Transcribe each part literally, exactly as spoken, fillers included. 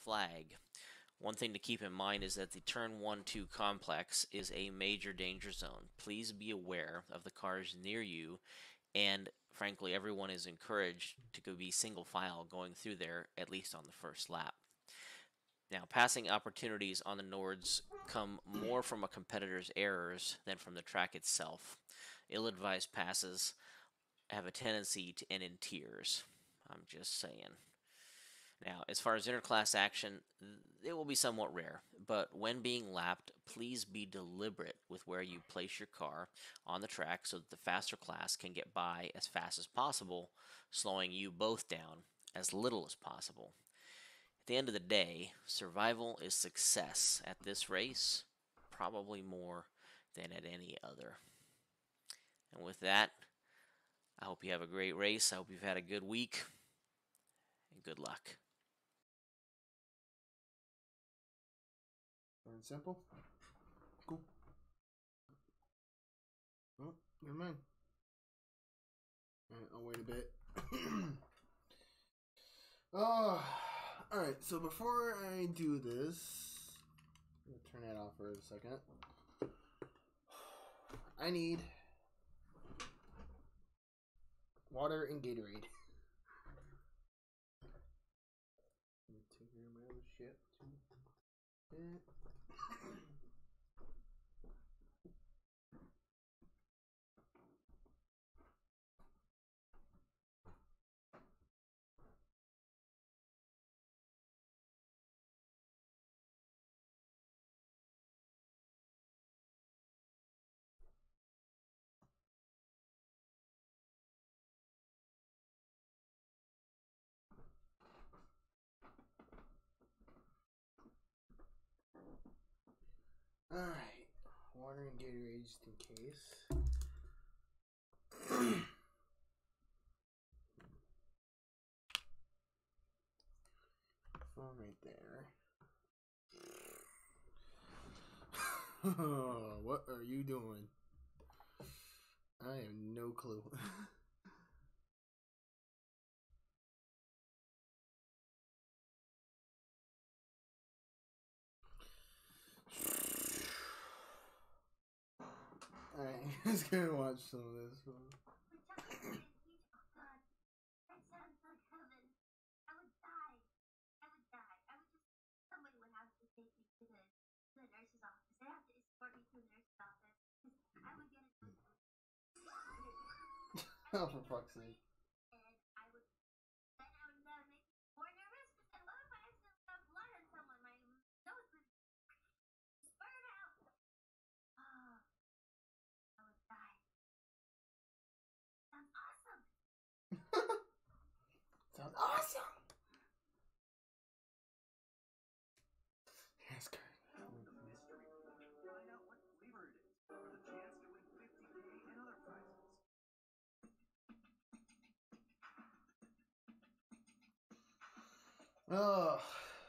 flag. One thing to keep in mind is that the turn one two complex is a major danger zone. Please be aware of the cars near you, and frankly, everyone is encouraged to go be single file going through there, at least on the first lap. Now, passing opportunities on the Nords come more from a competitor's errors than from the track itself. Ill-advised passes have a tendency to end in tears. I'm just saying. Now, as far as interclass action, it will be somewhat rare, but when being lapped, please be deliberate with where you place your car on the track so that the faster class can get by as fast as possible, slowing you both down as little as possible. At the end of the day, survival is success at this race, probably more than at any other. And with that, I hope you have a great race. I hope you've had a good week, and good luck. And simple. Cool. Oh, never mind. Alright, I'll wait a bit. Oh, alright, so before I do this, I'm going to turn that off for a second. I need water and Gatorade. Take care of my other shit too. Alright, water and Gatorade just in case. Phone right there. What are you doing? I have no clue. Alright, I'm just gonna watch some of this one. Oh, for fuck's sake. Sounds awesome. Yes, Kurt. Find out what flavor it is for the chance to win fifty K and other prizes. Oh.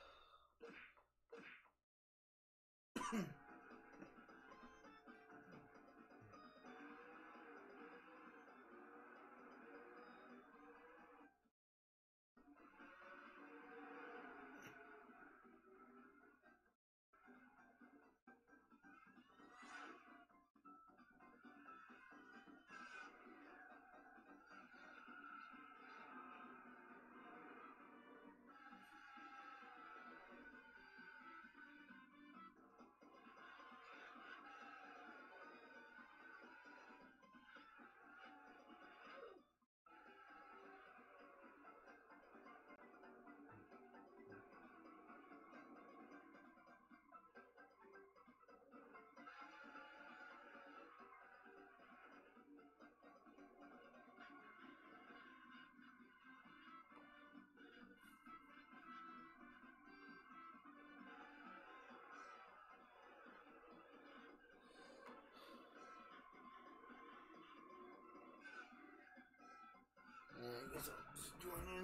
Yeah, I guess I'll just join in.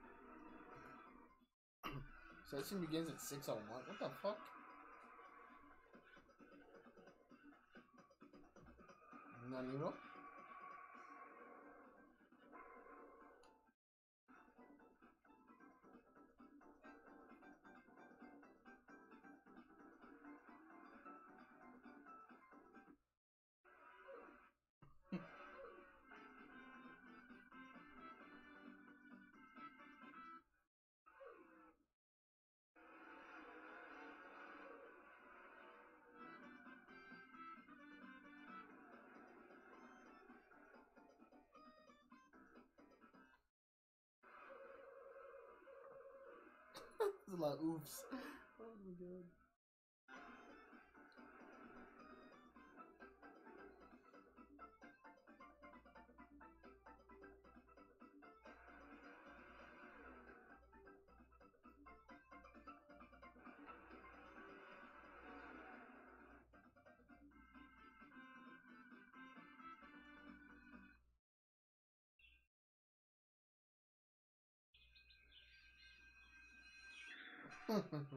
Session begins at six oh one. What the fuck? Naniro? There's a lot of oops. Oh my god. Oh my god.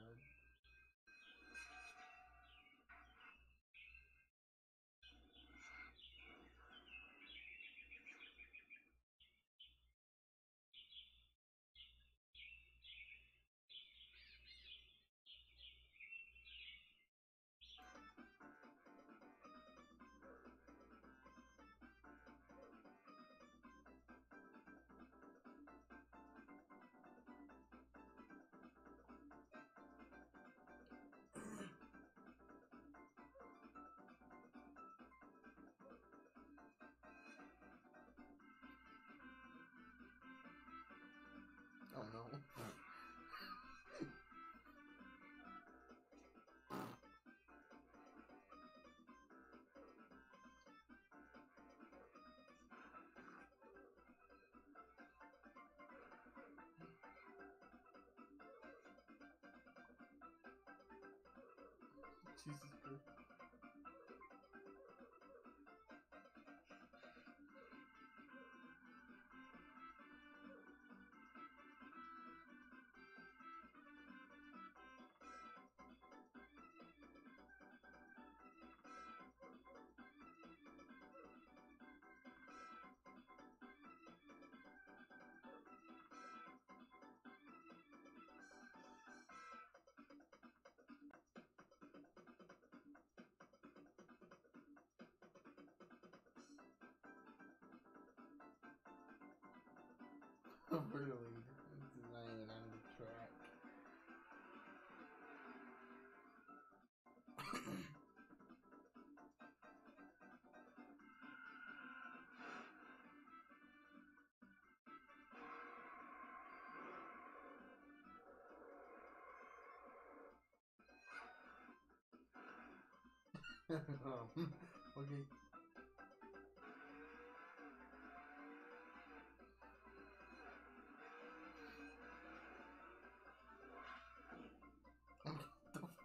Oh no. Jesus Christ. Really? This is not even on the track. Oh, okay. The fuck?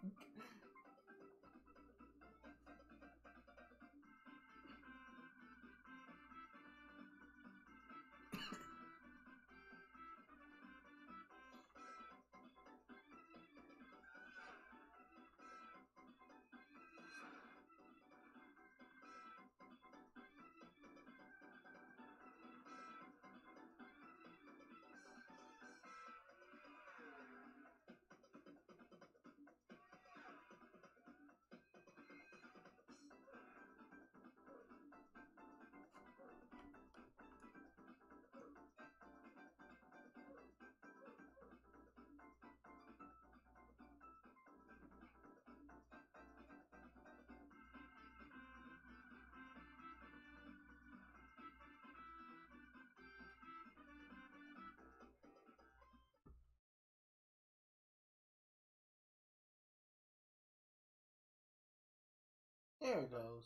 There it goes.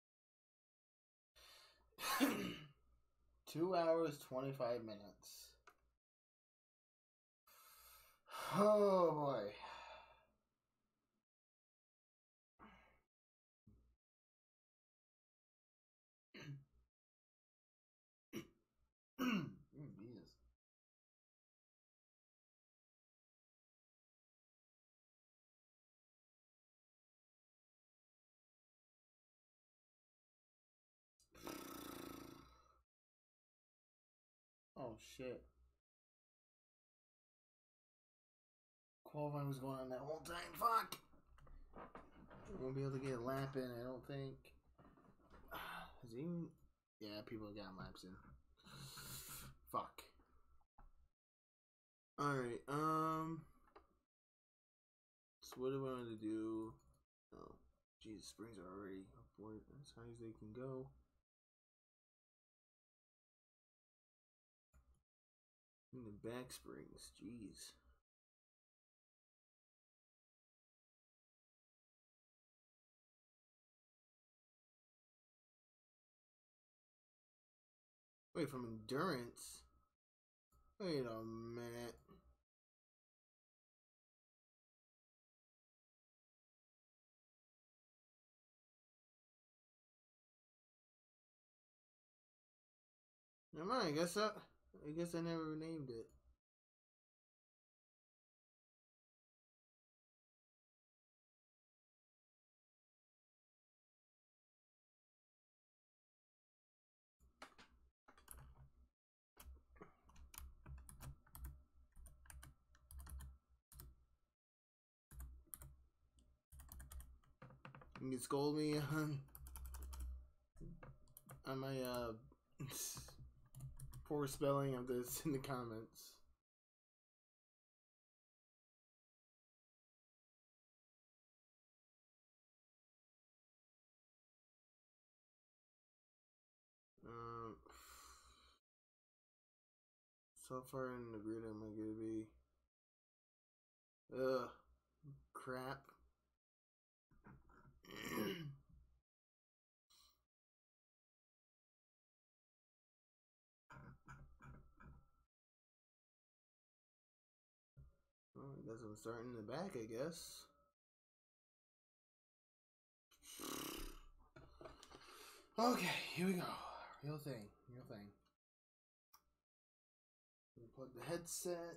Two hours, twenty-five minutes. Oh boy. Jesus. Oh shit. Qualifying was going on that whole time. Fuck. We won't be able to get a lap in, I don't think. Has he even... Yeah, people have gotten laps in. Fuck. Alright, um... So what do I want to do? Oh, Jesus, springs are already upward as high as they can go. And the back springs, jeez. Wait, from endurance? Wait a minute. Never mind, I guess I, I guess I never named it. You can scold me on, on my uh, poor spelling of this in the comments. Um, so far in the grid, am I gonna be? Ugh, crap. Well, I guess I'm starting in the back, I guess. Okay, here we go. Real thing, real thing. Plug the headset.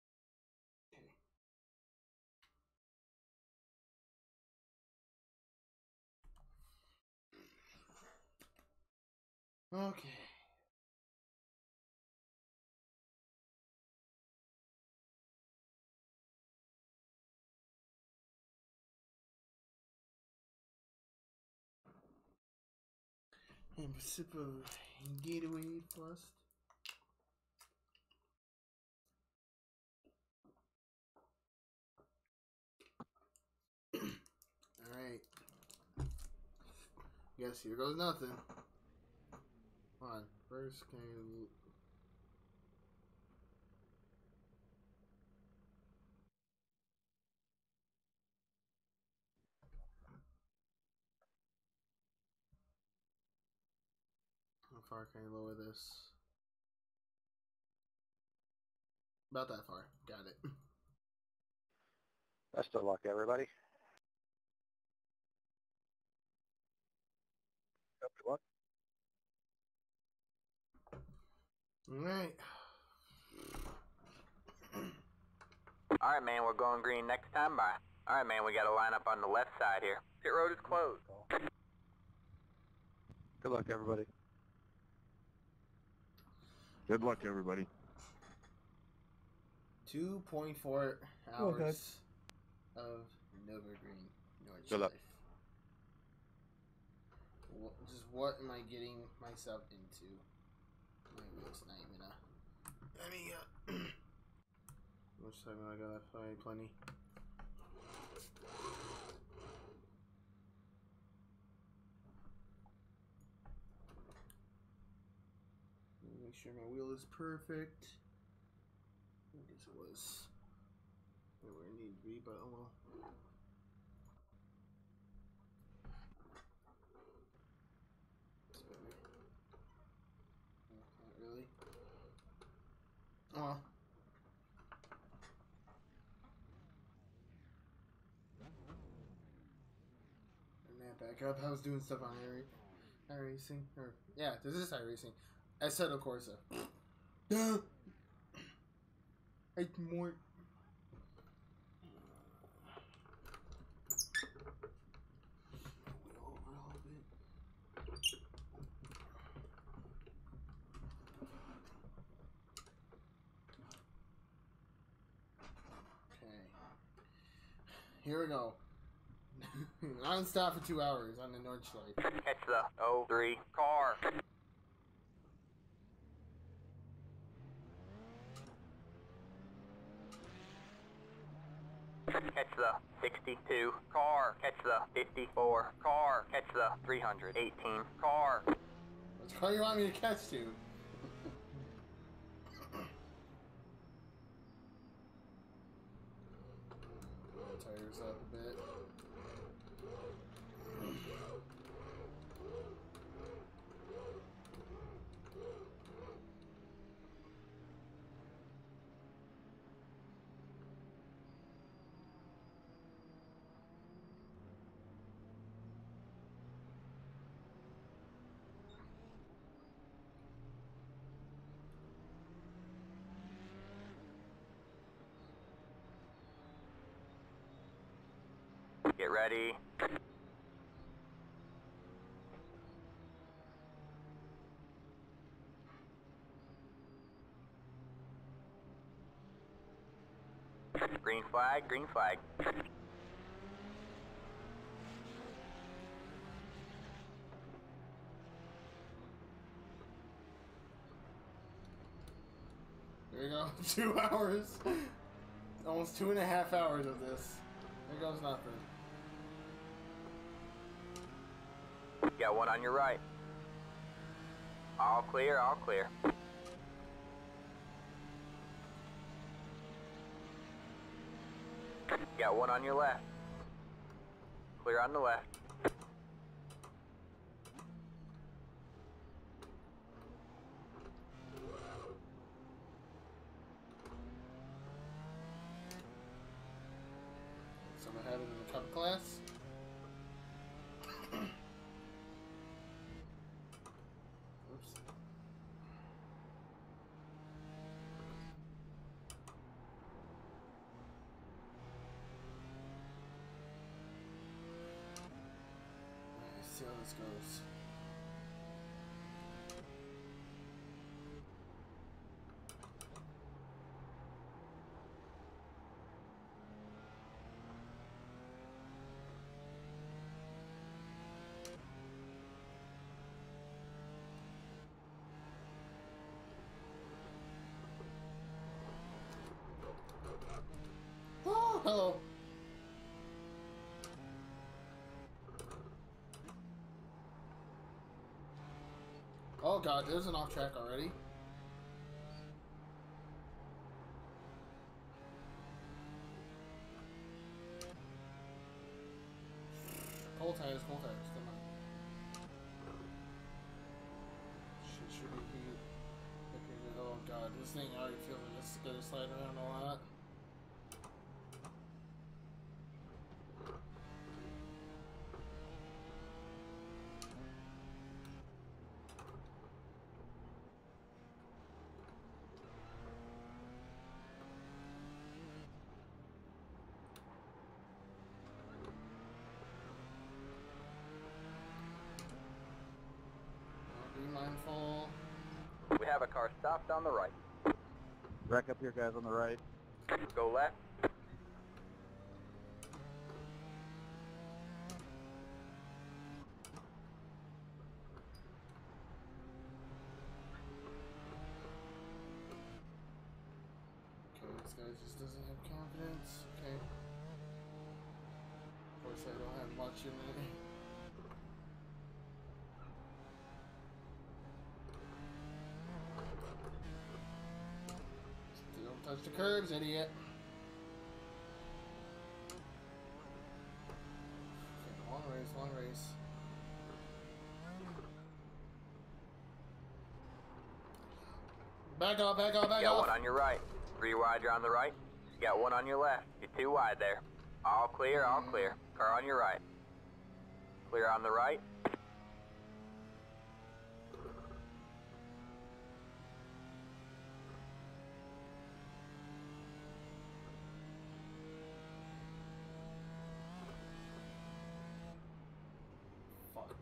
Okay. Okay. And a sip of Gatorade first. Alright. Guess here goes nothing. Hold on. First, can I... How far can I lower this? About that far. Got it. Best of luck, everybody. Good luck. Alright. Alright, man, we're going green next time by. Alright, man, we got to line up on the left side here. Pit road is closed. Good luck, everybody. Good luck, everybody. two point four hours of Nürburgring, Good luck. What, just what am I getting myself into? My wheel's not even a... Any, uh... How much time have I got left? Probably plenty. Make sure my wheel is perfect. I guess it was where it needed to be, but oh well. It's better. Not really. Oh well. And that back up. I was doing stuff on iRacing. iRacing? Or, yeah, this is iRacing. Assetto Corsa. Duh! It's more. Here we go. Non-stop for two hours on the Nordschleife. Catch the oh three car. Catch the sixty-two car. Catch the fifty-four car. Catch the three hundred eighteen car. Which car you want me to catch to? Tires up a bit. Get ready. Green flag, green flag. There you go. Two hours. Almost two and a half hours of this. There goes nothing. Got one on your right. All clear, all clear. Got one on your left. Clear on the left. Someone have it in the cup class. Oops. Let's see how this goes. Oh, hello. Oh god, there's an off track already. Cold tires, cold tires, come on. Should, should we be looking at, oh god, this thing already feels like it's gonna slide around a lot. Be mindful. We have a car stopped on the right. Rack up here, guys, on the right. Go left. Okay, this guy just doesn't have confidence. Okay. Of course, I don't have much in it. Don't touch the curbs, idiot. Okay, long race, long race. Back up, back up, back Got up. one on your right. Three wide, you're on the right. Got one on your left. You're two wide there. All clear, all clear. Car on your right. Clear on the right. Fuck.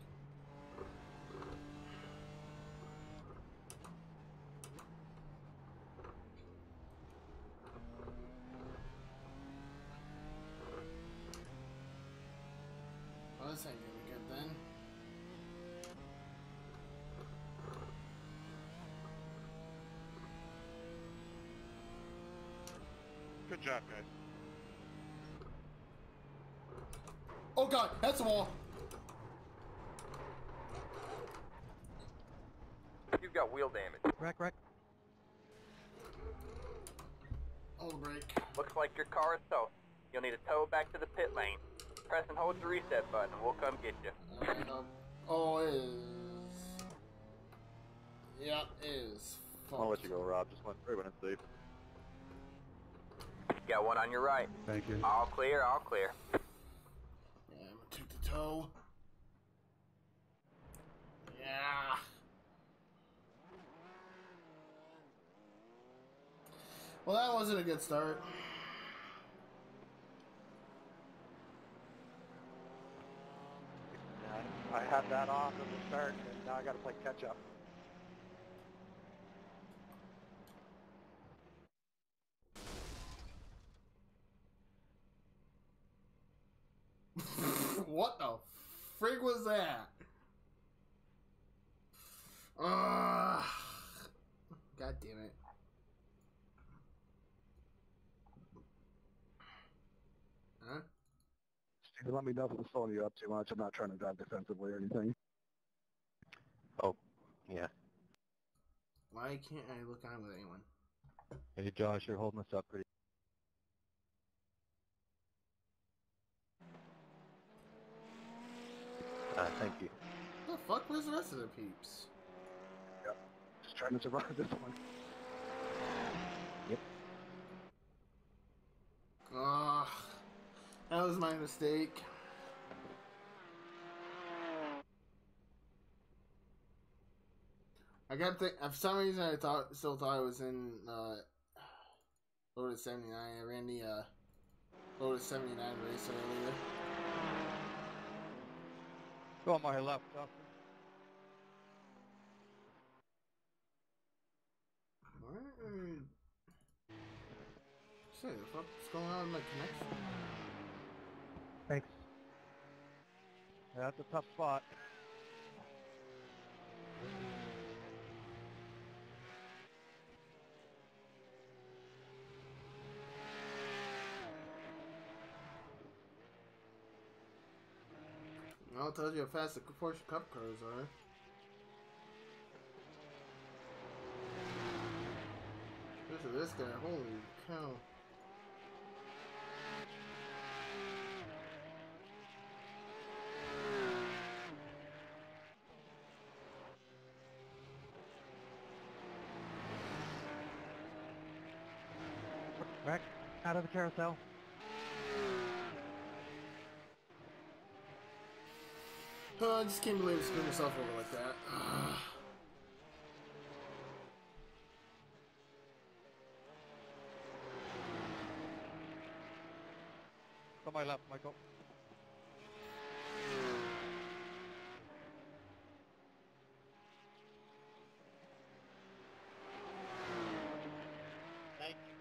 Well, this ain't gonna be good then. Good job, guys. Oh god, that's a wall. You've got wheel damage. Rack, rack. Hold the brake. Looks like your car is toast. You'll need to tow back to the pit lane. Press and hold the reset button and we'll come get you. Alright, um, oh, it is. Yeah, it is. I'll let you go, Rob. Just want everyone safe. Got one on your right. Thank you. All clear, all clear. Yeah, I'm gonna take the toe. Yeah. Well, that wasn't a good start. I had that off at the start, and now I got to play catch up. What the frig was that? Uh, God damn it. Huh? Steve, let me know if it's slowing you up too much. I'm not trying to drive defensively or anything. Oh, yeah. Why can't I look on with anyone? Hey, Josh, you're holding us up pretty. Uh, thank you. The fuck? Where's the rest of the peeps? Yep. Just trying to survive this one. Yep. Ah, that was my mistake. I got the. For some reason, I thought still thought I was in uh, Lotus seventy-nine. I ran the uh, Lotus seventy-nine race earlier. Go on my left, Doctor. What? Shit, the fuck's going on with my connection? Thanks. Yeah, that's a tough spot. Well, it tells you how fast the Porsche Cup cars are. Look at this guy, holy cow. Back out of the carousel. Oh, I just can't believe I screwed myself over like that. On my left, Michael. Thank you.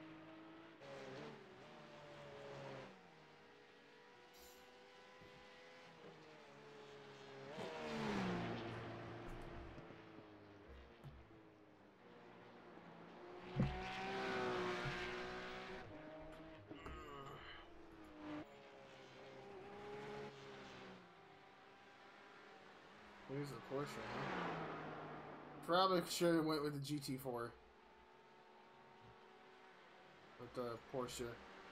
Here's the Porsche, huh? Probably should have went with the G T four. With the Porsche.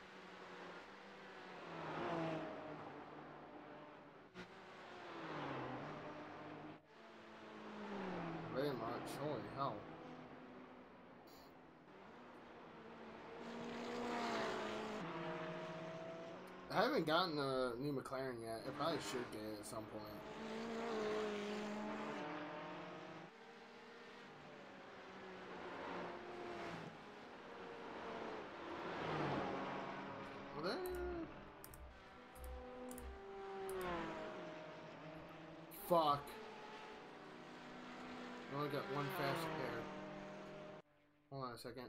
Very much. Holy hell. I haven't gotten a new McLaren yet. I probably should get it at some point. Well, there. Fuck. I only got one fast pair. Hold on a second.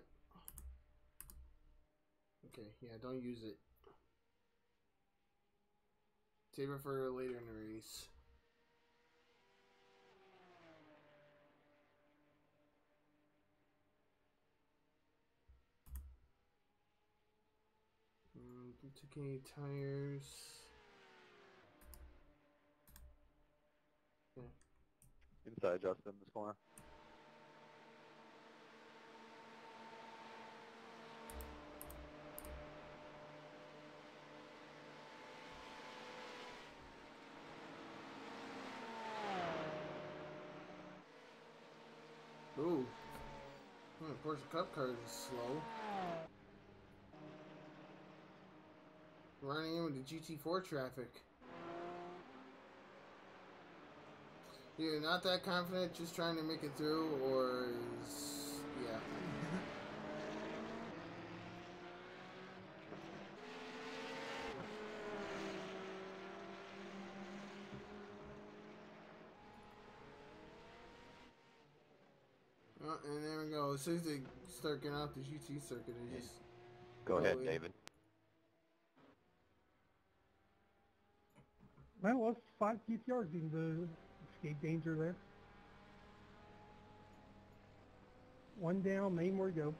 Okay, yeah, don't use it. Save it for later in the race. Mm, took any tires. Yeah. Inside, Justin, this corner. Ooh. Hmm, Porsche Cup car is slow. Running in with the G T four traffic. You're not that confident, just trying to make it through, or is... yeah. Uh, and there we go. As soon as they start getting off the G T circuit, they just Go ahead, away. David. Well, it was five P T Rs in the escape danger there. One down, many more to go.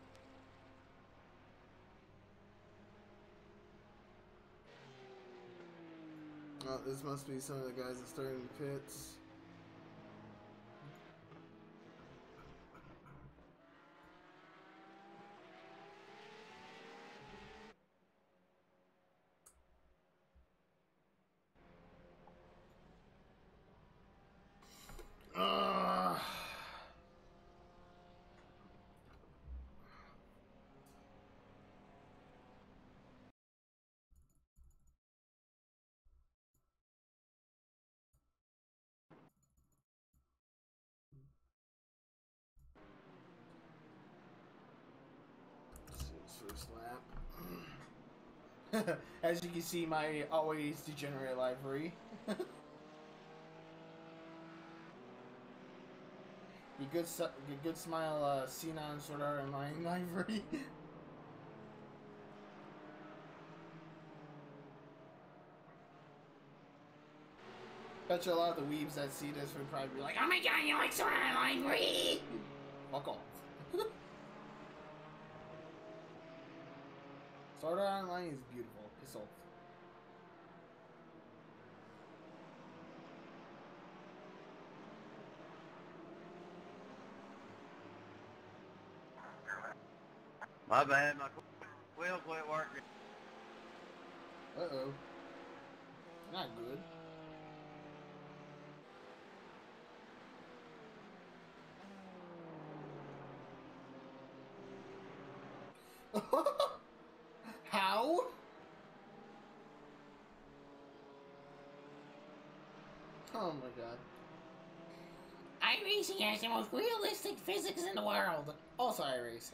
Oh, this must be some of the guys that started in the pits. Ugh. First lap. As you can see, my always degenerate livery. The good, the good smile, uh, Sinan Sword Art Online livery. Bet you a lot of the weebs that see this would probably be like, "Oh my god, you like Sword Art Online livery?" Fuck off. Sword Art Online is beautiful. Piss off. My bad, my wheel quit working. Uh-oh. Not good. How? Oh my god. iRacing has the most realistic physics in the world. Also iRacing.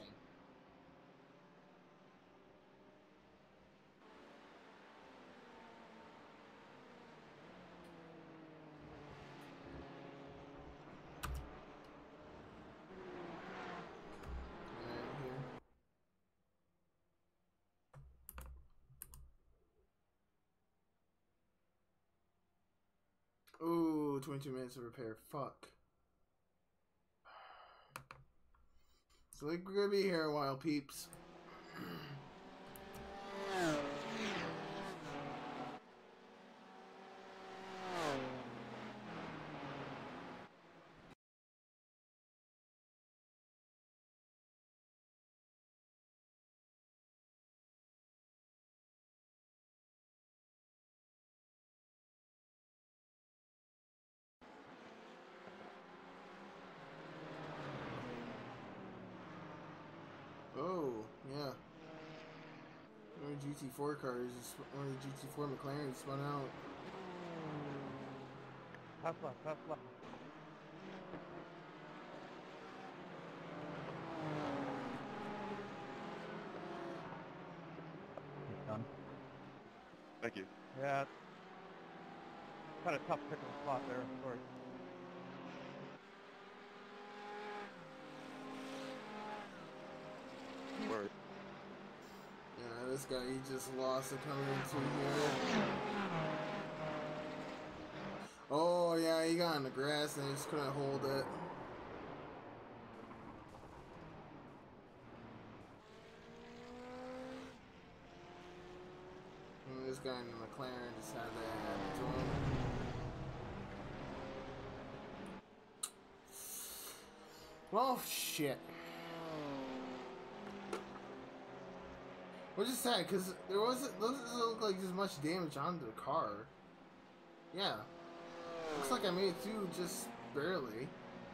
Ooh, twenty-two minutes of repair. Fuck. So like we're gonna be here a while, peeps. Oh, yeah. One of the G T four cars, one of the G T four McLaren spun out. Tough luck, tough luck. Done. Thank you. Yeah. Kind of tough picking a spot there, sorry. Word. Yeah, this guy, he just lost it coming into here. Oh, yeah, he got in the grass and he just couldn't hold it. And this guy in the McLaren just had that happen to him. Well, shit. Which is sad, because there wasn't, doesn't look like there's much damage onto the car. Yeah. Looks like I made it through just barely.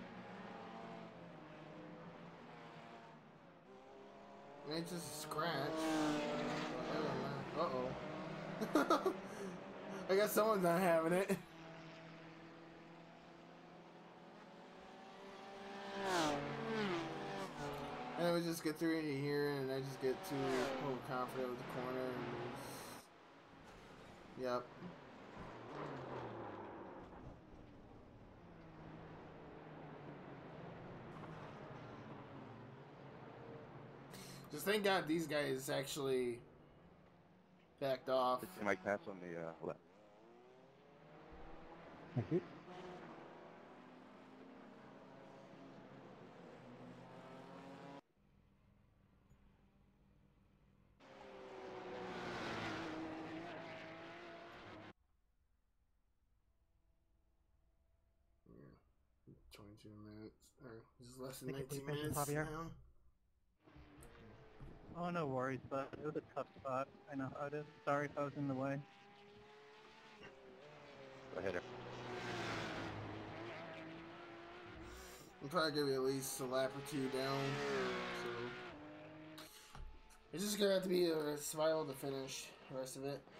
Maybe it's just a scratch. Uh-oh. I guess someone's not having it. And then we just get through into here, and I just get too overconfident with the corner. And just... Yep. Just thank God these guys actually backed off. They might pass on the uh, left. Thank you. Yeah. twenty-two minutes. Or just less than Take it, nineteen take it, minutes Javier. now. Oh, no worries, but it was a tough spot. I know how it is. Sorry if I was in the way. Go ahead. I'm probably gonna be at least a lap or two down. So it's just gonna have to be a survival to finish the rest of it.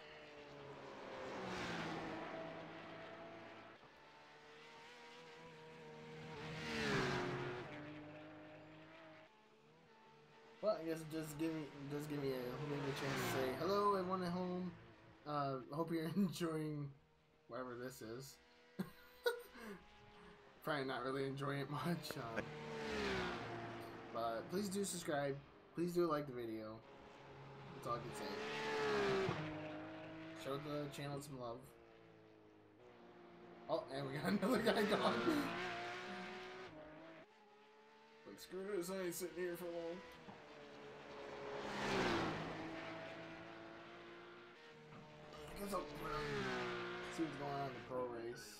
Well, I guess it does give me does give me a, maybe a chance to say hello, everyone at home. Uh, hope you're enjoying whatever this is. Probably not really enjoying it much. Um, but please do subscribe. Please do like the video. That's all I can say. Show the channel some love. Oh, and we got another guy gone. Like, screw this, I ain't sitting here for long. I guess I'll see what's going on in the pro race.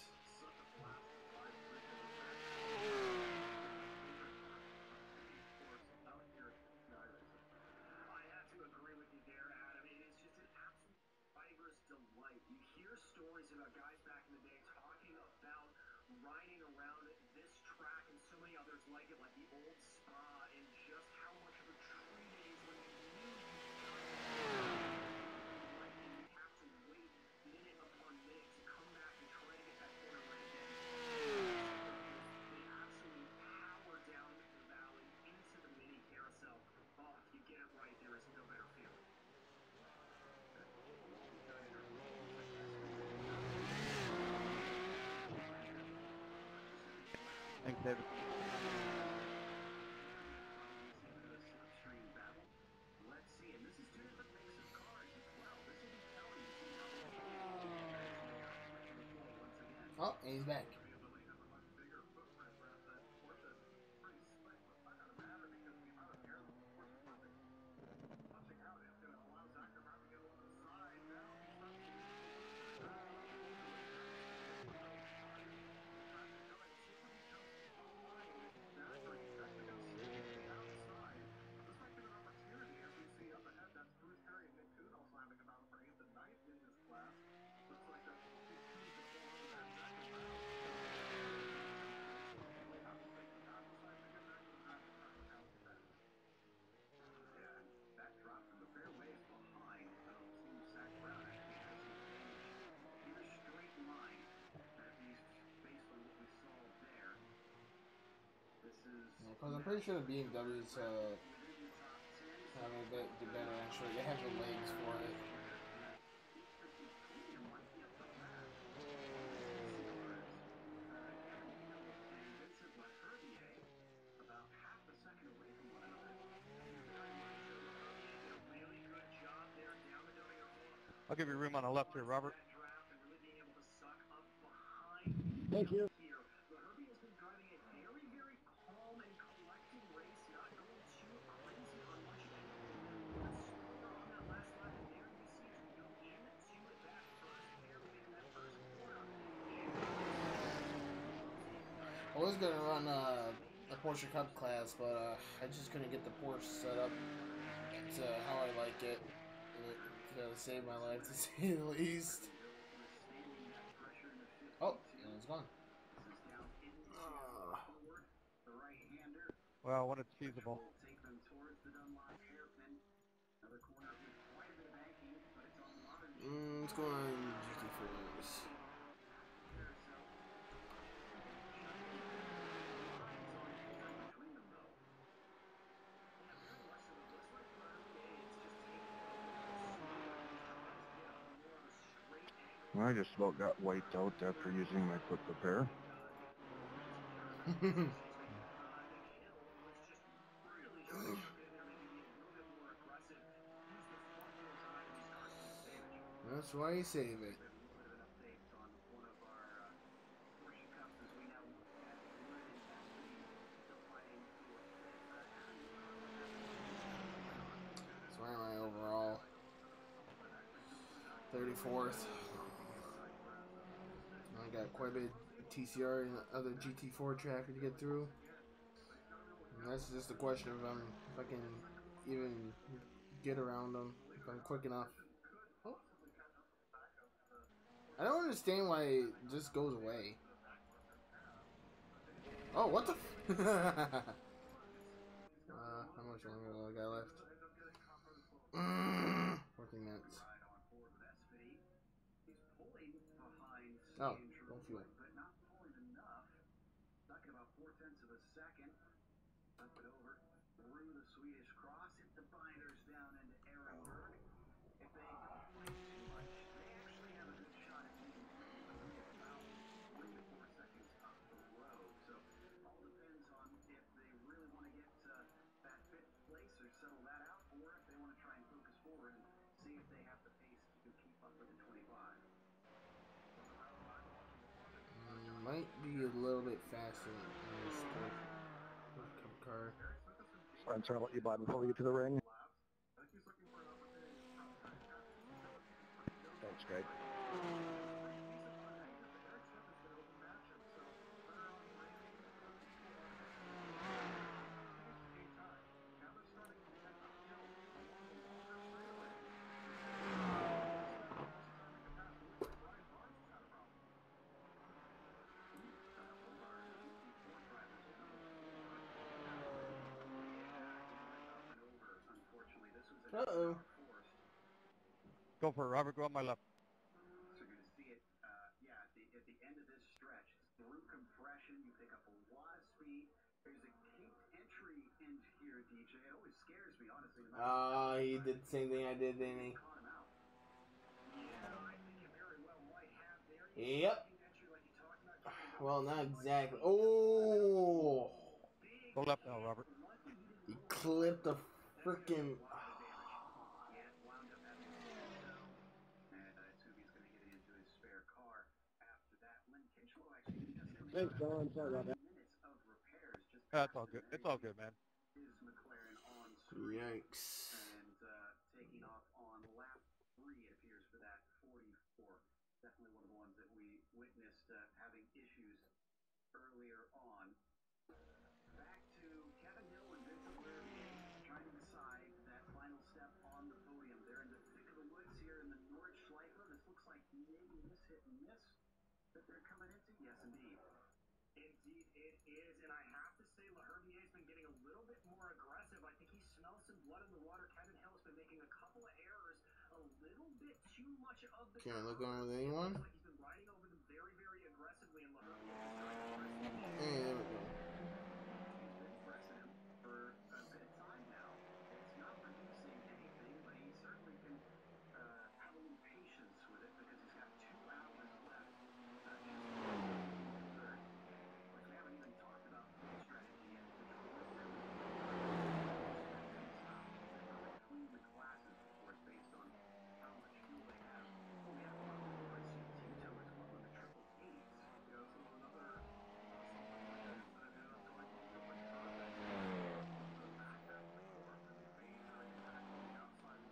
I have to agree with you there, Adam. It is just an absolute driver's delight. You hear stories about guys back in the day talking about riding around this track and so many others like it, like the old Spa, and just how much of a treat it is when you knew like and you have to wait minute upon minute to come back and try to get that corner right again. They absolutely power down the valley into the mini carousel. Oh, if you get it right, there is no better feeling. Thanks, David. Slipstream battle. Let's see, and this is two different mix of cars as well. This will be telling to see how they once again. Oh, and he's back. Because I'm pretty sure the B M Ws uh, have a bit better actually. They have the legs for it. I'll give you room on the left here, Robert. Thank you. I was gonna run uh, a Porsche Cup class, but uh, I just couldn't get the Porsche set up to how I like it. And it's gonna save my life to say the least. Oh, and it's gone. Uh, Well, when it's feasible. mm, it's going on G T fours. I just about got wiped out after using my quick repair. That's why you save it. So where am I overall? thirty-fourth. I got quite a bit of T C R and other G T four traffic to get through. And that's just a question of um, if I can even get around them, if I'm quick enough. Oh. I don't understand why it just goes away. Oh, what the f- uh, how much longer do I got left? Mm, fourteen minutes. Oh, don't fuel. Mm, might be a little bit faster in this sport car. I'm trying to let you by before we get to the ring. Thanks, Greg. Uh-oh. Go for it, Robert. Go on my left. So you're going to see it, uh, yeah, at the, at the end of this stretch, through compression, you pick up a lot of speed. There's a kinked entry into here, D J. It always scares me, honestly. Ah, uh, he did the same thing I did, didn't he? Yep. Well, not exactly. Oh! Go left now, Robert. He clipped the freaking. Thanks, Don. Sorry about that. That's all good. It's all good, man. Yikes. And uh, taking off on lap three, it appears, for that forty-four. Definitely one of the ones that we witnessed uh, having issues earlier on. Back to Kevin Hill and Vincent Lervier trying to decide that final step on the podium. They're in the thick of the woods here in the Norwich Schleifer. This looks like maybe miss hit and miss that they're coming into. Yes, indeed. Indeed, it is, and I have to say, Lehervier's been getting a little bit more aggressive. I think he smells some blood in the water. Kevin Hill has been making a couple of errors, a little bit too much of the. Can't look on with anyone. Like he's been riding over them very, very aggressively, and Lehervier's trying to press him. Hey, there we go. He's been pressing him for a bit of time now. It's not producing anything, but he certainly can uh, have a little patience with it because he's got two hours left. Uh, we haven't even talked about pit strategy yet, which will really between the classes, of course, based on how much fuel they have. Oh, we have a R C Tito as well in the triple eights. You know, so another awesome player instead of him going a little bit further to the back half of the course. There's a major impact on the outside.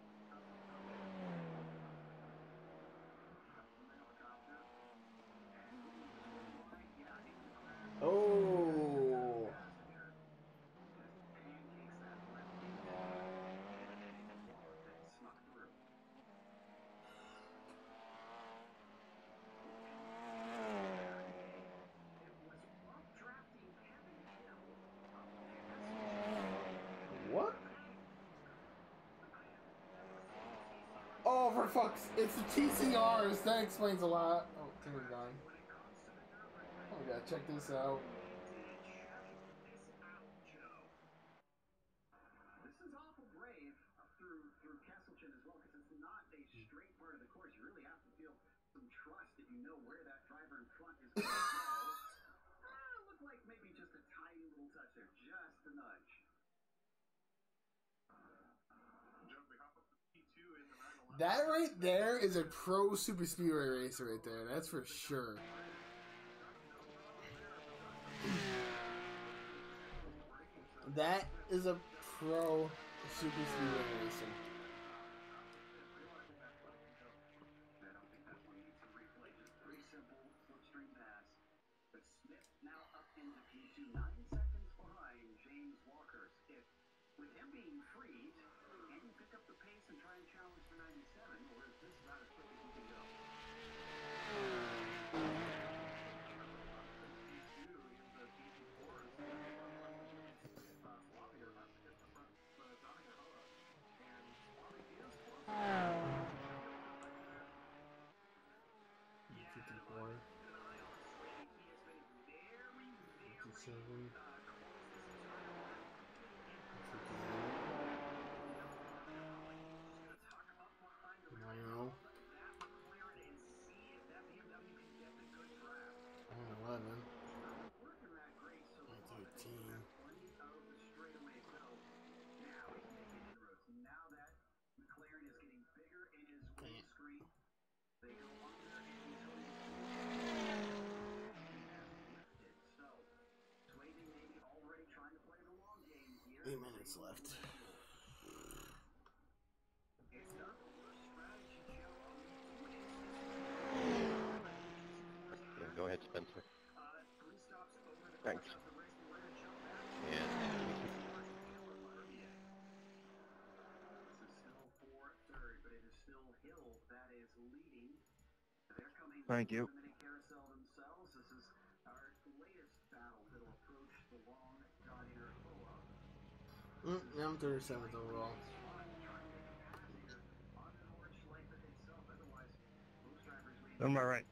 Helicopter. And moving to the score line, yeah, in the class. Oh. What? Oh, for fuck's... It's the T C Rs. That explains a lot. Oh, Tim's gone. Oh, we gotta check this out. This is awful brave through through Kesselchen as well, because it's not a straight part of the course. You really have to feel some trust that you know where that driver in front is going to go. Ah, looked like maybe just a tiny little touch there, just a nudge. That right there is a pro super speedway racer right there. That's for sure. That is a pro super speedway racer. With him being freed, can you pick up the pace and try and challenge for ninety-seven, or is this about as quick as you can go? fifty-four. fifty-seven. nine oh. eleven. thirteen. Eight minutes left. Yeah, go ahead, Spencer. Thanks. And Thank you. Mm, yeah, I'm thirty-seventh overall. Am I right?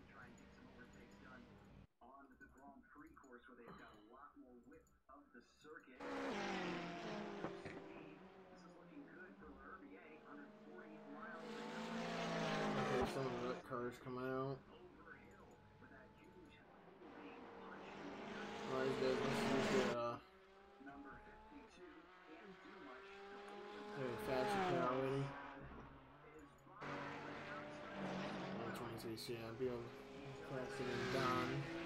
Okay, some of the cars coming out. Alright, guys, let's use the uh, hey, faster car already. one twenty-three, so yeah, I'll be able faster than Don.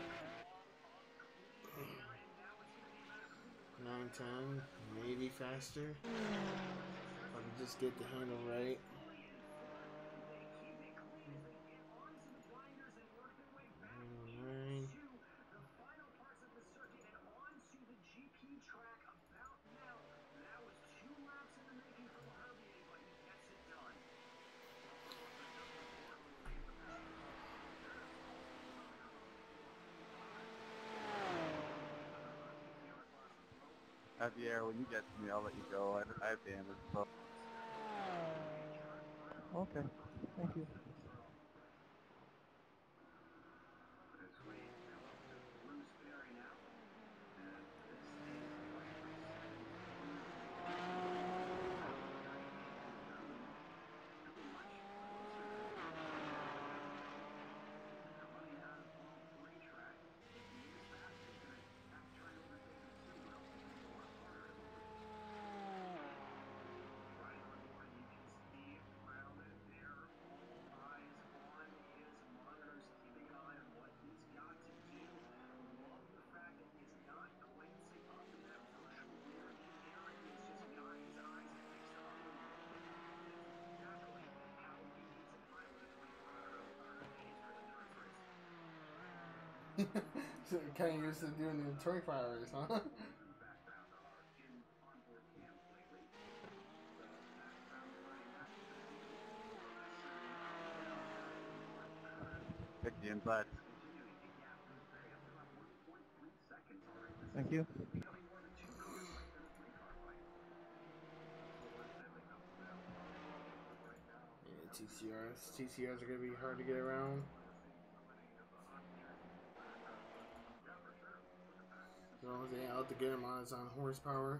nine ten, maybe faster. If I can just get the handle right. nine. Javier, when you get to me, I'll let you go. I, I have damage, so. Okay, thank you. So kind of used to doing the twenty-four hours, huh? Pick the inside. Thank you. Yeah, T C Rs. T C Rs are going to be hard to get around. The only thing out to get them on is on horsepower.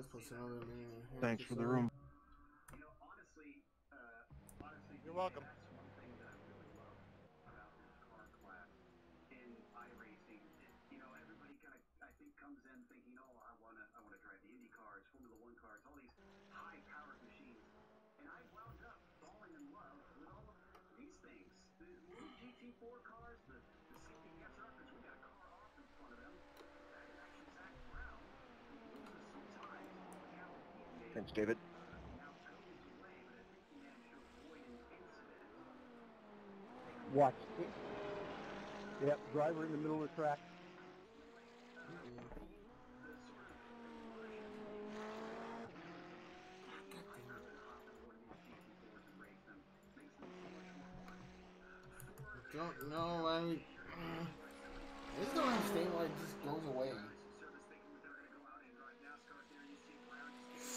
Plus another minute. Thanks for the room. You know, honestly, uh, honestly, You're welcome. that's one thing that I really love about this car class in iRacing. It, you know, everybody kind of, I think, comes in thinking, oh, I wanna, I wanna drive the Indy cars, Formula One cars, all these high-powered machines, and I wound up falling in love with all of these things. The little G T four cars, the, the skipping yes uppers. We got a car off in front of them. That is actually Zach Brown, who loses sometimes on the Gallopy stage. Thanks, David. Now goes away, but I think he managed to avoid an incident. Watch. Yep, driver in the middle of the track. The sort of immersion God damn it. to hop into one of these G T fours and race them makes them so much more fun. Ford Don't know. I mean, uh, I just don't understand why it just goes away. service thinking that they're going to go out and drive NASCAR. There you see Brown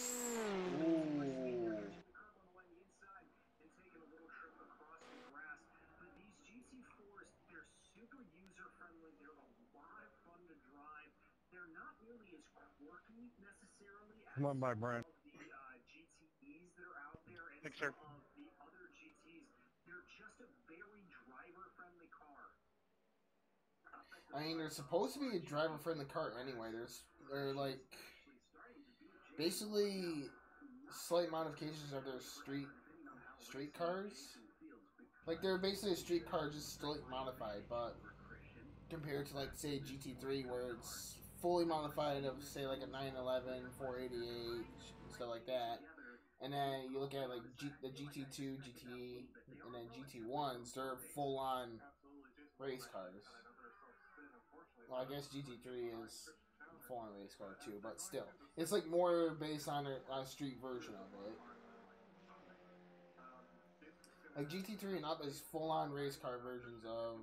Ooh. curve on the line inside and taking a little trip across the grass. But these G T fours, they're super user friendly. They're a lot of fun to drive. They're not nearly as quirky necessarily as Come on by, some Brian. of the uh, G T Es that are out there and Thanks, some sir. of the other G Ts. They're just a very driver friendly car. I mean, they're supposed to be a driver-friendly car anyway. There's, they're like basically slight modifications of their street street cars. Like they're basically a street car, just slightly modified. But compared to like say G T three, where it's fully modified of say like a nine eleven, four eighty-eight, stuff like that. And then you look at like G, the G T two, G T E, and then G T ones. They're full-on race cars. Well, I guess G T three is a full-on race car too, but still, it's like more based on a, a street version of it. Like G T three and up is full-on race car versions of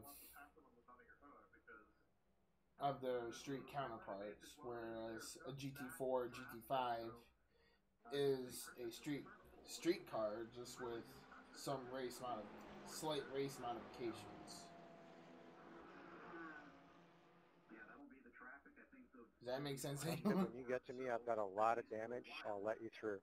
of their street counterparts, whereas a G T four, G T five is a street street car just with some race mod, slight race modifications. Does that make sense? When you get to me, I've got a lot of damage. I'll let you through.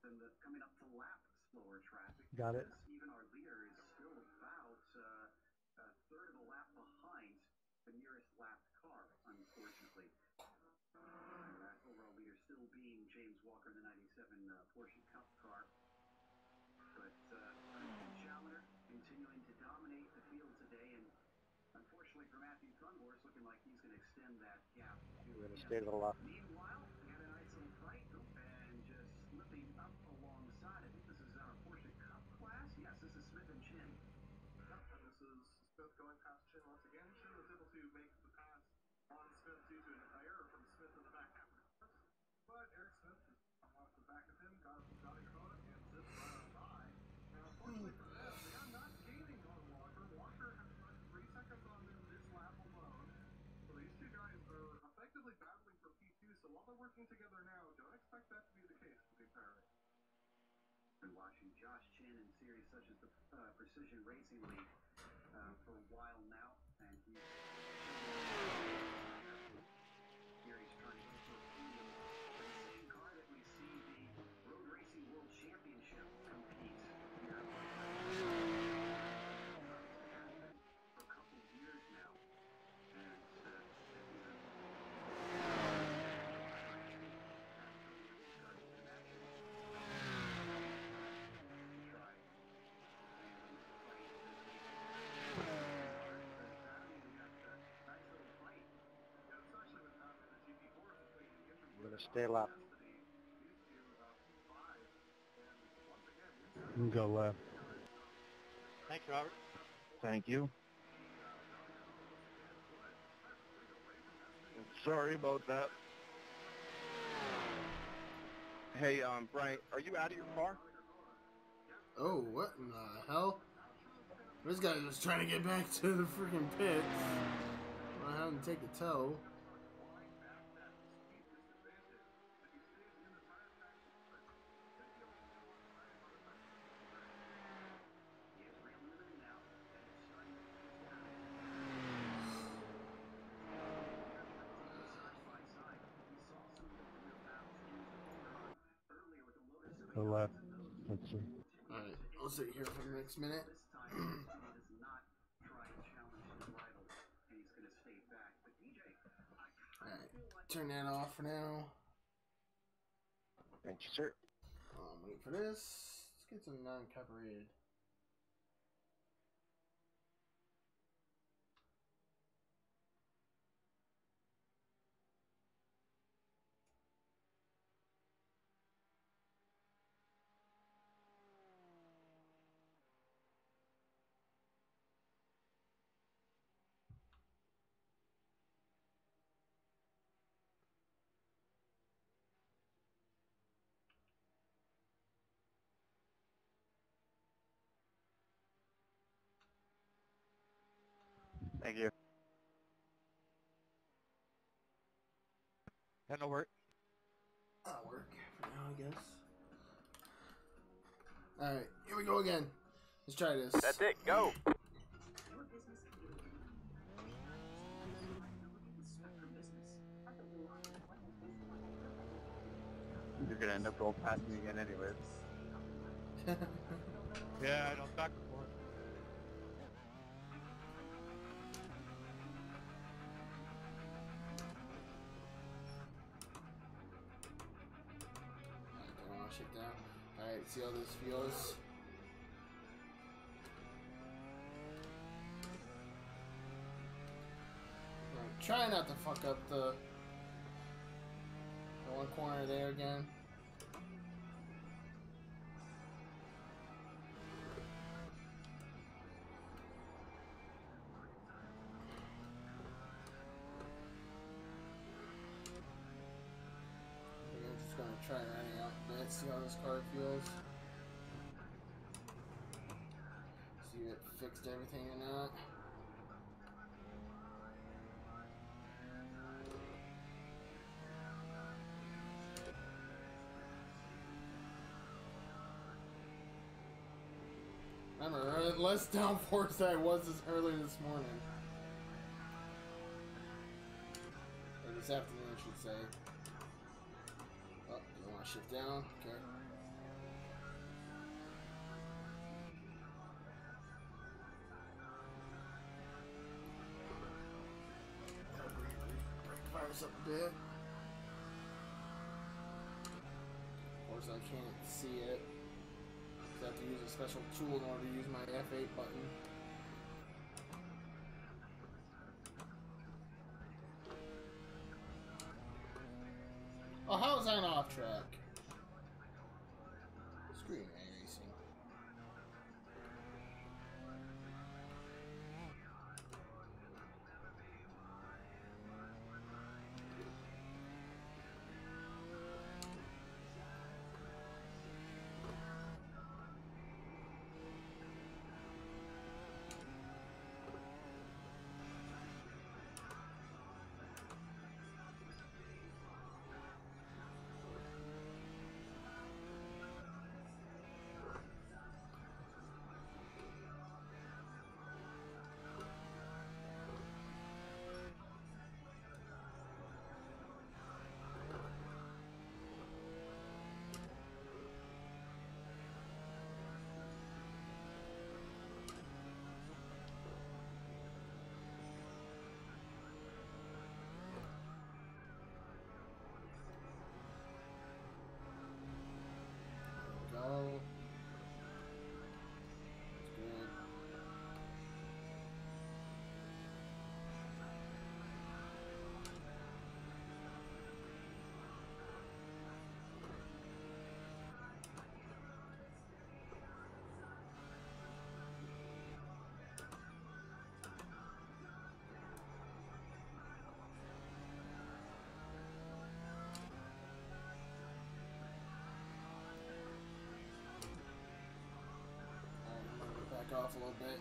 Got it. Even our leader is still about uh, a third of a lap behind the nearest lapped car, unfortunately. And that overall leader still being James Walker in the ninety-seven uh, Porsche Cup car. But uh, Christian Challenger continuing to dominate the field today, and unfortunately for Matthew Thunhorse, looking like he's going to extend that gap. We're going to stay to the left. Meanwhile, we got a nice little fight, and just slipping up alongside. I think this is our Porsche Cup class. Yes, this is Smith and Chin. Yep, and this is Smith going past Chin once again. Chin was able to make the pass on Smith due to an error from Smith in the back half of the course. But Eric Smith off the back of him, got, got it caught, and zipped right on by. And unfortunately for them, they are not gaining on Walker. Walker has put three seconds on them this lap alone. So these two guys are effectively battling for P two. So while they're working together now, don't expect that to be the case for the entire race. Been watching Josh Chin in series such as the uh, Precision Racing League uh, for a while now, and he's here. He's trying to go for the same car that we see the Road Racing World Championship compete here. For a couple of years now, and uh, We're going to stay left. You can go left. Thanks, Robert. Thank you. Sorry about that. Hey, um, Brian, are you out of your car? Oh, what in the hell? This guy was trying to get back to the freaking pits. I had him take a tow. To the left. Let's see. Alright, I'll sit here for the next minute. Alright, turn that off for now. Thank you, sir. Um, wait for this. Let's get some non-copyrighted. Thank you. That'll work. That'll work for now, I guess. Alright, here we go again. Let's try this. That's it, go! You're gonna end up going past me again anyways. Yeah, I don't back and forth. Don't want shit down. Alright, see how this feels. Right, try not to fuck up the, the one corner there again. I'm just gonna try running out a bit, see how this car feels. See if it fixed everything or not. Remember, less downforce than I was this early this morning. Or this afternoon, I should say. Oh, you want to shift down? Okay. Break the virus up a bit. Of course, I can't see it. I have to use a special tool in order to use my F eight button. Oh, how is that off track? Screen racing. Go. That's good. Alright, back off a little bit.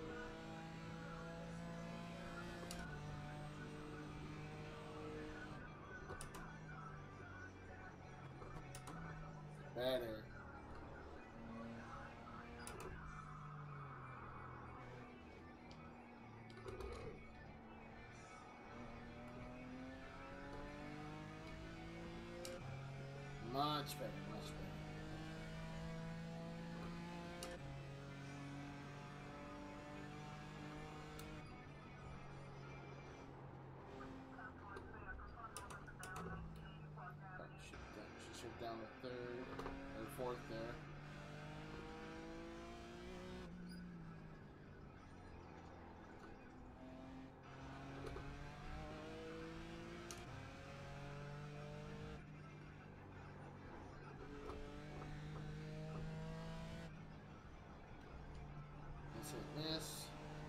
Better. Much better, much better. Miss.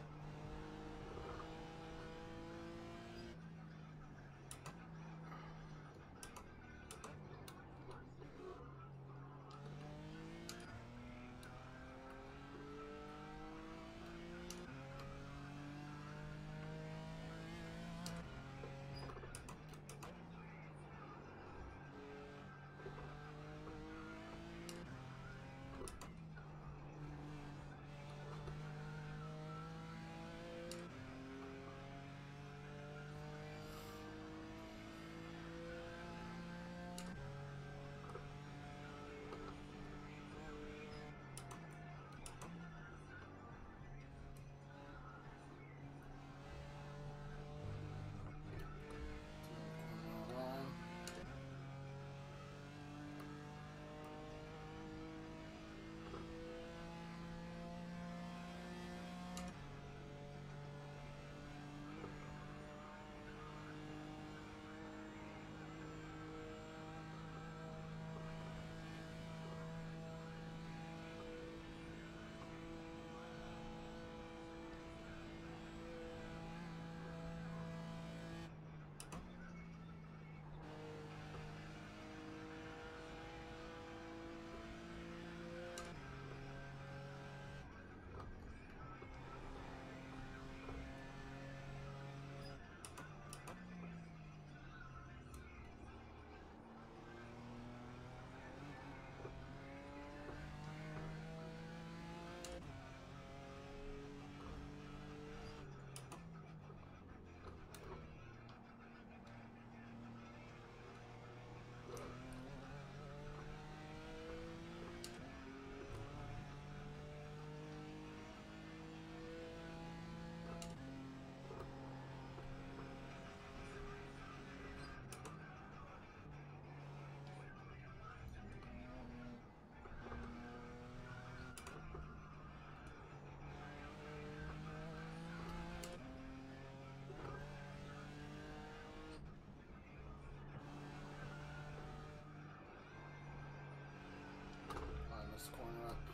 This corner up.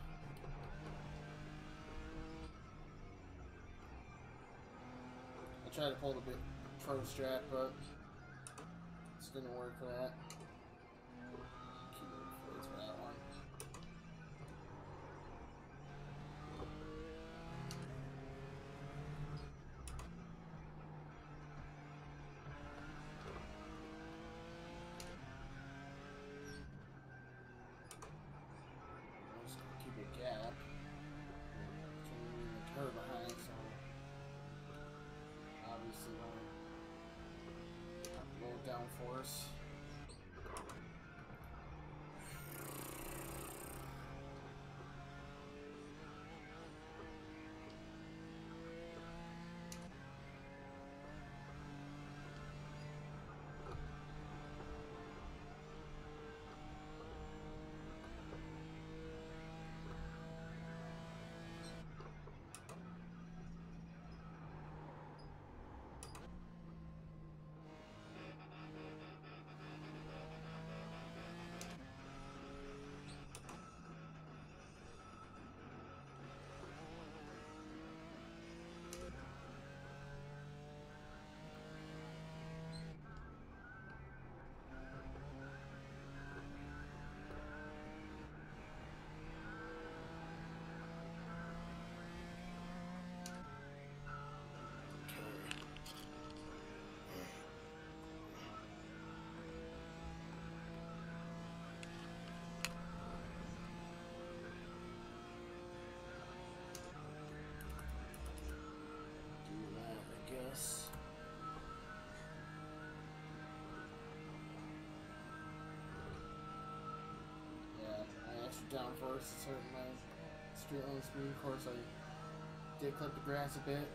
I tried to pull the big pro strap, but this didn't work for that. Keep it for that one. Gap between the turbo behind, so obviously want low downforce. Down first to certain my straight line speed. Of course, I did clip the grass a bit.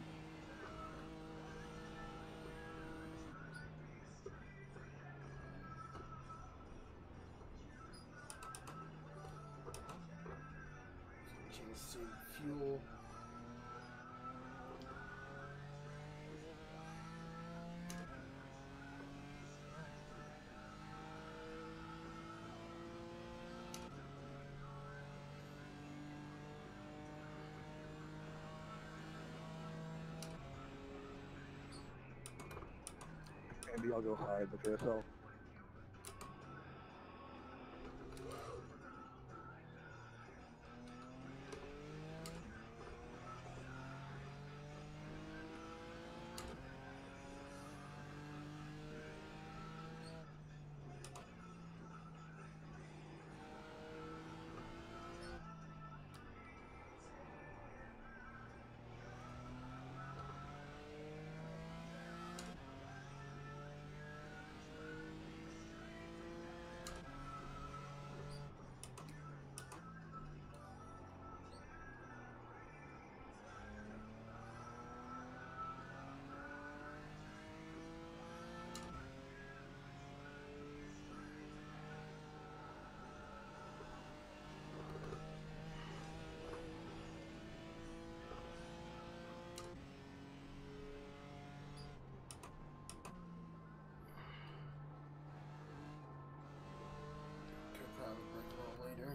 Change to fuel. Maybe I'll go hide with yourself. Could probably break a little later.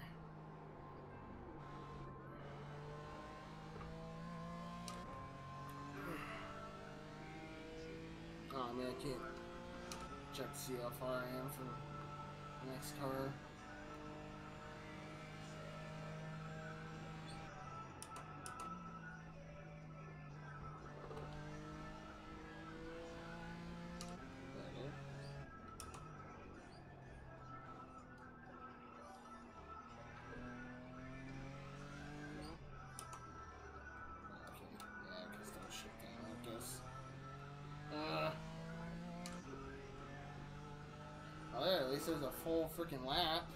Oh, I mean, I can't check to see how far I am from the next car. Oh, there, at least there's a full freaking lap.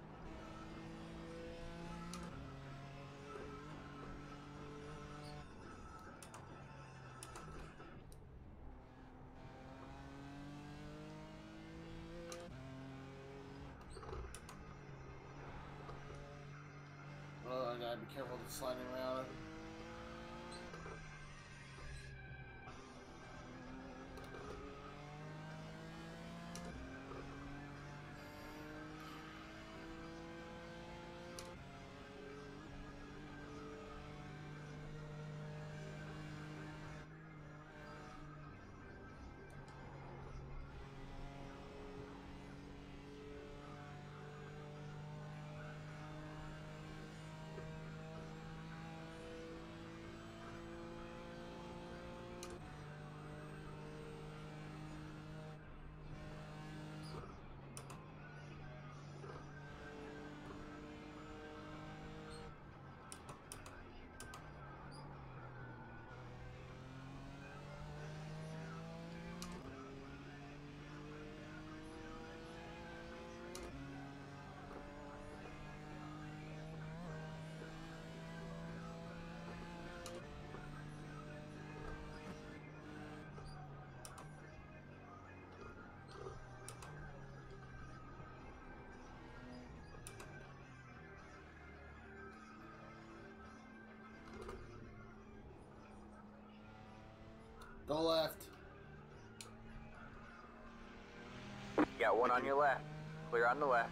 Oh, I gotta be careful with sliding around. Go left. Got one on your left. Clear on the left.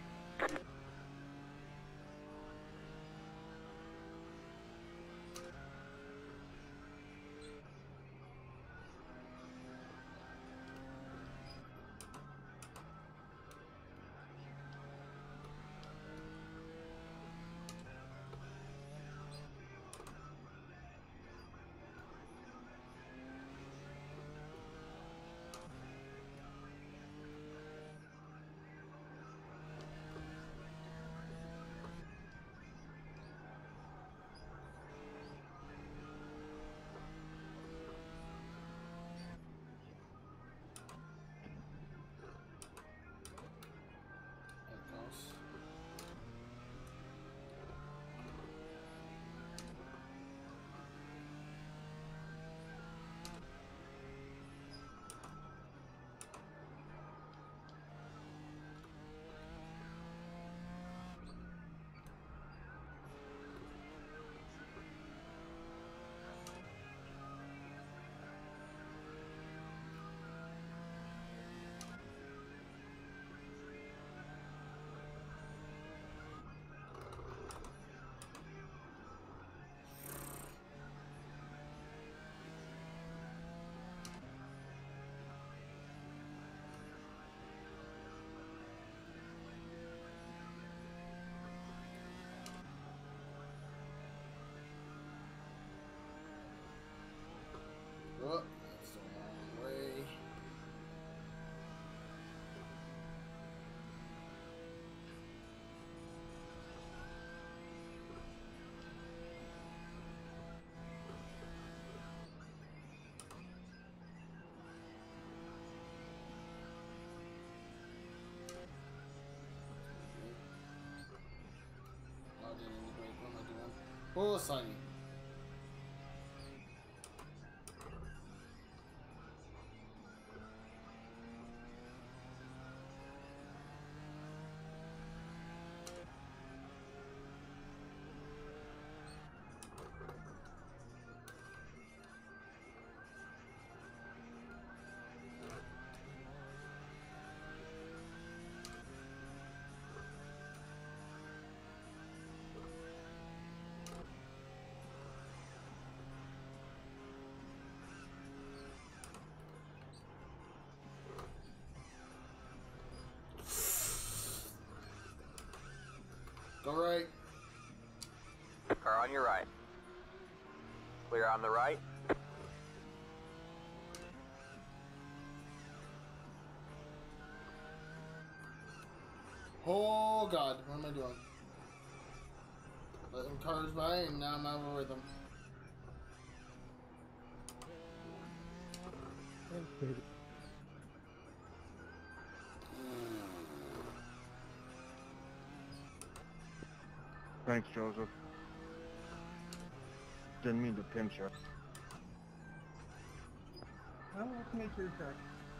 Oh, Sonny. Go right. Car on your right. Clear on the right. Oh God, what am I doing? Letting cars by and now I'm over with them. Thanks, Joseph. Didn't mean to pinch you. Oh, let's make sure check.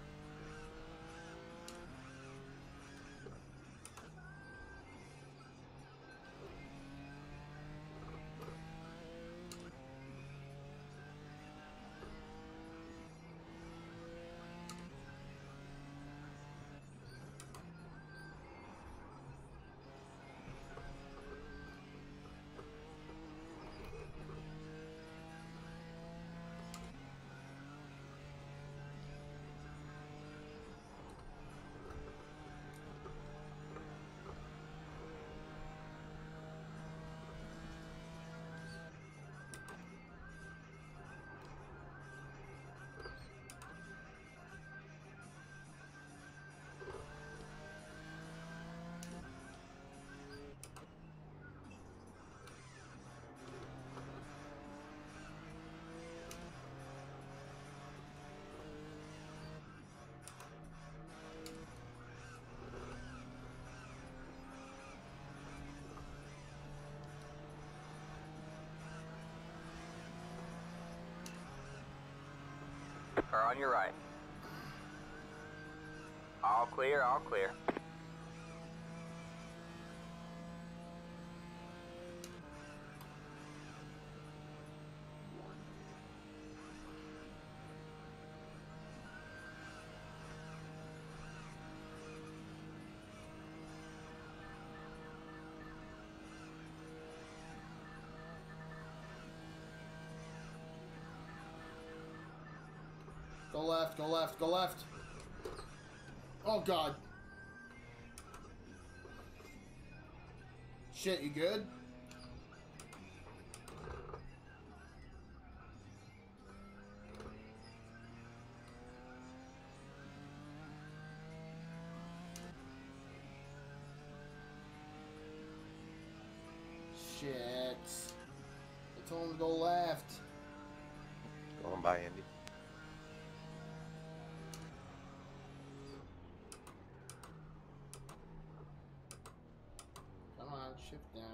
Car on your right. All clear, all clear. Go left, go left, go left. Oh God. Shit, you good? Shit. I told him to go left. Going by, Andy. Come on, shift down.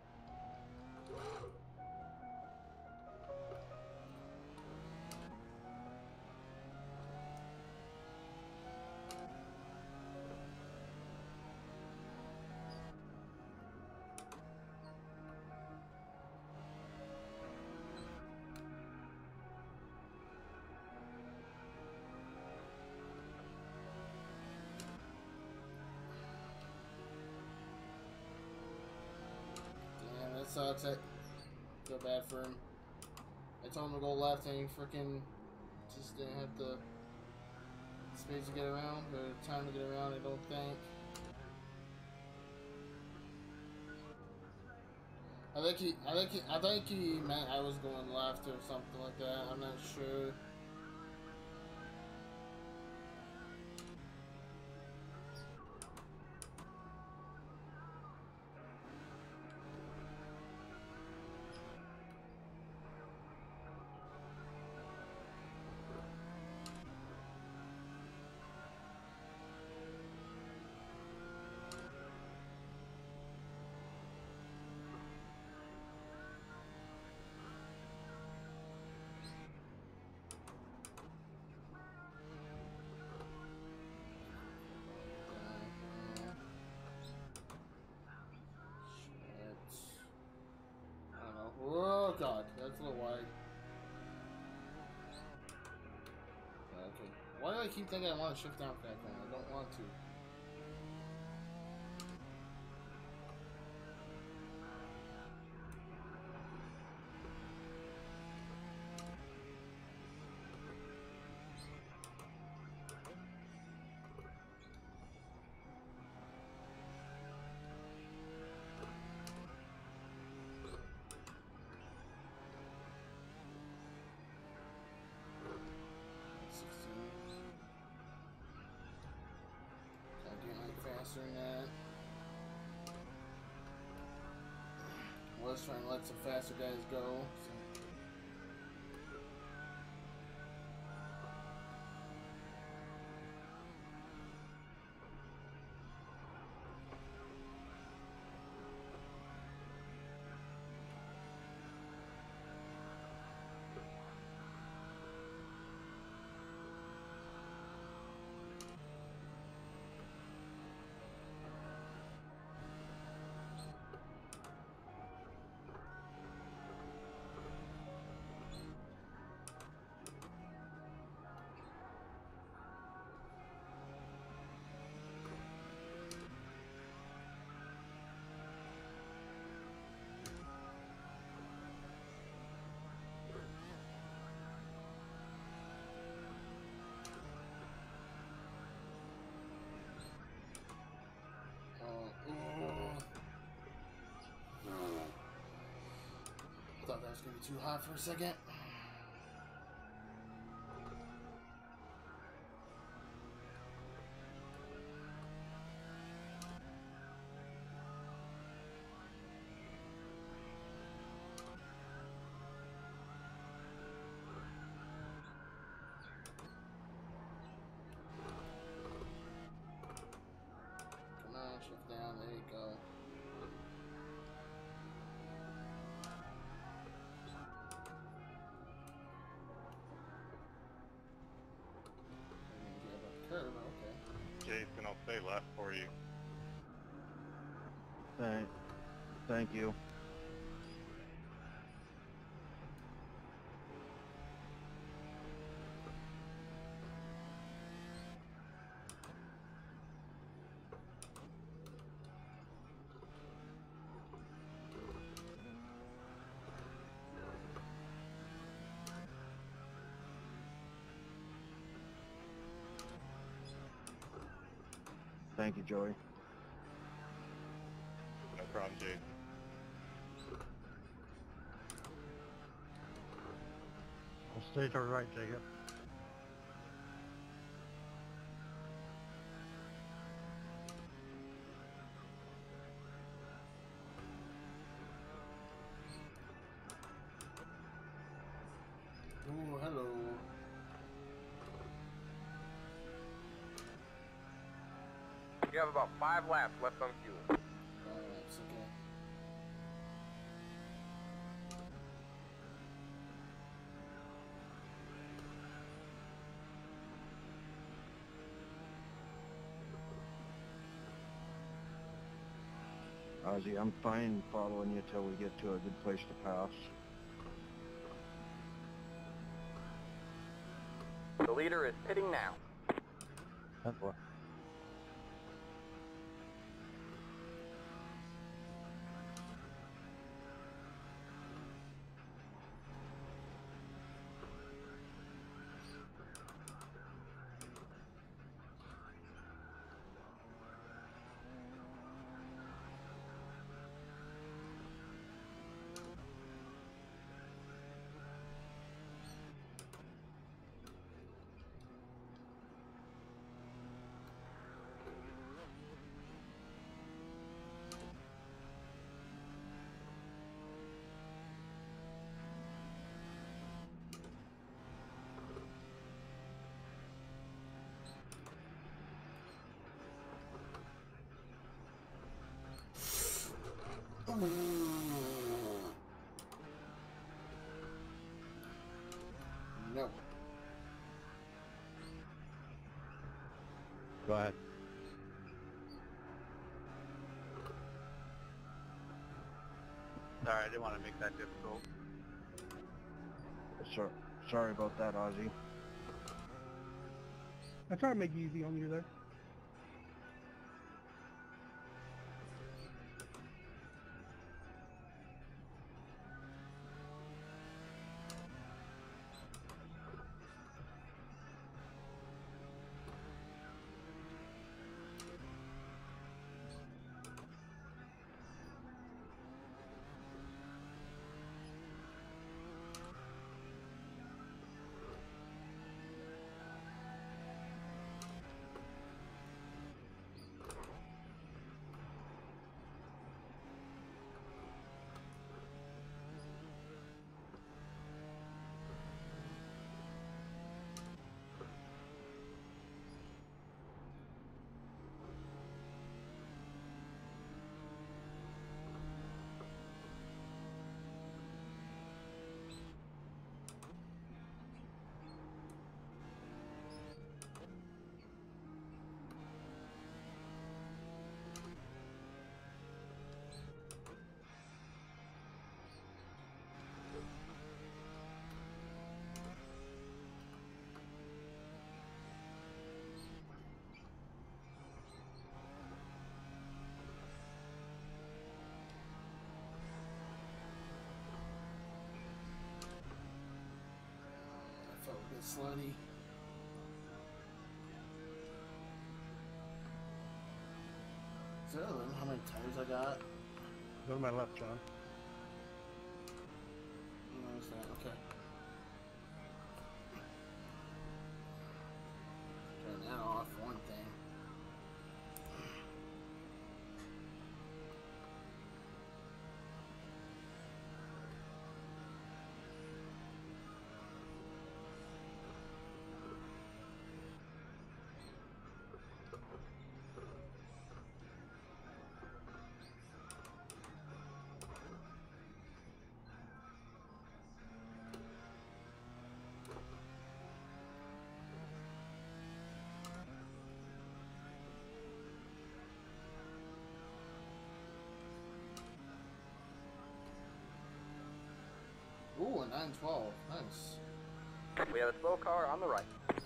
Damn, that sucks. I feel bad for him. I told him to go left and he freaking just didn't have the space to get around or time to get around, I don't think. I think he, I think he, I think he meant I was going left or something like that. I'm not sure. Why do I keep thinking I want to shift down for that corner? I don't want to. Faster than that. Was trying to let some faster guys go. So. I thought that was going to be too hot for a second. Come on, shift down. There you go. Curve, okay. Jason, I'll stay left for you. Thank, thank you. Thank you, Joey. No problem, Jason. I'll stay to the right, Jacob. Ooh, hello. You have about five laps left on fuel. Five laps, okay. Ozzy, I'm fine following you till we get to a good place to pass. The leader is pitting now. That's what. No. Go ahead. Sorry, I didn't want to make that difficult. So, sorry about that, Ozzy. I try to make it easy on you there. I felt a bit slutty. Is there a limit how many tires I got? Go to my left, John. No, is that okay? Turn that off, one thing. Ooh, a nine twelve. Nice. We have a slow car on the right.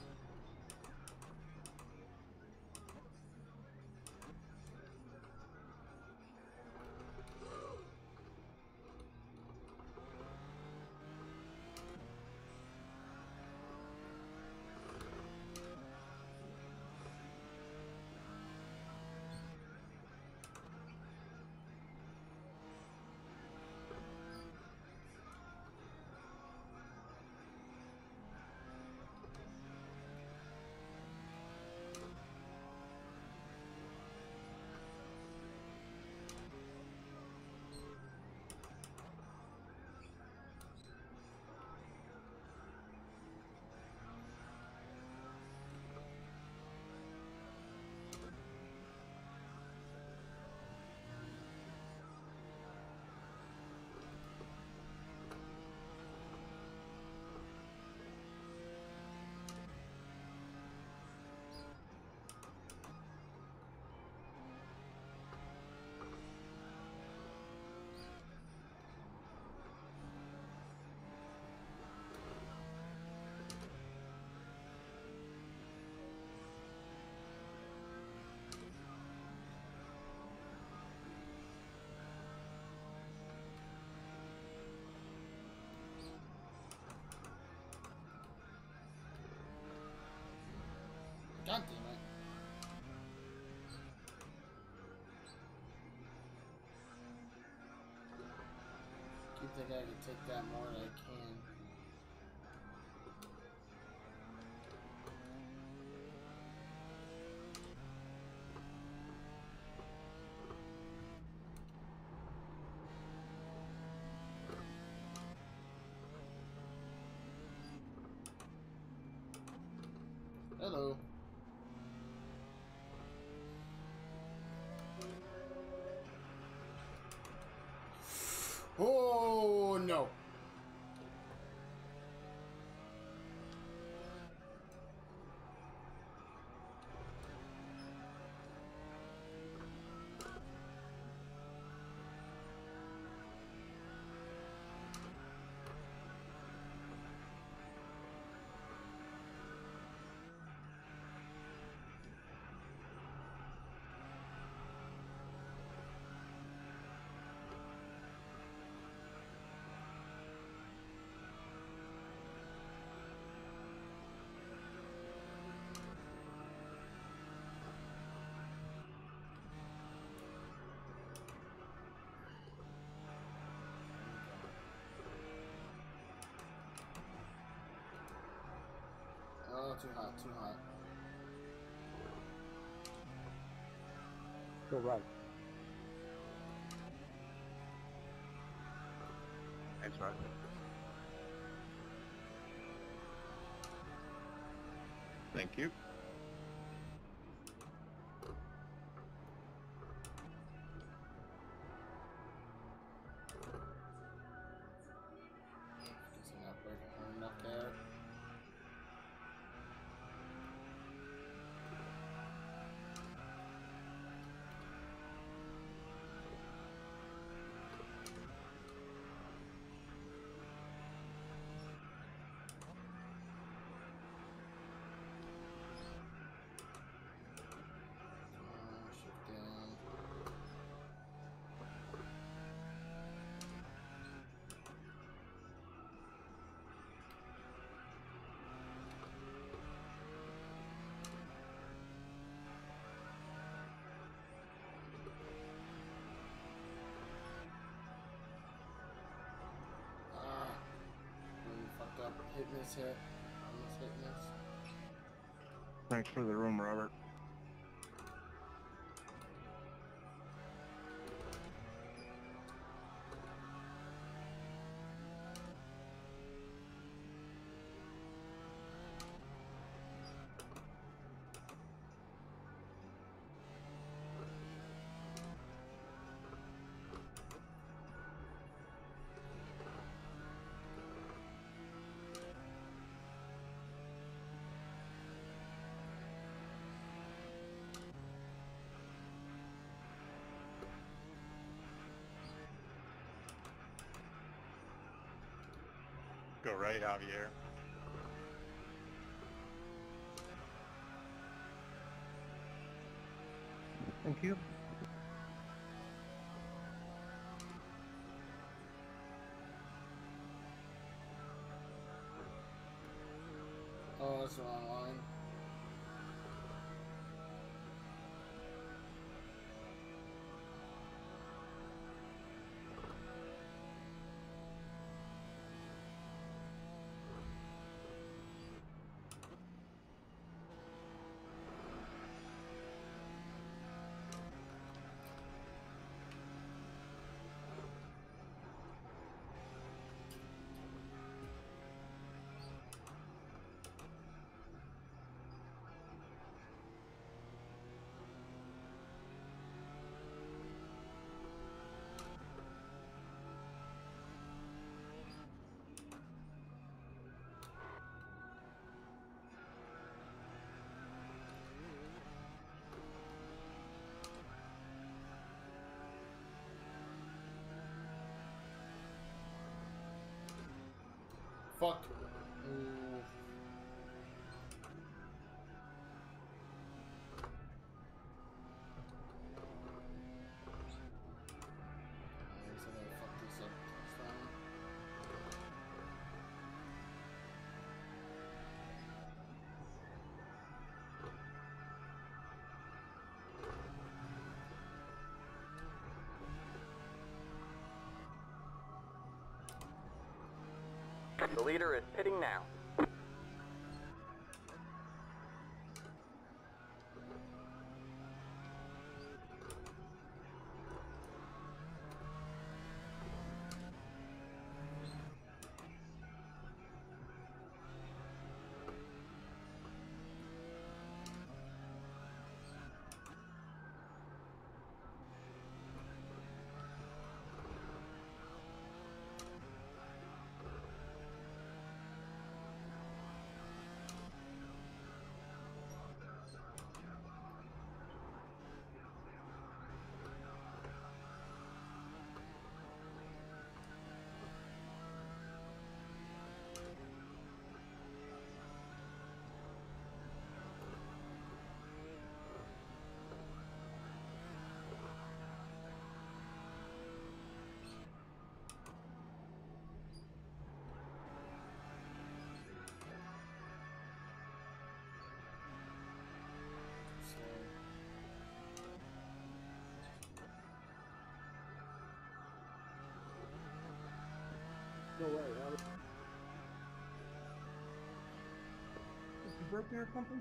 God damn it. Keep thinking I can take that more than I can. Hello. Oh no. too hot, too hot. Go right. Thanks, right. Thank you. Guessing not breaking hard enough there. Uh, shift down. Ah, really fucked up. Hit miss hit. Almost hit miss. Thanks for the room, Robert. Go right, Javier. Thank you. Oh, that's the wrong line. Fuck. Ooh. I guess I gotta fuck this up this time. The leader is pitting now. Go right, Robert. birthday or something?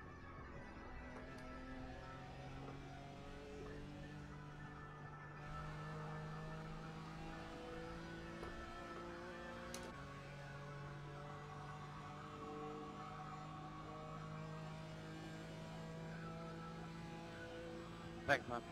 Thanks, man.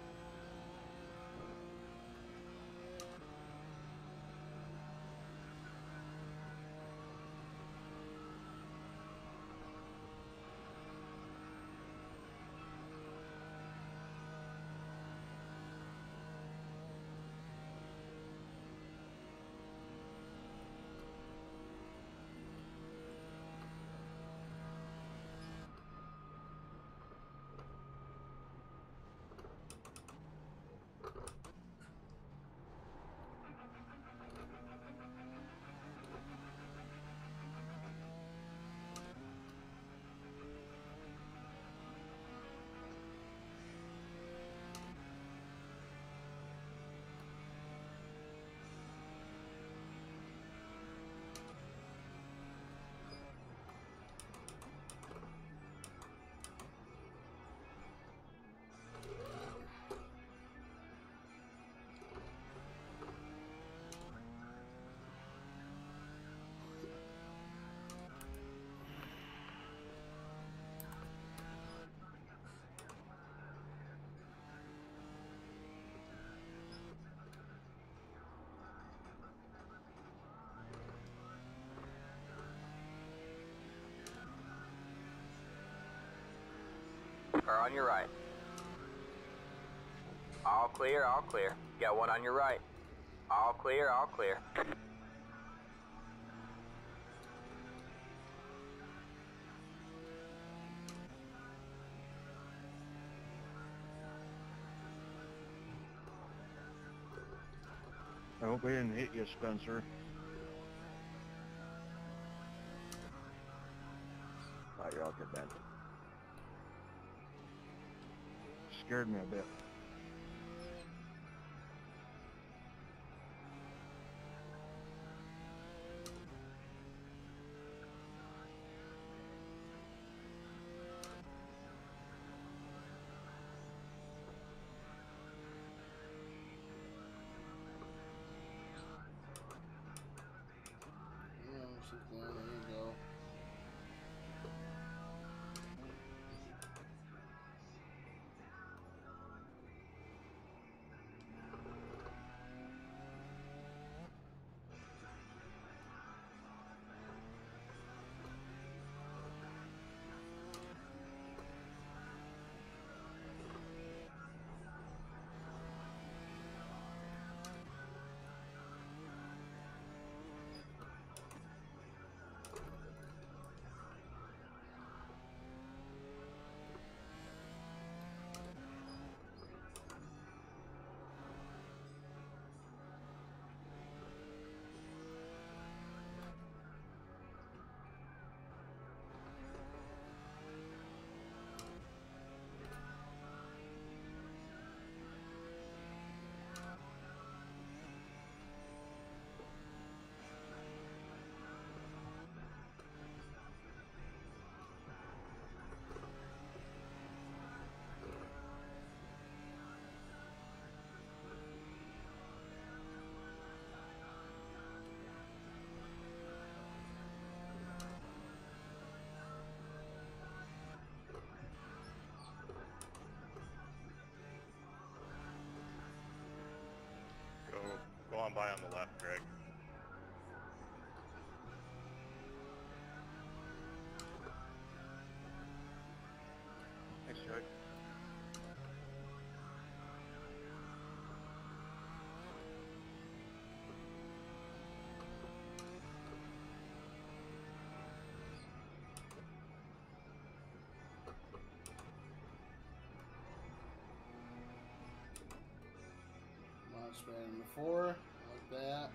Car on your right. All clear, all clear. Got one on your right. All clear, all clear. I hope I didn't hit you, Spencer. Oh, you're all good, man. Scared me a bit. Yeah, she's down. There you go. Go, go on by on the left, Greg. Thanks, Joey. Much better than before. Like that.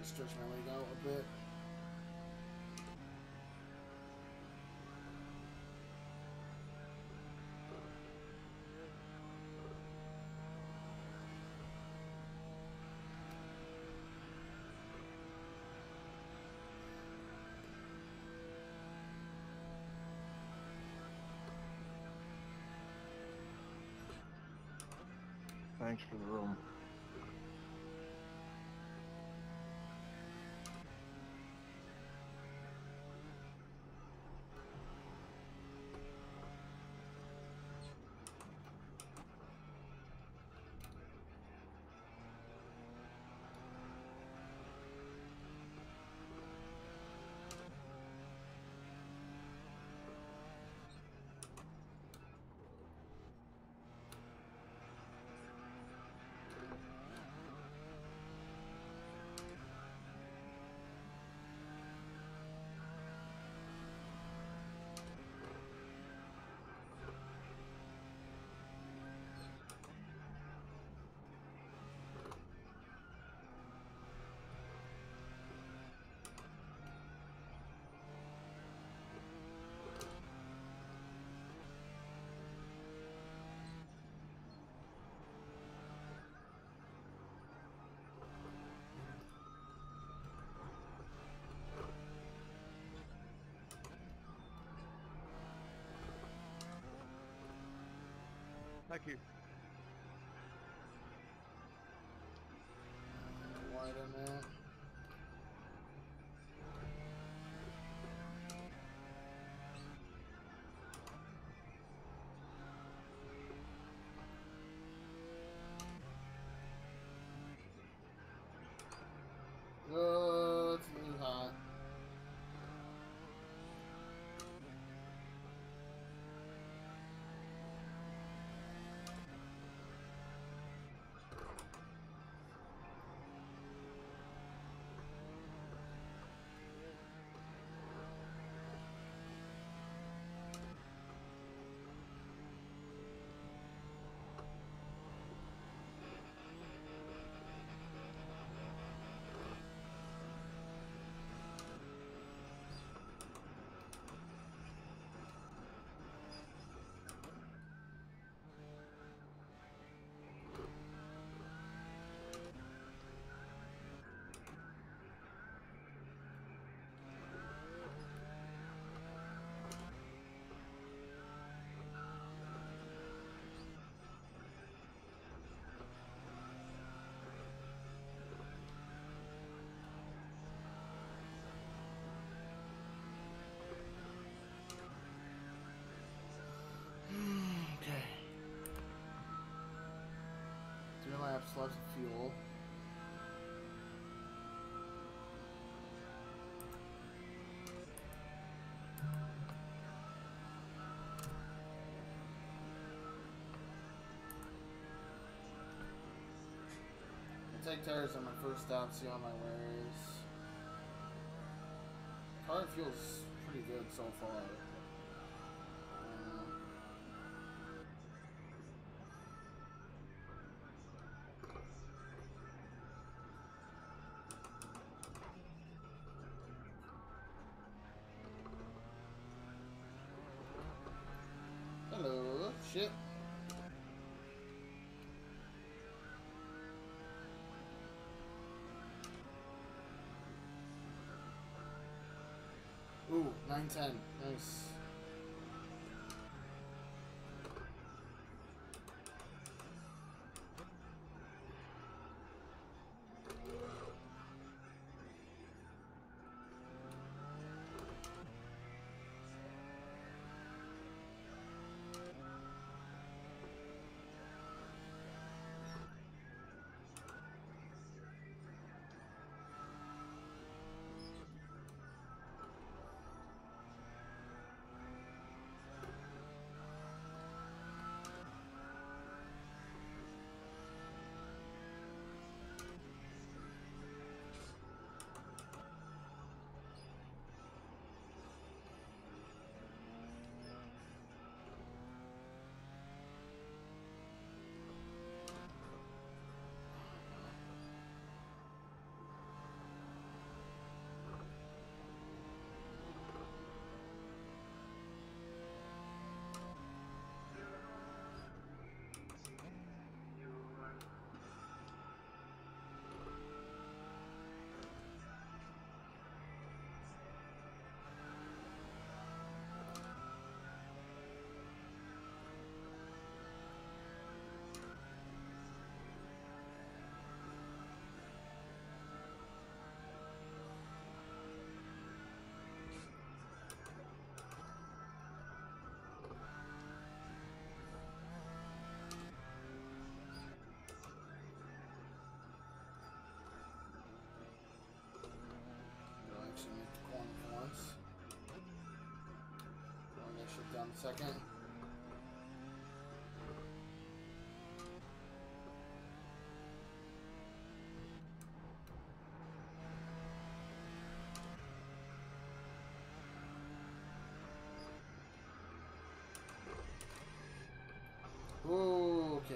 to stretch my leg out a bit. Thanks for the room. Thank you. Wide on that. Oh, it's really hot. Okay. Three laps left of fuel. I take tires on my first stop, see how my wear is. Car feels pretty good so far. Um, hello, shit. Ooh, nine ten. Nice. down second. Ooh, okay.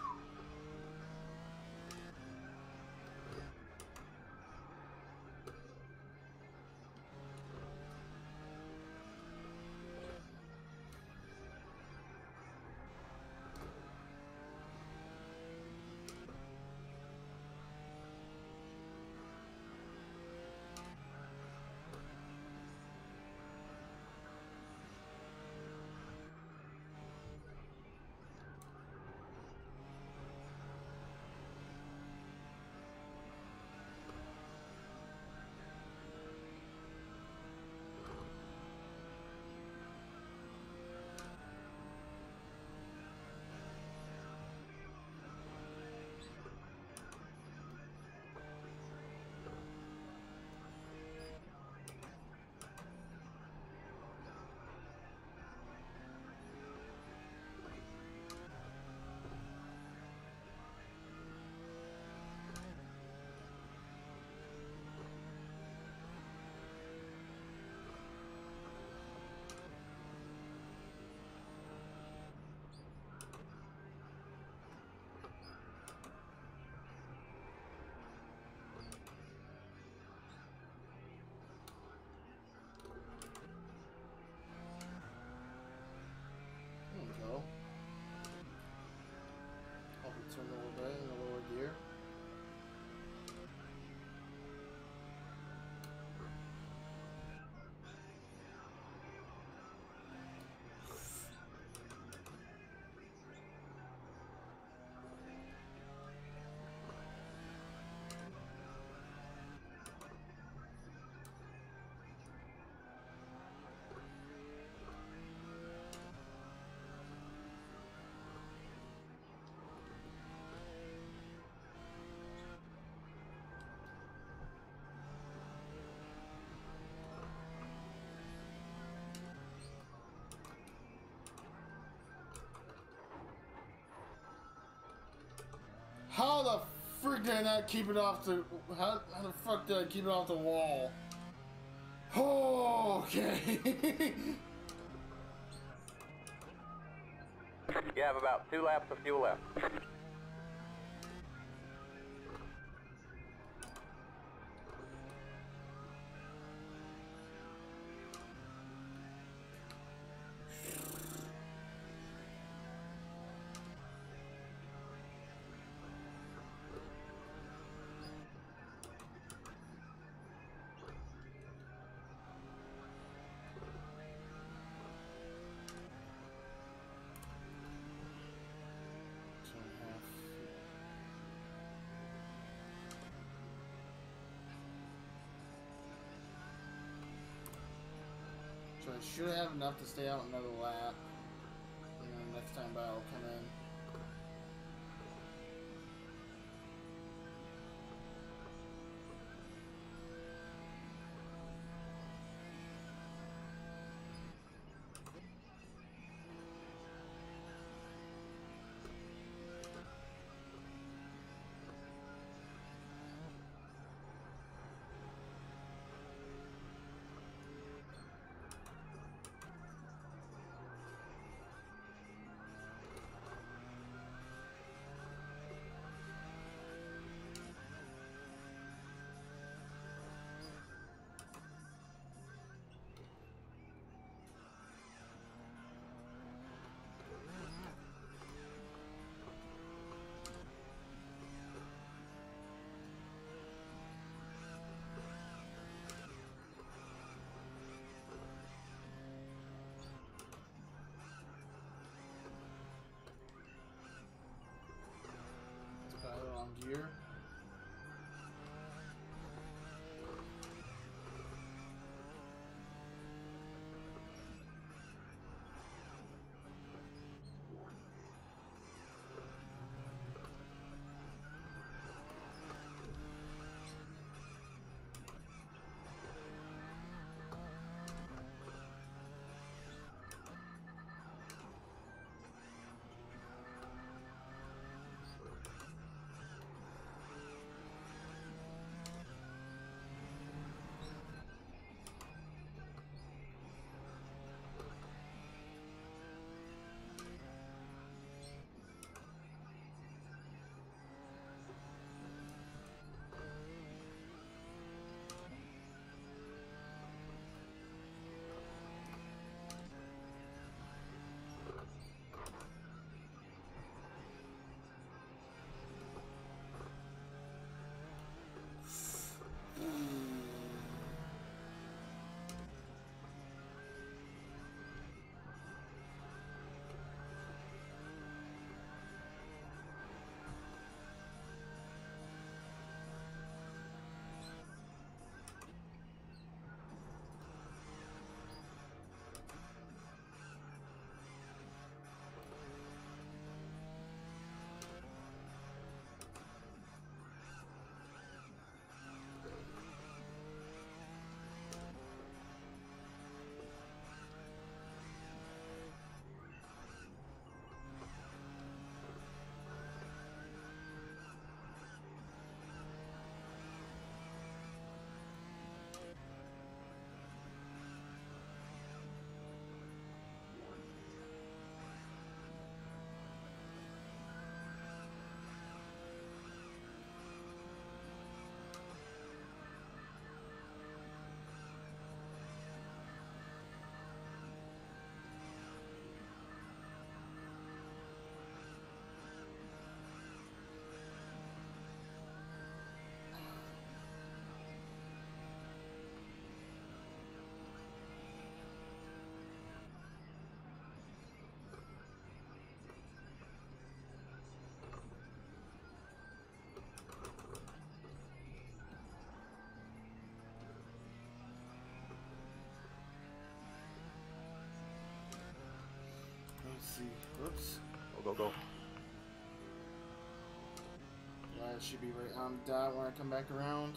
There we go. Help it turn a little bit in the lower gear. How the frick did I not keep it off the... How, how the fuck did I keep it off the wall? Oh, okay. You have about two laps of fuel left. So I should have enough to stay out another lap. And then next time by I'll come in. On gear. Go, go, go. Yeah, it should be right on dot when I come back around.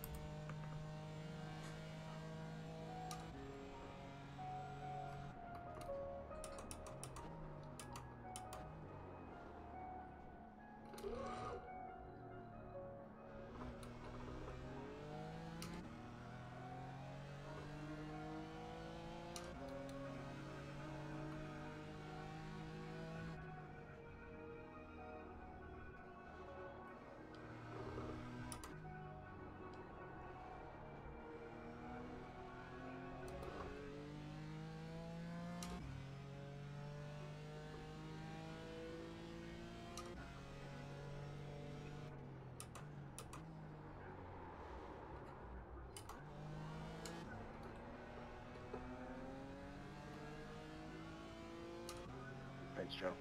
Thanks, Joe.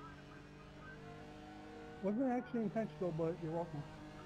Wasn't actually intentional, but you're welcome.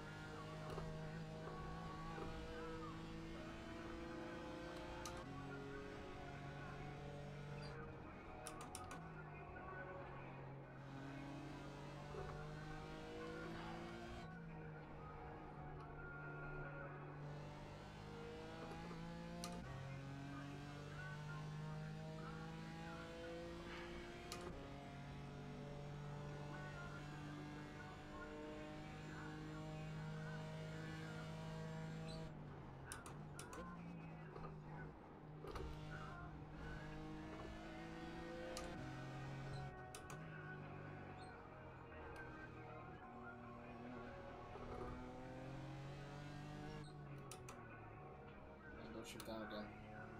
Don't shoot down again.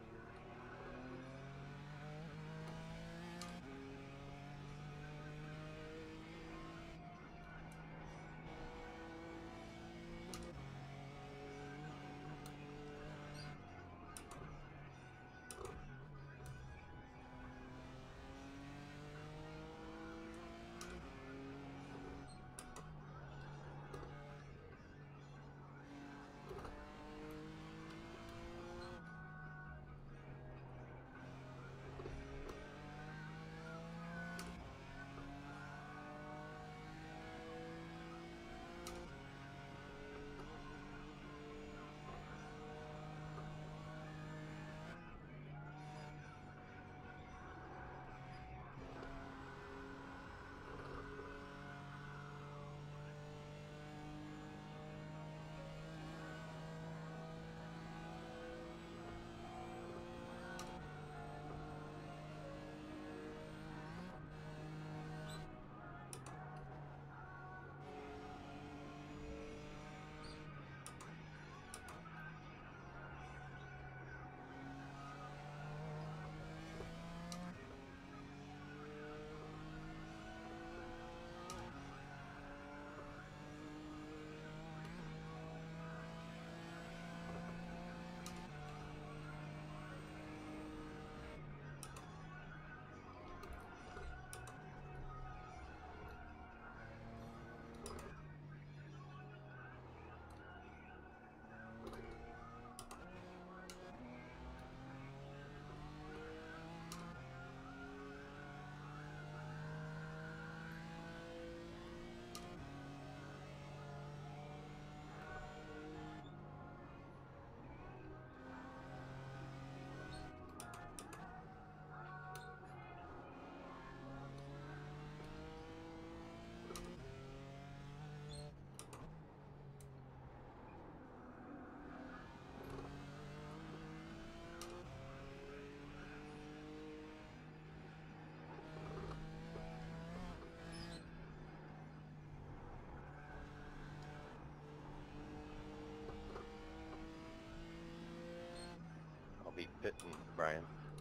Be pitting, Brian.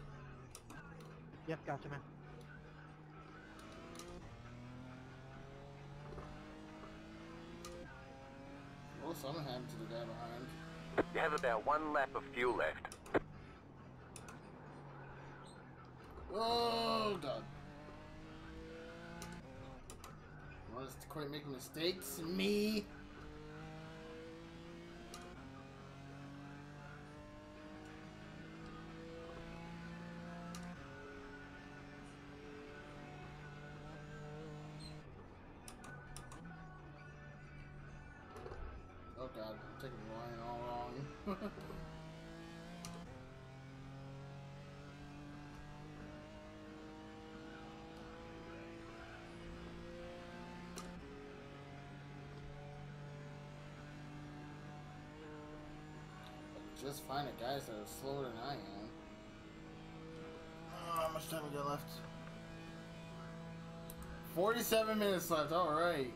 Yep, gotcha, man. What's something happened to the guy behind? You have about one lap of fuel left. Oh god. Want us to quit making mistakes? Me? Oh god, I'm taking the line all wrong. Just find it, guys that are slower than I am. Oh, how much time we got left? forty-seven minutes left, alright.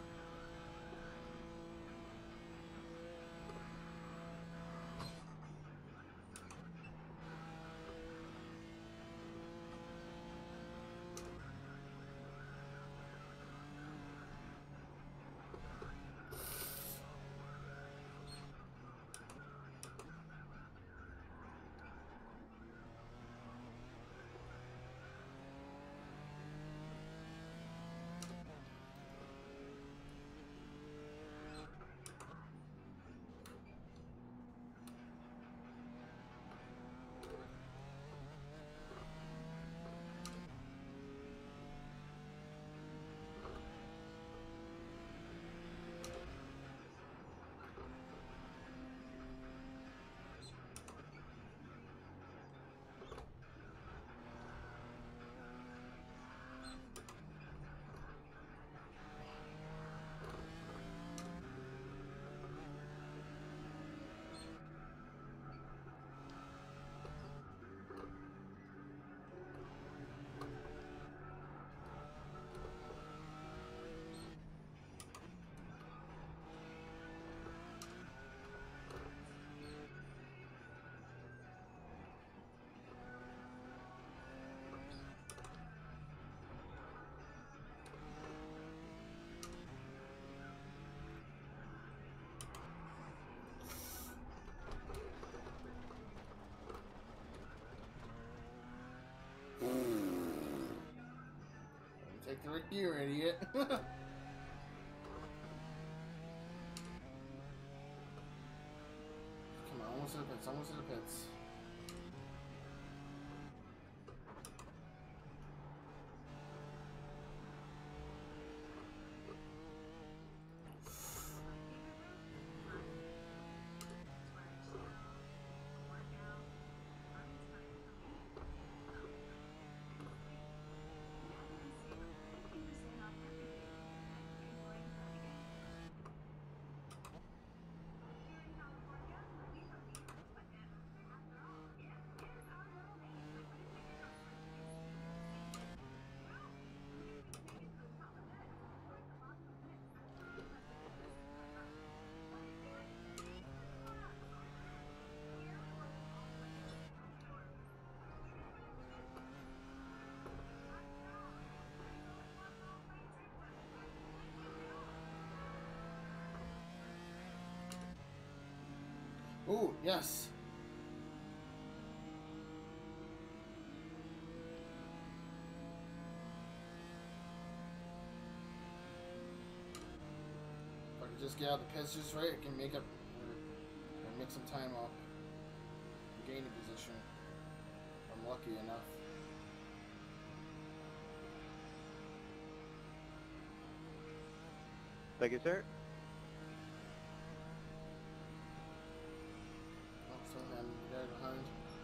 Take the right gear, idiot. Come on, almost to the pits, almost to the pits. Ooh, yes. If I can just get out the pits just right, I can make up or, or make some time up and gain a position. If I'm lucky enough. Thank you, sir. Oh, so I'm there behind.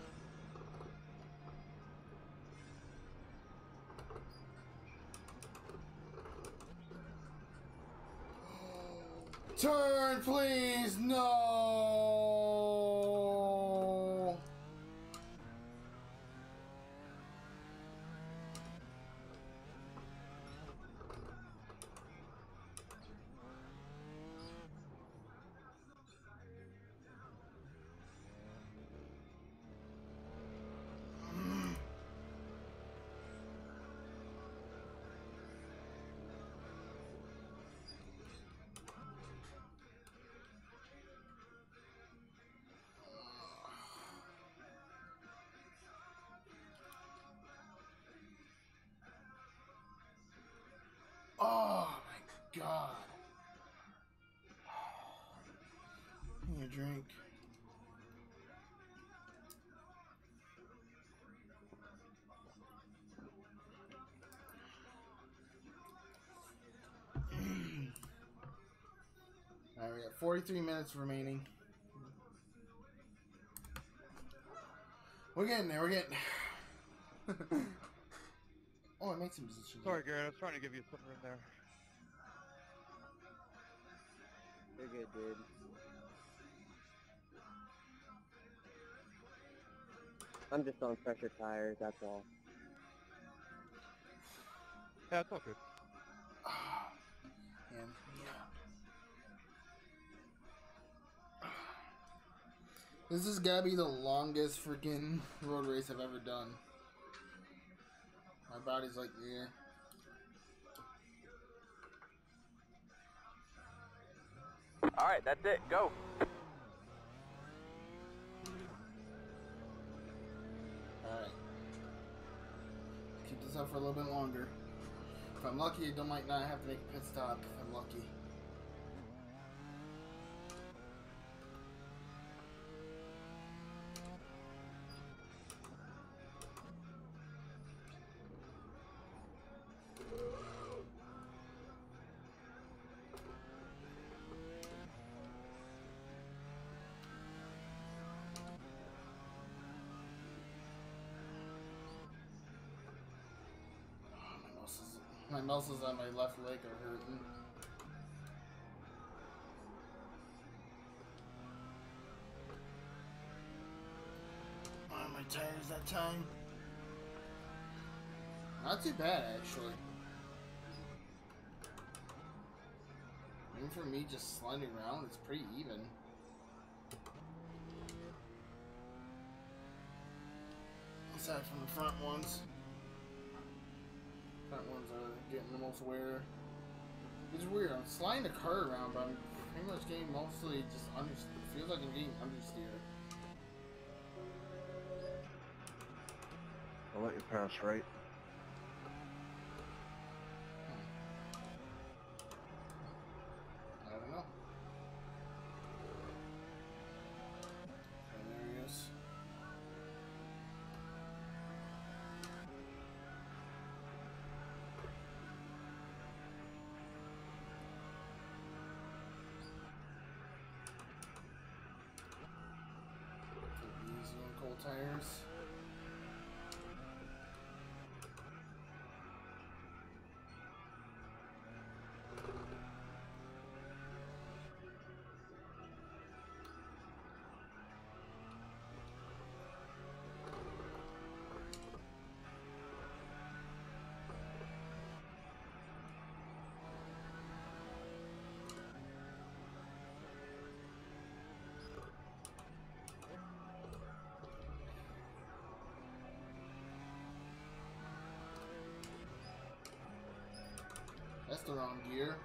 Turn, please! No! Oh my god. Give me a drink. Alright, we got forty-three minutes remaining. We're getting there, we're getting there. Oh, I made some decisions. Sorry, Garrett, I was trying to give you some room there. You're good, dude. I'm just on fresher tires, that's all. Yeah, it's all good. Man. This has gotta be the longest freaking road race I've ever done. My body's like, yeah. Alright, that's it. Go. Alright. Keep this up for a little bit longer. If I'm lucky, I might not have to make a pit stop if I'm lucky. My muscles on my left leg are hurting. On my tires that time. Not too bad, actually. Even for me just sliding around, it's pretty even. Aside from the front ones. Front ones are getting the most wear. It's weird. I'm sliding the car around, but I'm pretty much getting mostly just under. It feels like I'm getting understeer. I'll let you pass, right? I don't know. And there he is. Easy on cold tires. That's the wrong gear.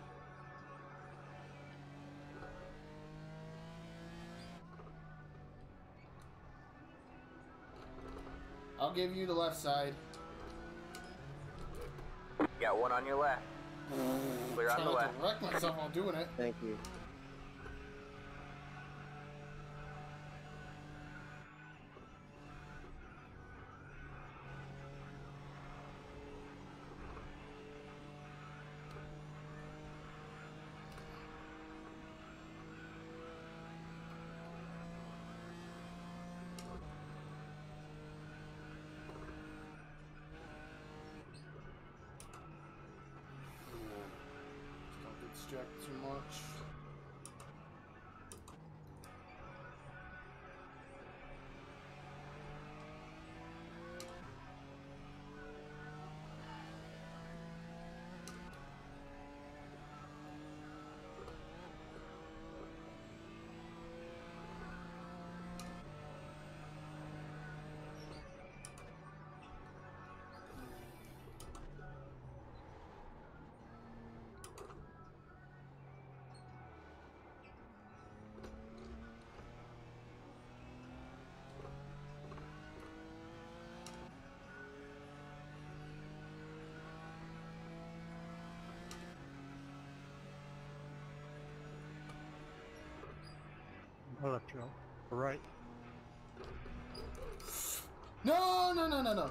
I'll give you the left side. Got one on your left. Clear on the Trying left. to wreck myself while doing it. Thank you. Don't get distracted too much. I left you. Right. No, no, no, no, no.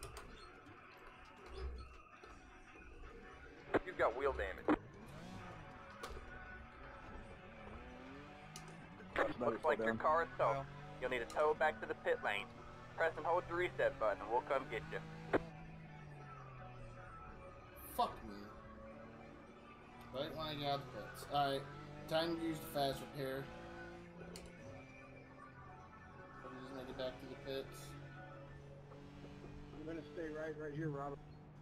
You've got wheel damage. Just let me Looks slow like your down. car is totaled. You'll need to tow back to the pit lane. Press and hold the reset button and we'll come get you. Fuck me. Right when I get out of the pits. Alright, time to use the fast repair. Let me just make it back to the pits. I'm gonna stay right, right here, Robert.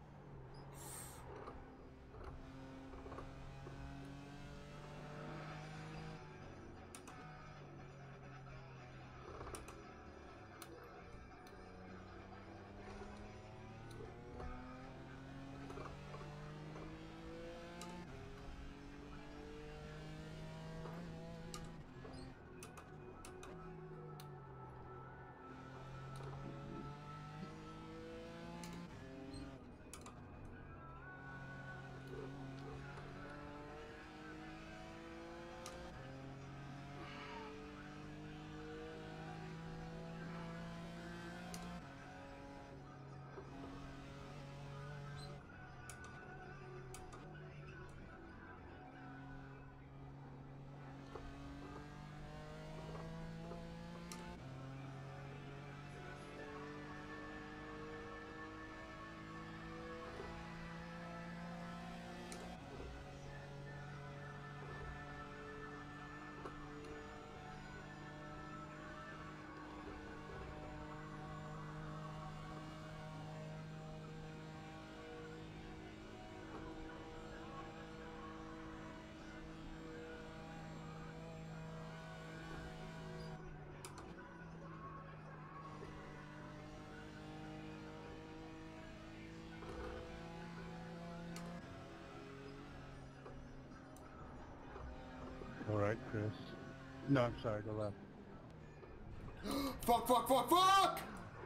All right, Chris. No, I'm sorry, go left. Fuck, fuck, fuck, fuck!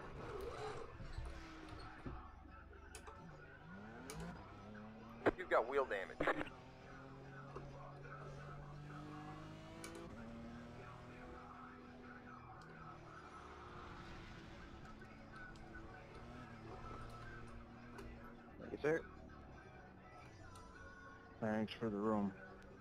You've got wheel damage. Thank you, sir. Thanks for the room.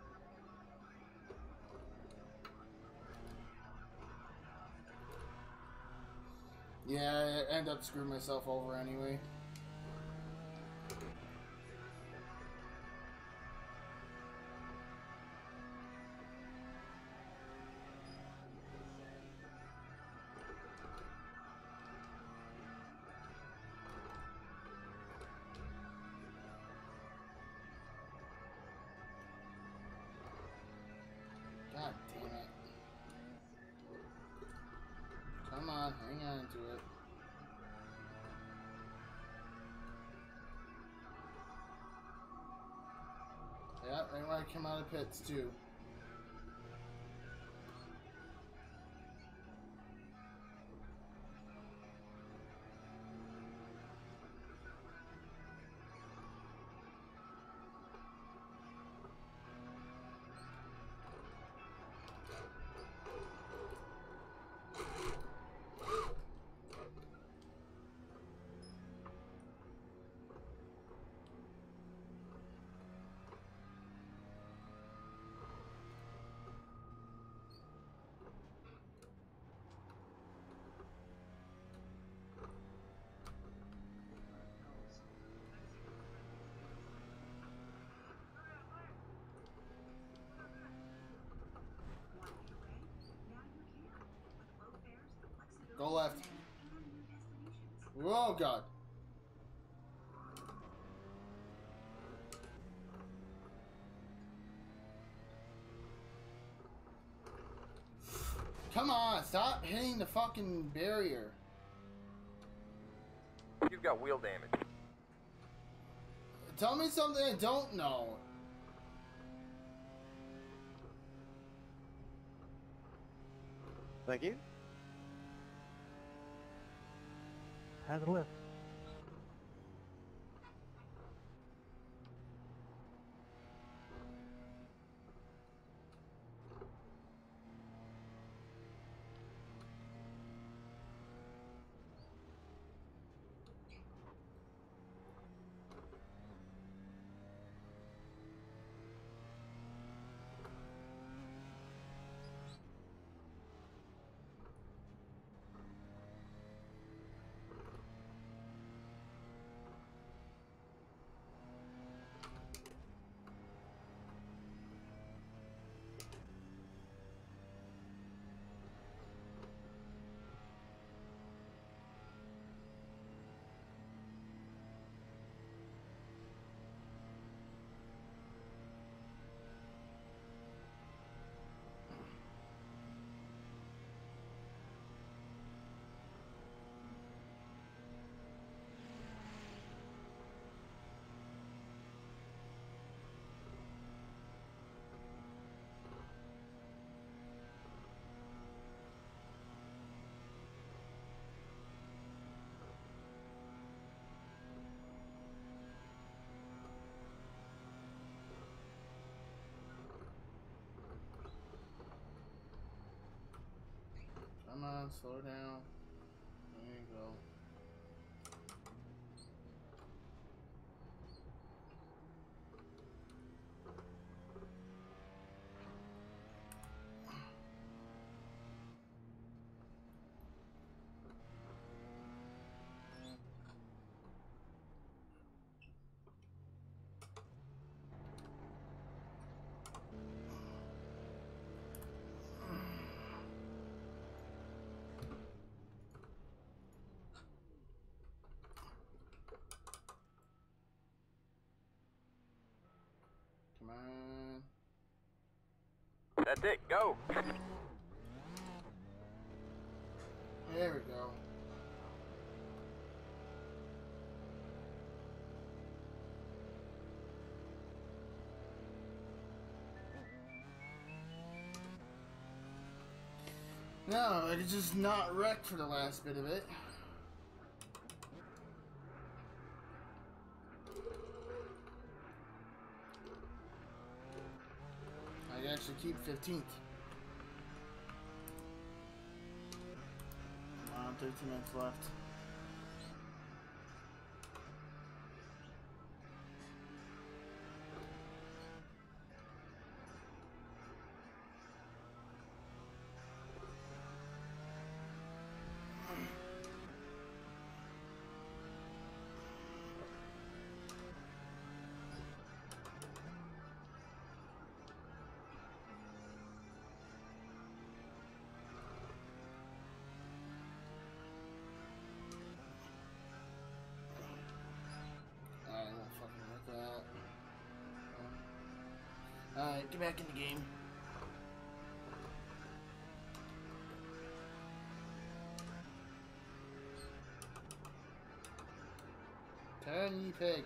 Yeah, I end up screwing myself over anyway. God damn it. Come on, hang on to it. Yeah, right when I come out of pits too. Go left. Oh god. Come on, stop hitting the fucking barrier. You've got wheel damage. Tell me something I don't know. Thank you. How's the lift? Come on, slow down. There you go. Come on. That's it, go! There we go. No, I could just not wreck for the last bit of it. I can actually keep fifteenth. Come on, thirteen minutes left. Alright, get back in the game. Tiny pig.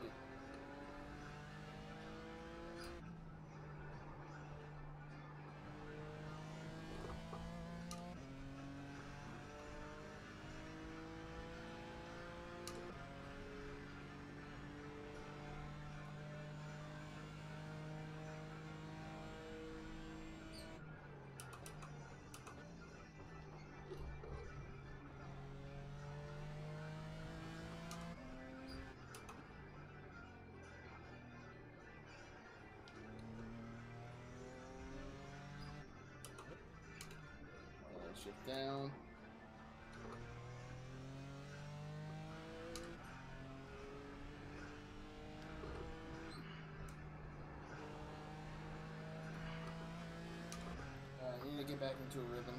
Shift down. Alright, I need to get back into a rhythm.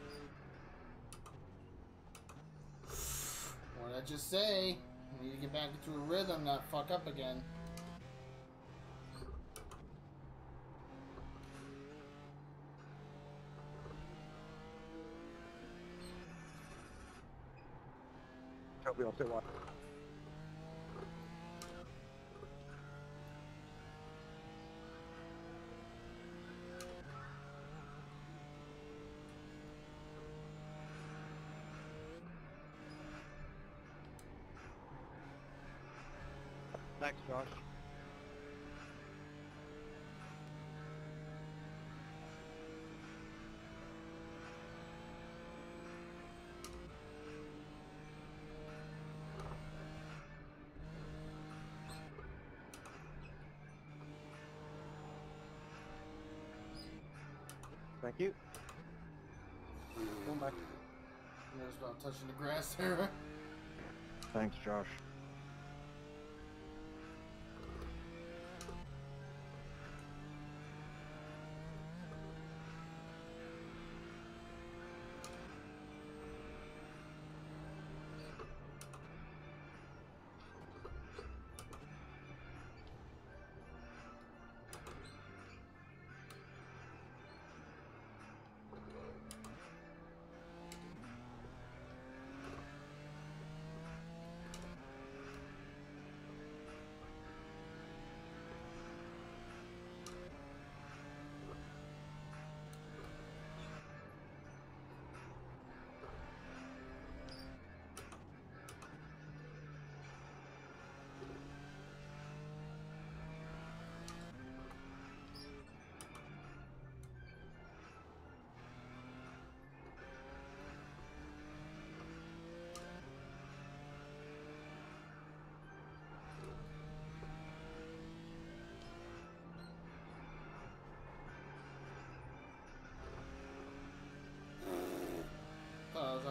What did I just say? I need to get back into a rhythm, not fuck up again. Hope we all sit one. Thanks, Josh. Thank you. Going back. I was about touching the grass there. Thanks, Josh.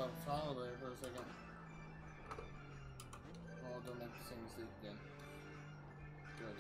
a foul there for a second. Oh, don't make the same mistake again. Good.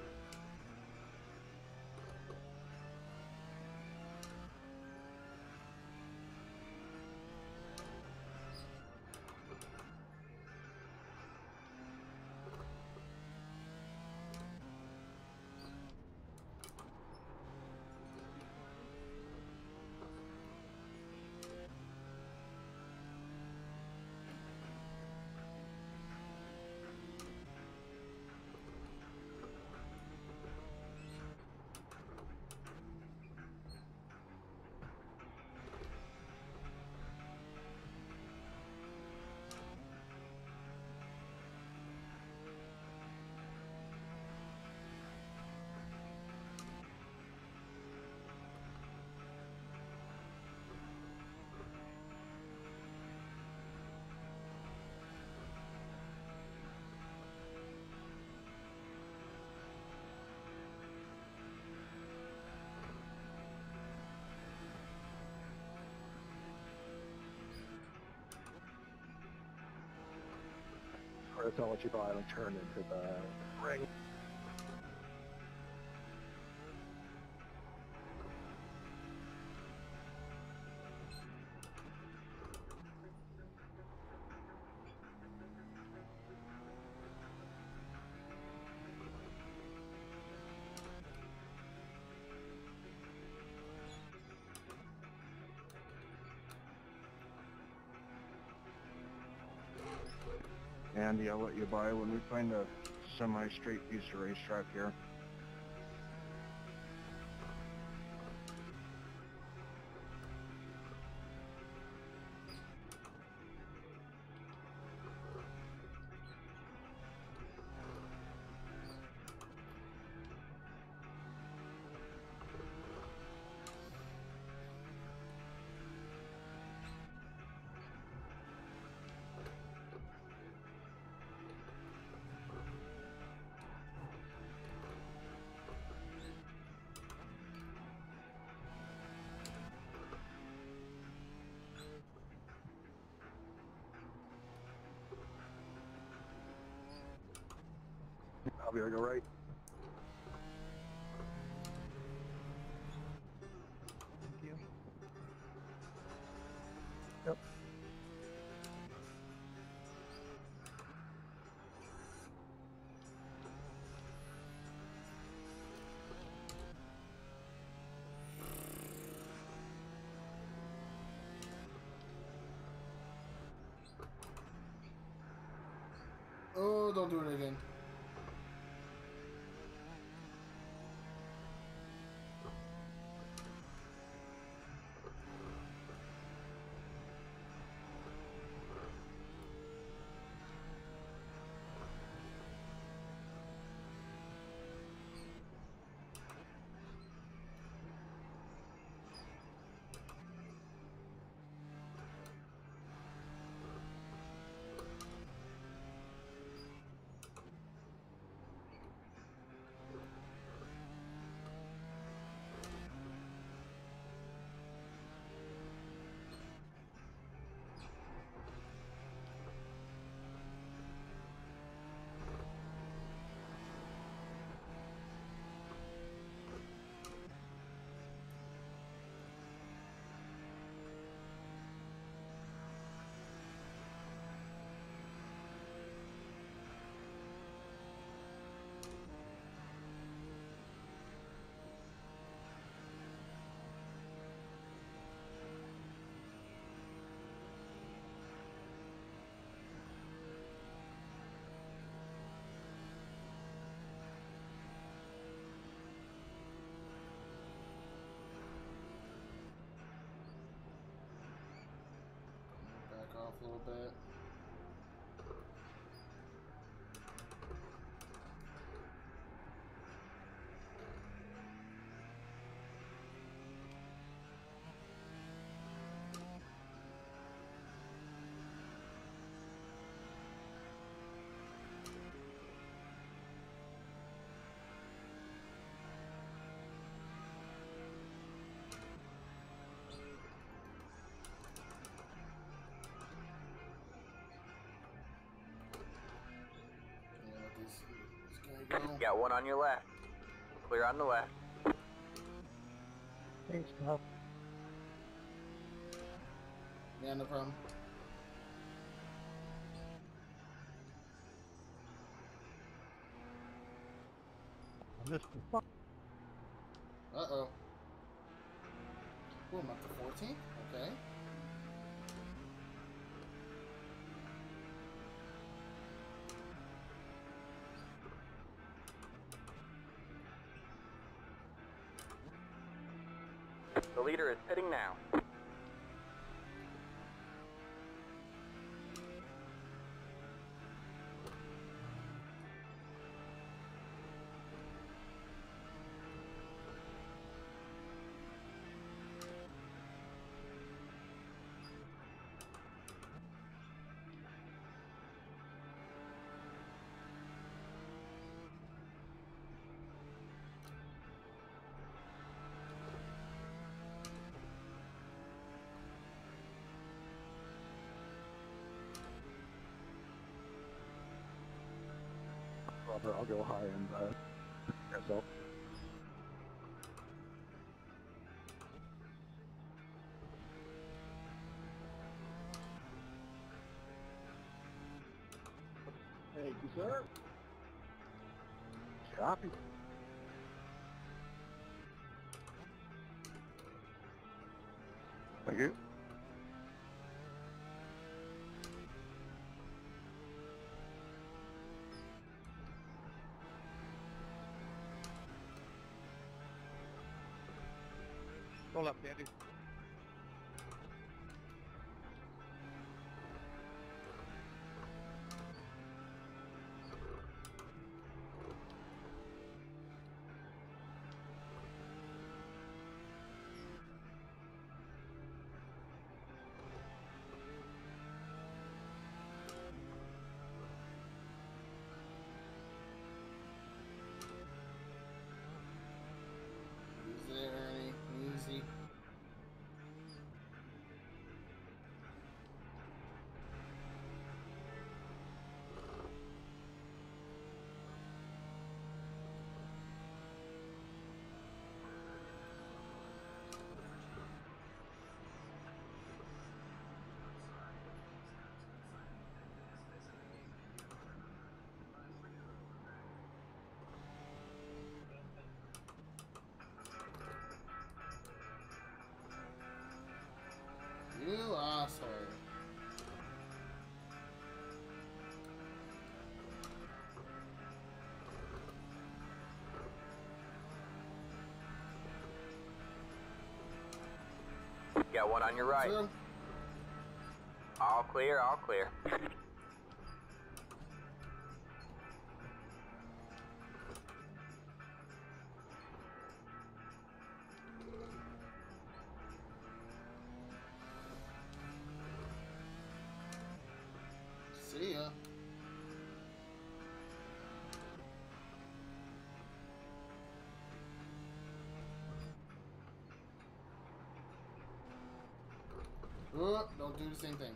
Chris, I'll let you go out and turn into the ring. Andy, I'll let you by when we find a semi-straight piece of racetrack here. I'll be able to go right. Thank you. Yep. Oh, don't do it again. Back off a little bit. Got one on your left. Clear on the left. Thanks, Bob. Yeah, no problem. Just fuck. Uh-oh. Ooh, I'm up to fourteen? Okay. The leader is pitting now. Robert, I'll go high and uh, yourself. Thank you, sir. Copy. Thank you. Roll up, Dandy. Easy there, Ernie. Easy. You asshole. Got one on your right. True. All clear, all clear. See ya. Oh, don't do the same thing.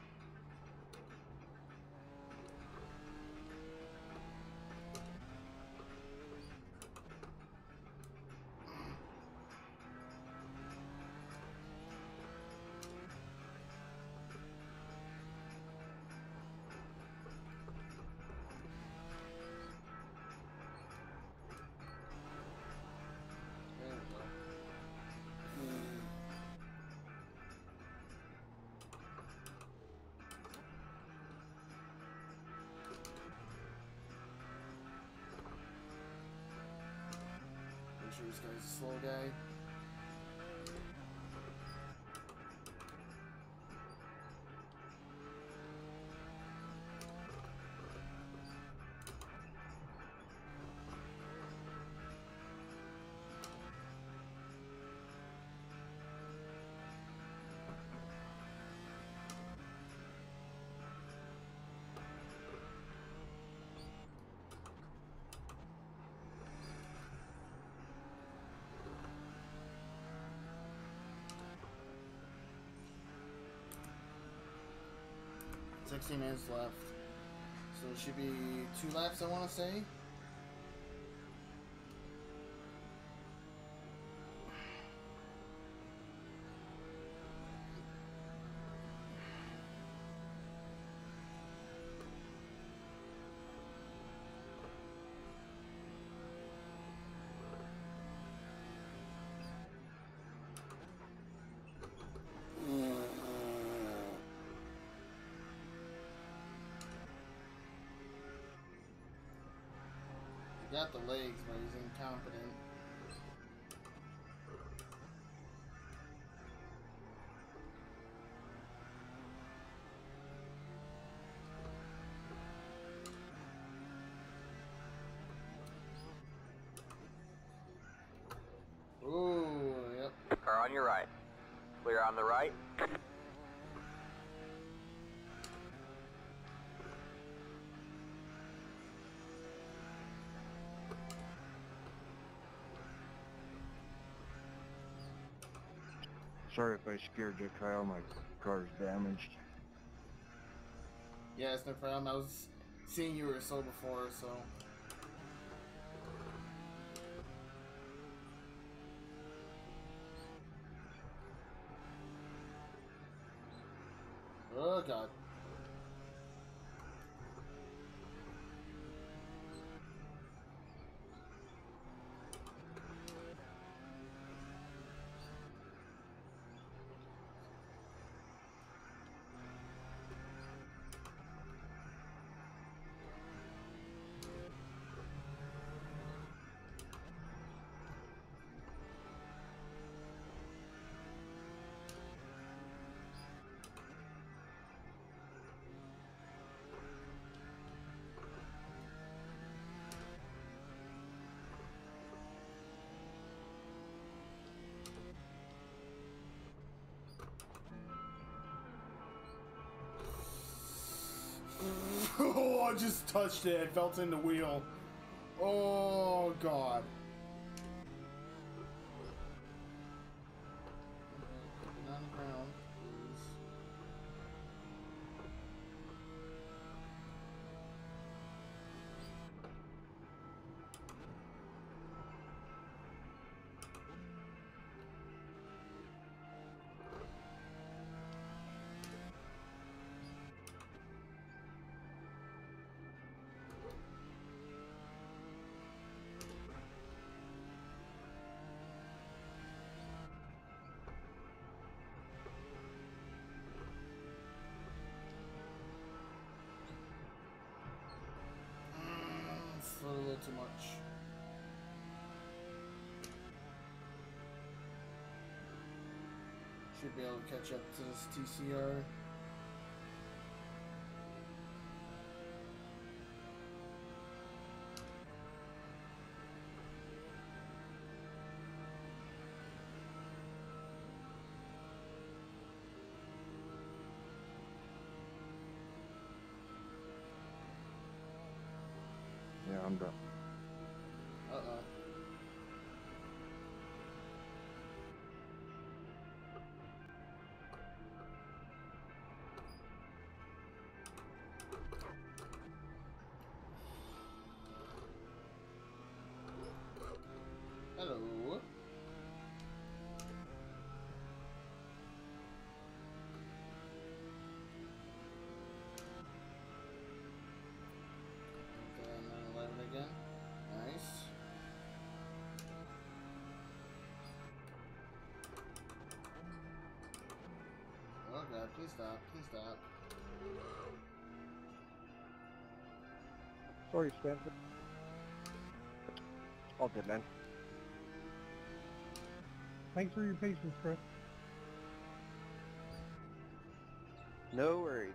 There we go. Hmm. Make sure this guy's a slow guy. sixteen minutes left. So it should be two laps, I want to say. got the legs, but he's incompetent. Ooh, yep. Car on your right. Clear on the right. Sorry if I scared you, Kyle. My car's damaged. Yeah, it's no problem. I was seeing you were so before, so. Oh god. Oh, I just touched it. It felt in the wheel. Oh, God. Put it on the ground, please. A little too much. Should be able to catch up to this T C R. Yeah, I'm done. Uh-oh. Hello. nine eleven again. Nice. Oh god, please stop, please stop. Sorry, Spencer. All good, man. Thanks for your patience, Chris. No worries.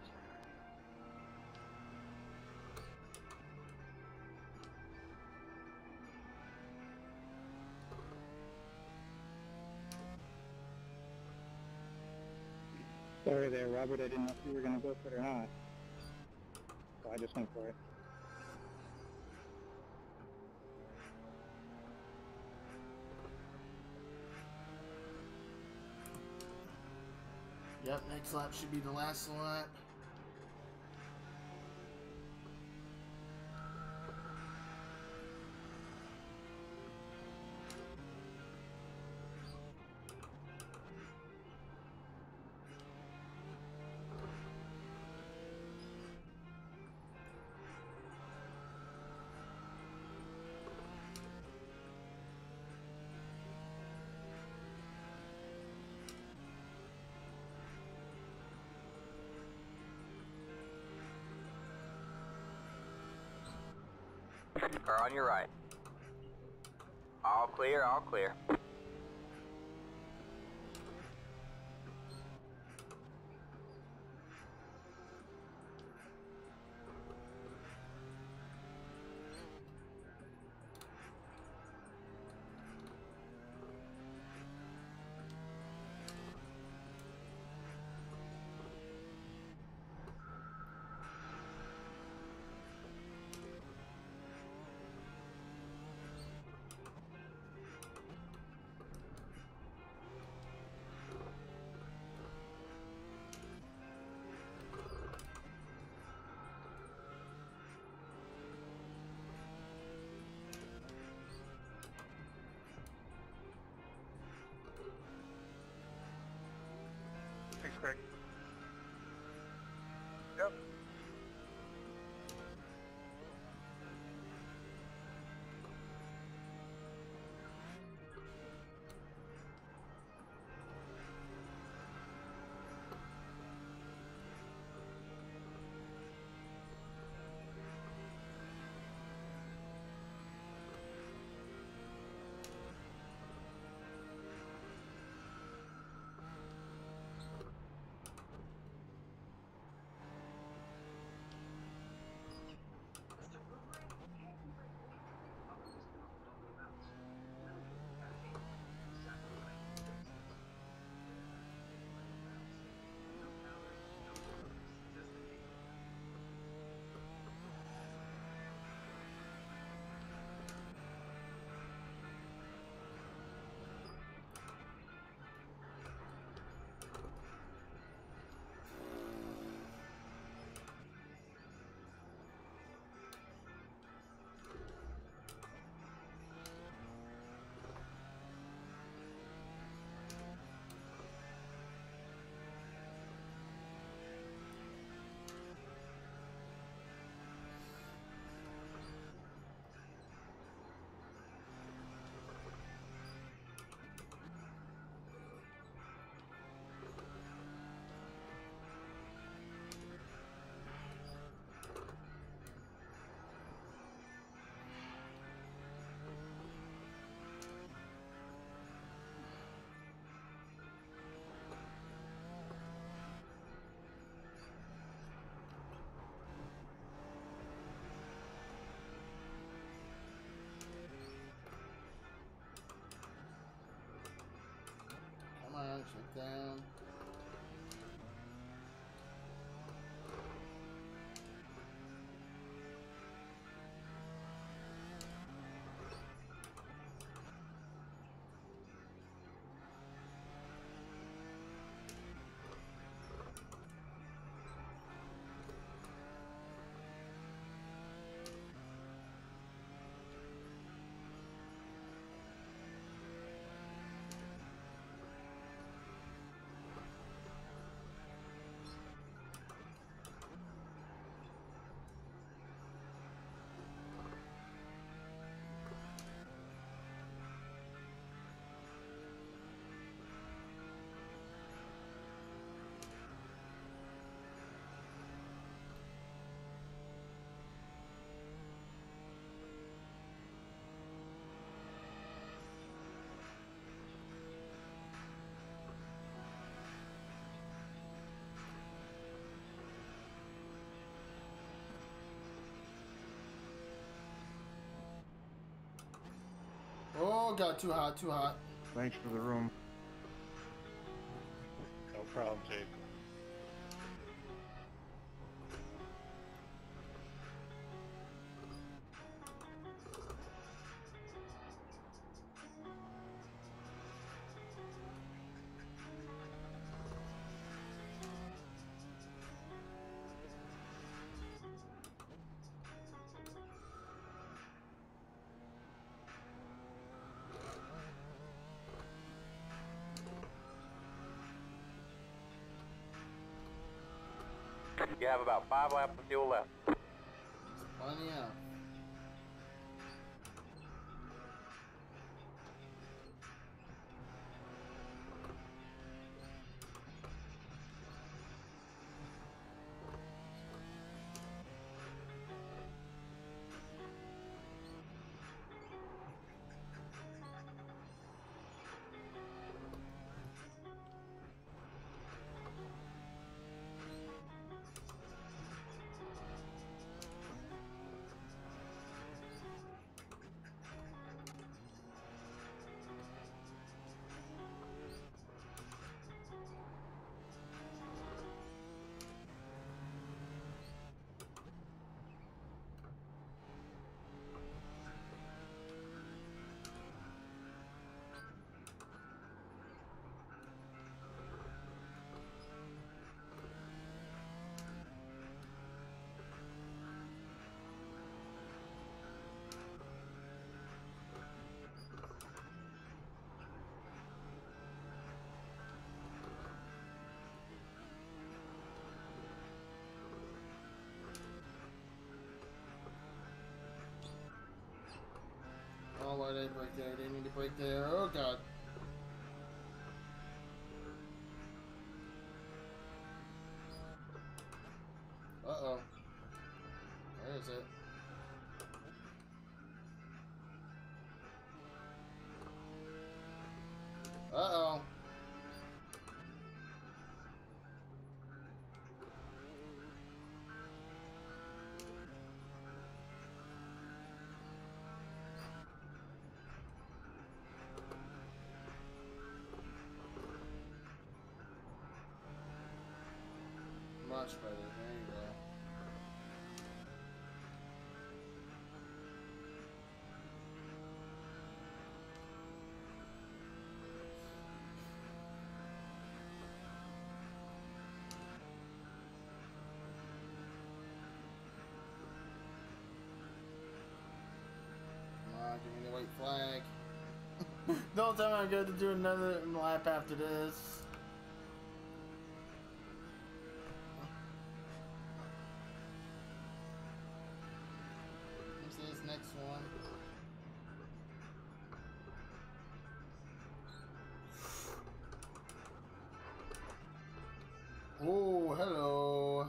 Sorry there, Robert. I didn't know if you were going to go for it or not. So I just went for it. Yep, next lap should be the last lap. Car on your right. All clear, all clear. Thanks, Craig. Yep. Come on, shut down. Oh, got too hot, too hot. Thanks for the room. No problem, Jake. You have about five laps of fuel left. Plenty of. why did I break there? I didn't need to break there. Oh god. Uh-oh. Where is it? Uh-oh. Much better. There you go. Come on, give me the white flag. Don't tell me I'm going to do another lap after this. What's this next one? Oh, hello.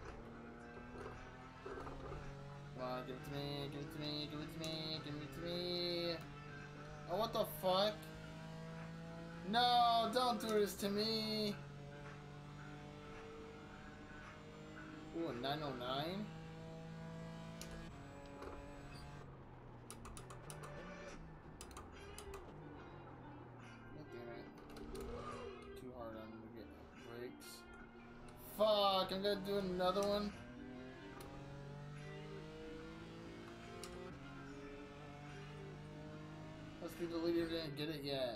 Come on, give it to me, give it to me, give it to me, give it to me. Oh, what the fuck? No, don't do this to me. Ooh, a nine oh nine? God damn it. Too hard on the brakes. Fuck, I'm gonna do another one. Must be the leader didn't get it yet.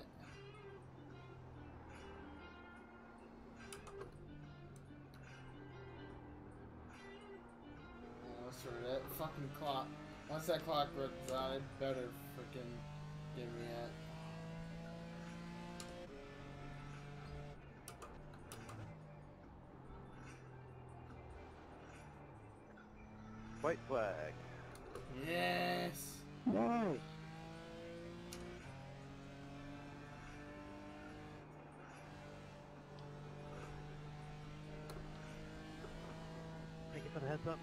Oh, sorry, that fucking clock. Once that clock runs out, it better freaking give me it. White flag. Yes! Nice. Thank you for the heads up.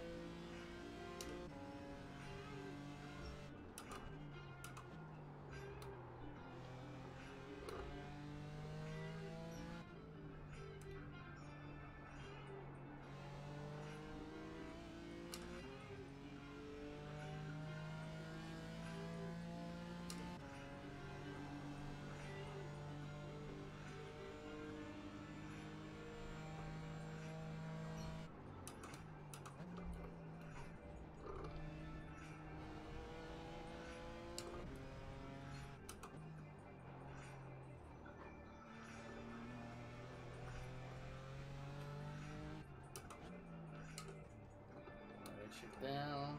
Right shit down.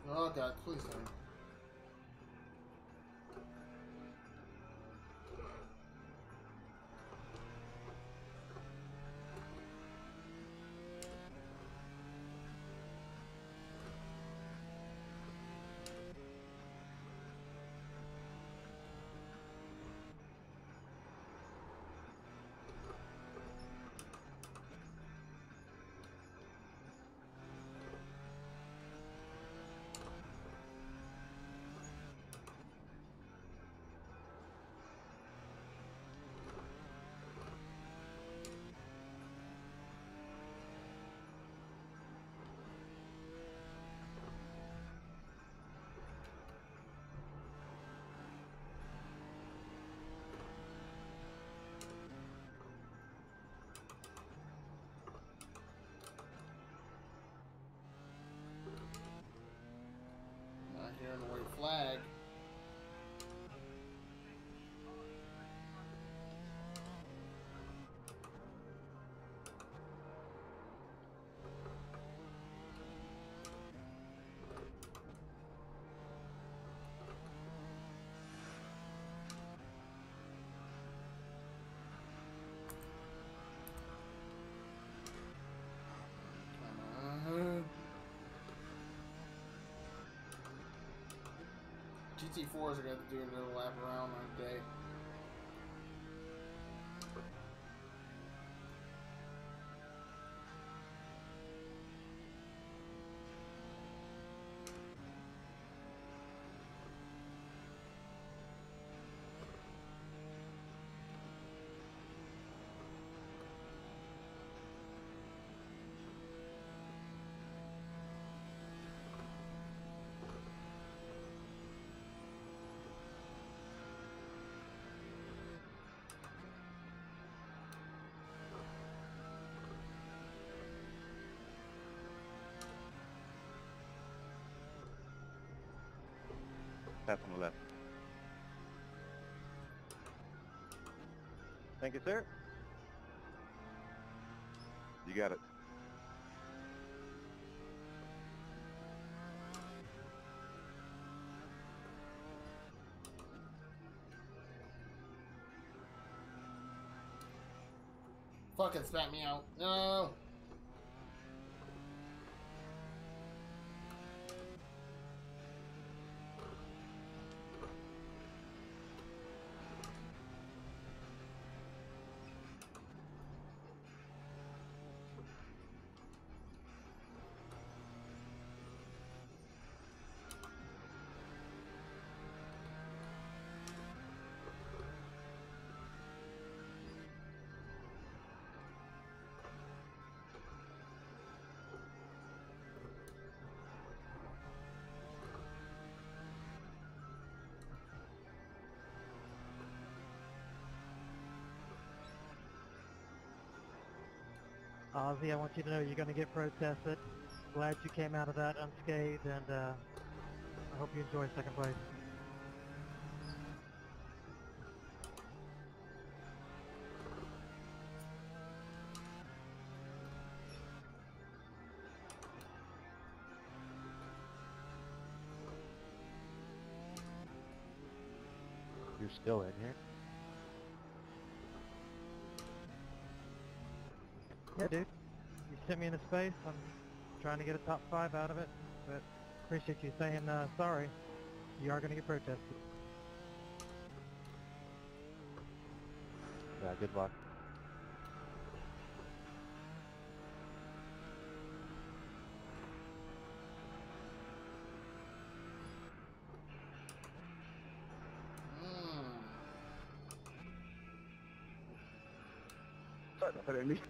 Oh god, please don't. Not hearing the white flag. Uh, G T fours are going to do another lap around on the day. Pass on the left. Thank you, sir. You got it. Fucking spat me out. No! Ozzy, I want you to know you're going to get protested. Glad you came out of that unscathed, and uh, I hope you enjoy second place. You're still in here? Yeah, dude. You sent me into space. I'm trying to get a top five out of it, but appreciate you saying uh, sorry. You are going to get protested. Yeah, good luck. Sorry about that, Andy.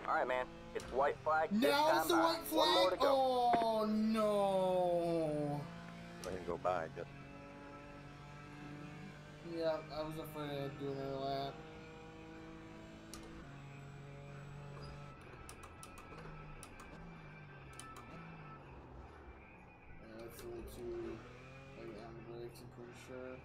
Alright, man. It's white flag. This Now time it's the by. white One more flag. to go. Oh no. Go ahead and go by. Just Yeah, I was afraid I'd do another lap. Yeah, that's a little too late on the brakes, I'm pretty sure.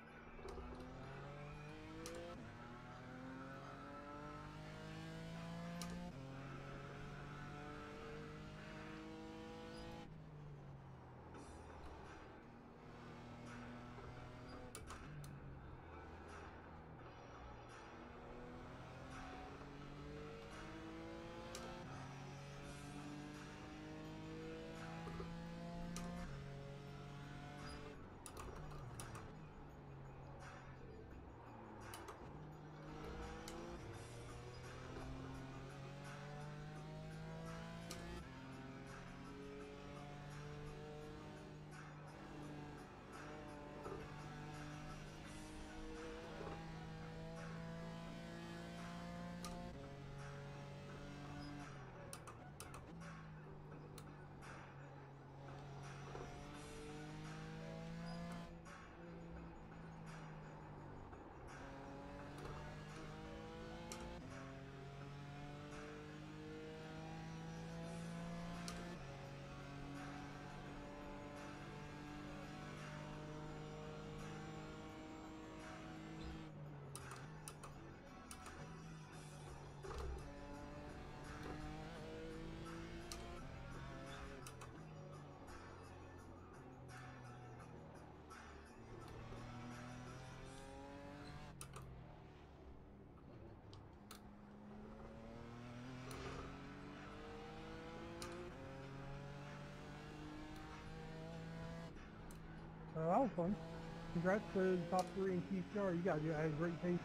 Uh, that was fun. Congrats to the top three in T C R. You guys had a great pace.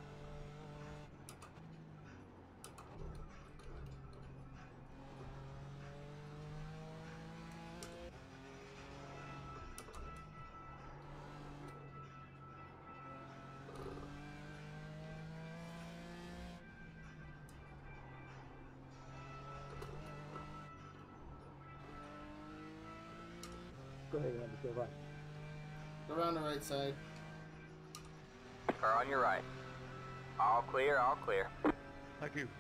go ahead and have to go right. Around the right side. Car on your right. All clear, all clear. Thank you.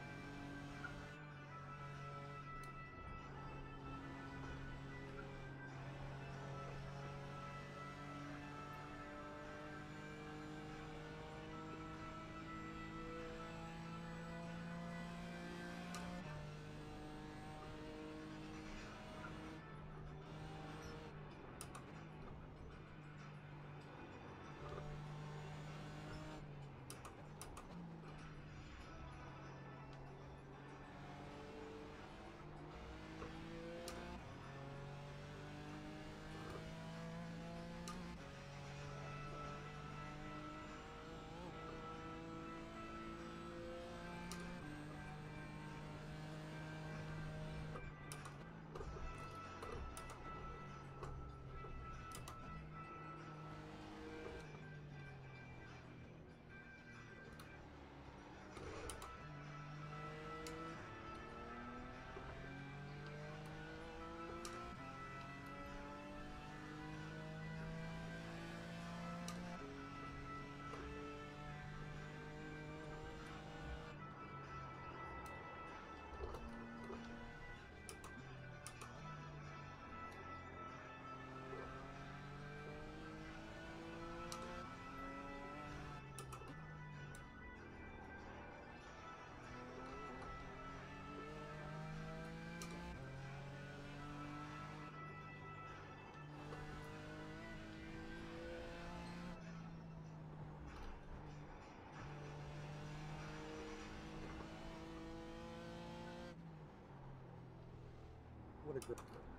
What a good.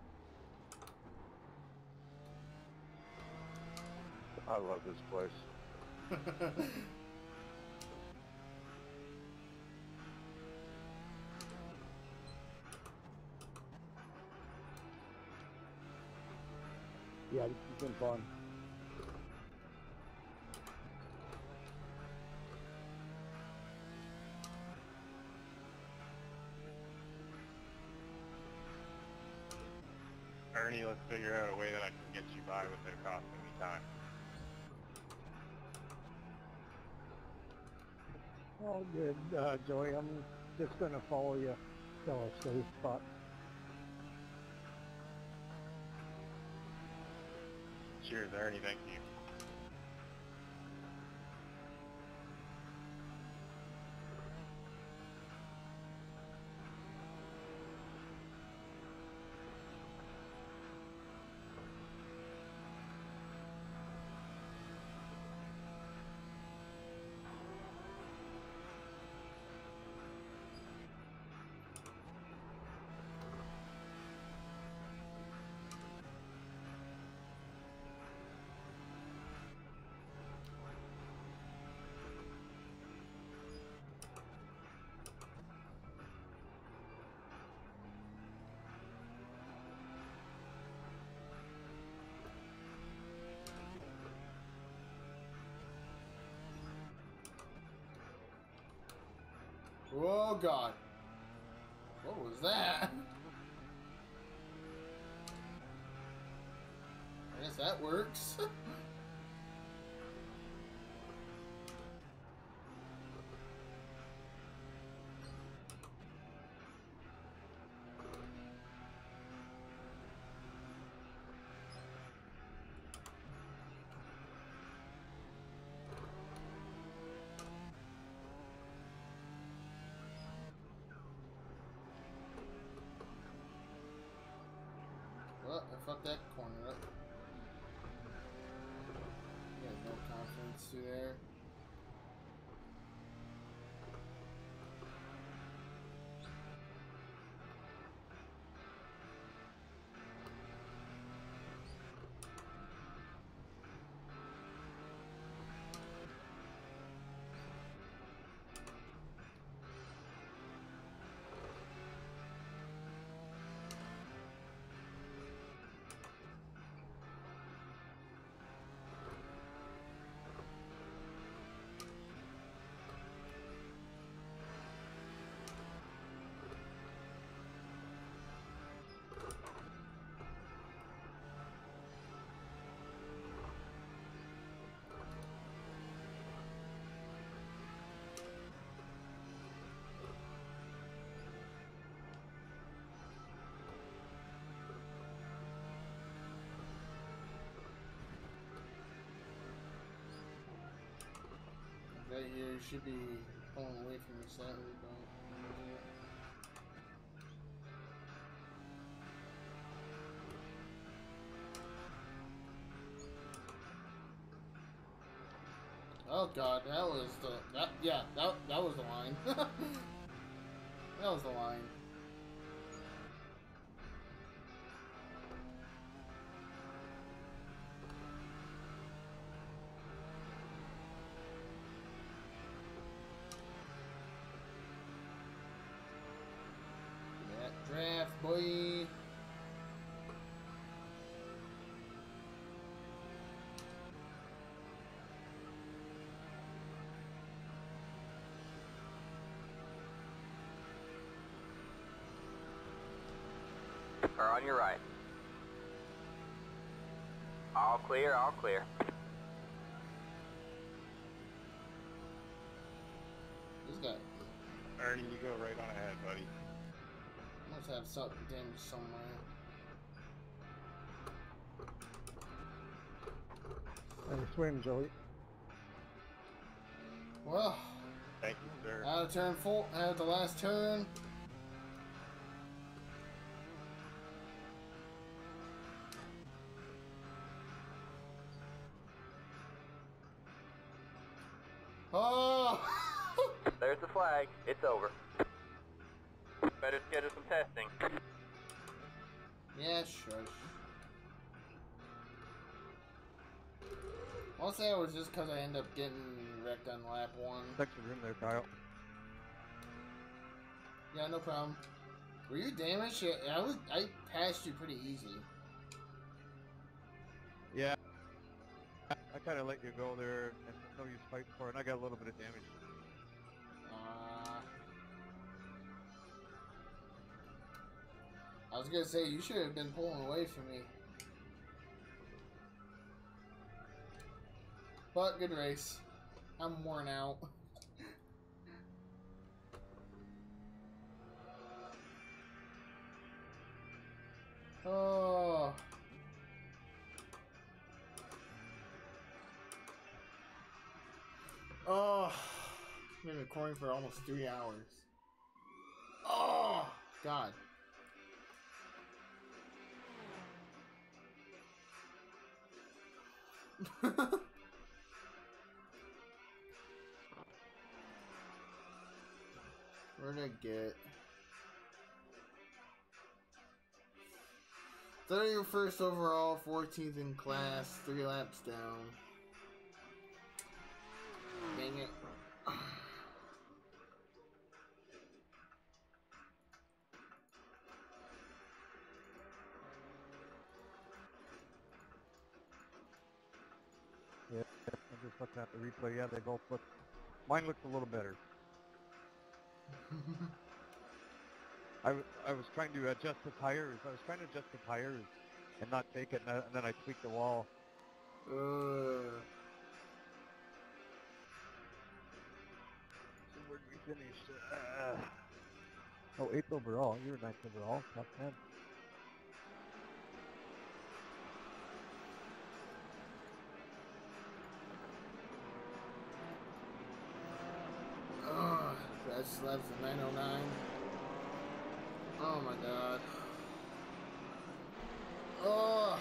I love this place. Yeah, this has been fun. Ernie, let's figure out a way that I can get you by without costing me time. All good, uh, Joey. I'm just going to follow you till a safe spot. Cheers, Ernie. Thank you. Oh God. What was that? I guess that works. Well, I fucked that corner up. You got no confidence through there. Right here should be pulling away from me slightly, but oh God, that was the that yeah that that was the line. That was the line. That draft, boy. Car on your right. All clear, all clear. This guy Ernie, you go right on ahead, buddy. must have something damaged somewhere. And swim, Joey. Well, Thank you, sir. out of turn four, out of the last turn. Oh! There's the flag. It's over. Better schedule some testing. Yeah, shush. I'll say it was just because I ended up getting wrecked on lap one. Thanks for room there, Kyle. Yeah, no problem. Were you damaged? Yeah, I was. I passed you pretty easy. Yeah. I kind of let you go there, and no use fighting for it, and I got a little bit of damage. Uh, I was gonna say, you should have been pulling away from me. But good race. I'm worn out. Oh. Oh. I've been recording for almost three hours. Oh, God. Where'd I get? thirty-first overall, fourteenth in class, three laps down. Dang it. Yeah, I'm just looking at the replay. Yeah, they both look. Mine looks a little better. I, w I was trying to adjust the tires. I was trying to adjust the tires and not take it, and, I, and then I tweaked the wall. Uh. So where did we finish? Uh, oh, eighth overall. You were ninth overall. Top ten. Oh, that's left at nine oh nine. Oh my God. Oh.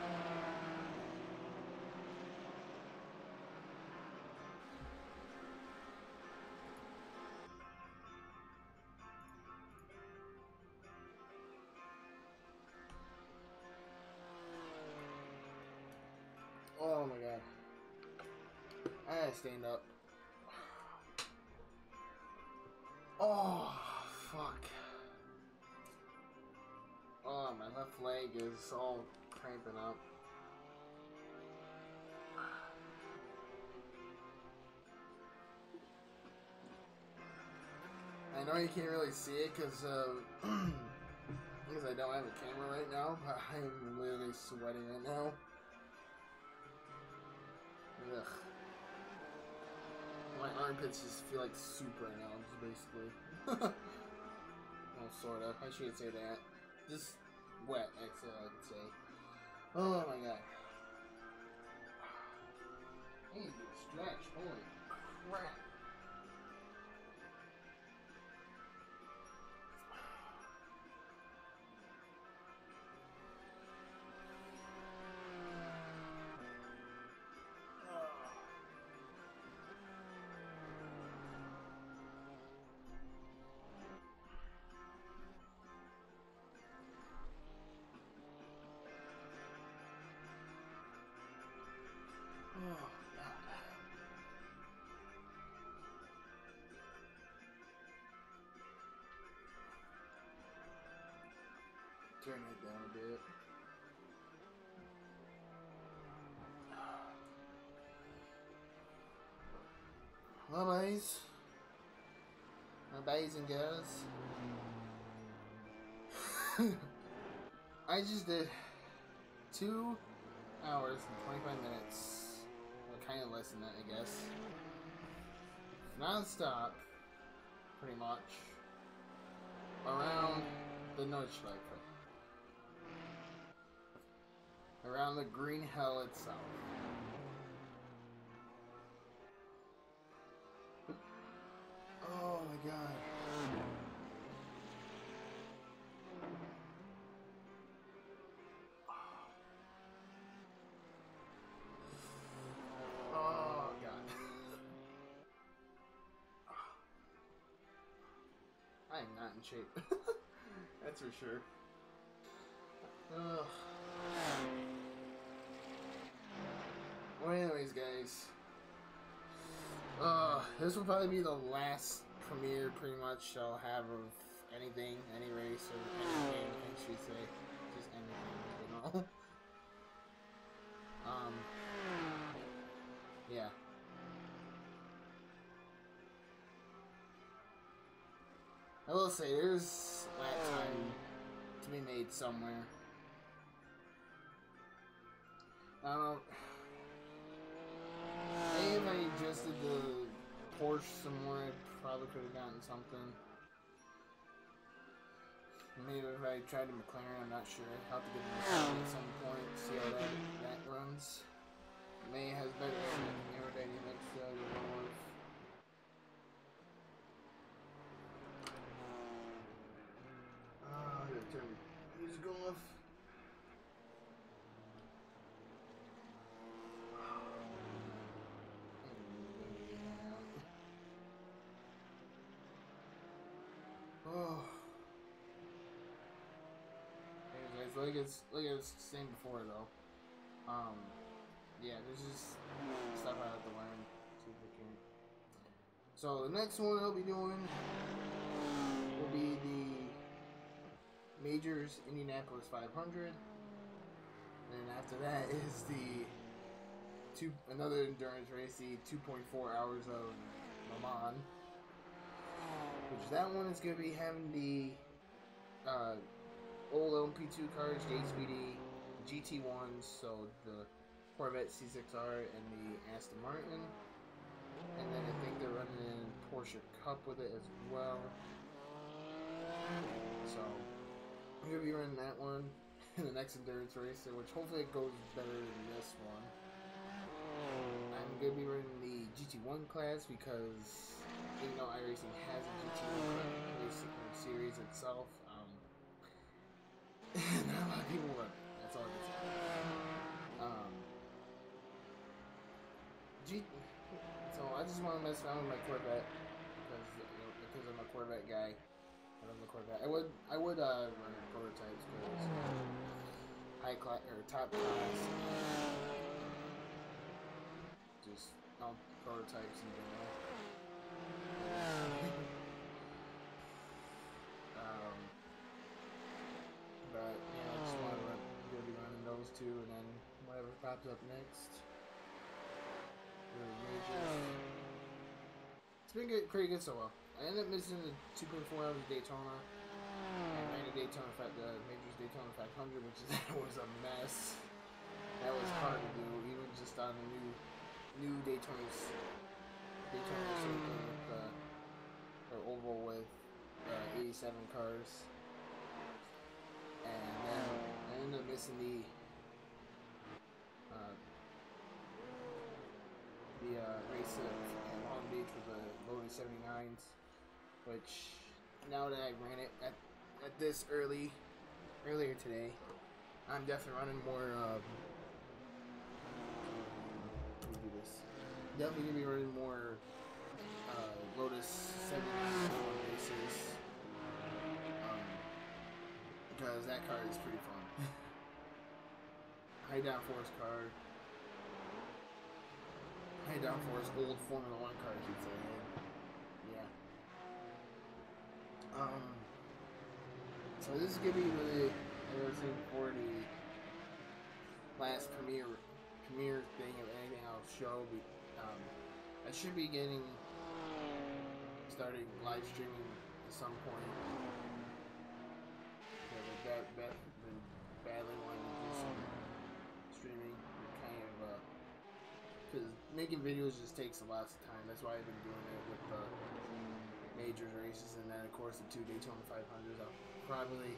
Oh my God. I gotta stand up. Oh, fuck. Oh, my left leg is all cramping up. I know you can't really see it because uh, because I don't have a camera right now, but I am literally sweating right now. Ugh. My armpits just feel like soup right now, just basically. Well, sort of. I shouldn't say that. Just wet, actually, I would say. Oh my God. I need to do a stretch. Holy crap. Oh, God. Turn it down a bit. Well, boys. My boys and girls. I just did two hours and twenty-five minutes. Well, kind of less than that, I guess. Non-stop, pretty much, around the Nürburgring. Around the green hell itself. Oh my God. Oh God. I am not in shape. That's for sure. Ugh. Well, anyways, guys. Uh, this will probably be the last premiere, pretty much, I'll have of anything, any race, or anything, I should say. Just anything in general. um, yeah. I will say, there's lap time to to be made somewhere. I don't know. Maybe if I just did the Porsche some more, I probably could have gotten something. Maybe if I tried the McLaren, I'm not sure. I'll have to get the McLaren at some point, see how that, that runs. May has better aerodynamics that I don't know if. Ah, I gotta turn the music off. Oh. Anyways, like it's like I was saying before though. Um yeah, there's just stuff I have to learn. See if I can. So the next one I'll be doing will be the Majors Indianapolis five hundred. And after that is the two another endurance race, the two point four hours of Le Mans. Which that one is going to be having the uh, old L M P two cars, the H P D, G T ones, so the Corvette C six R and the Aston Martin. And then I think they're running in Porsche Cup with it as well. So I'm going to be running that one in the next endurance race, which hopefully it goes better than this one. I'm going to be running the G T one class because even though iRacing has a G T one racing series itself, um, not a lot of people run it. That's all I can say. Um, G so I just want to mess around with my Corvette because you know, because I'm a Corvette guy. I love the Corvette. I would I would uh, run prototypes because high class or top class. Just all prototypes in general. um, but yeah, I just want to run, gonna be running those two, and then whatever pops up next. Really majors. It's been good, pretty good so far. I ended up missing the two point four hours of Daytona. I ran a Daytona, the Majors Daytona five hundred, which is, that was a mess. That was hard to do, even just on the new new Daytona's Daytona circuit with the or oval with uh, eighty-seven cars, and then I ended up missing the uh, the uh, race at Long Beach with the Lotus seventy-nines, which now that I ran it at at this early earlier today, I'm definitely running more. Um, Definitely gonna be running more uh, Lotus seventy-nine races um, because that car is pretty fun. High downforce car, high downforce old Formula One car, I should say. Yeah. Um. So this is gonna be really, I was saying before, the last premiere premiere thing of anything I'll show. Um, I should be getting starting live streaming at some point. Yeah, but that Beth been badly wanting to do some streaming, kind of, because uh, making videos just takes a lot of time. That's why I've been doing it with the majors races, and then of course the two Daytona five hundreds. I'll probably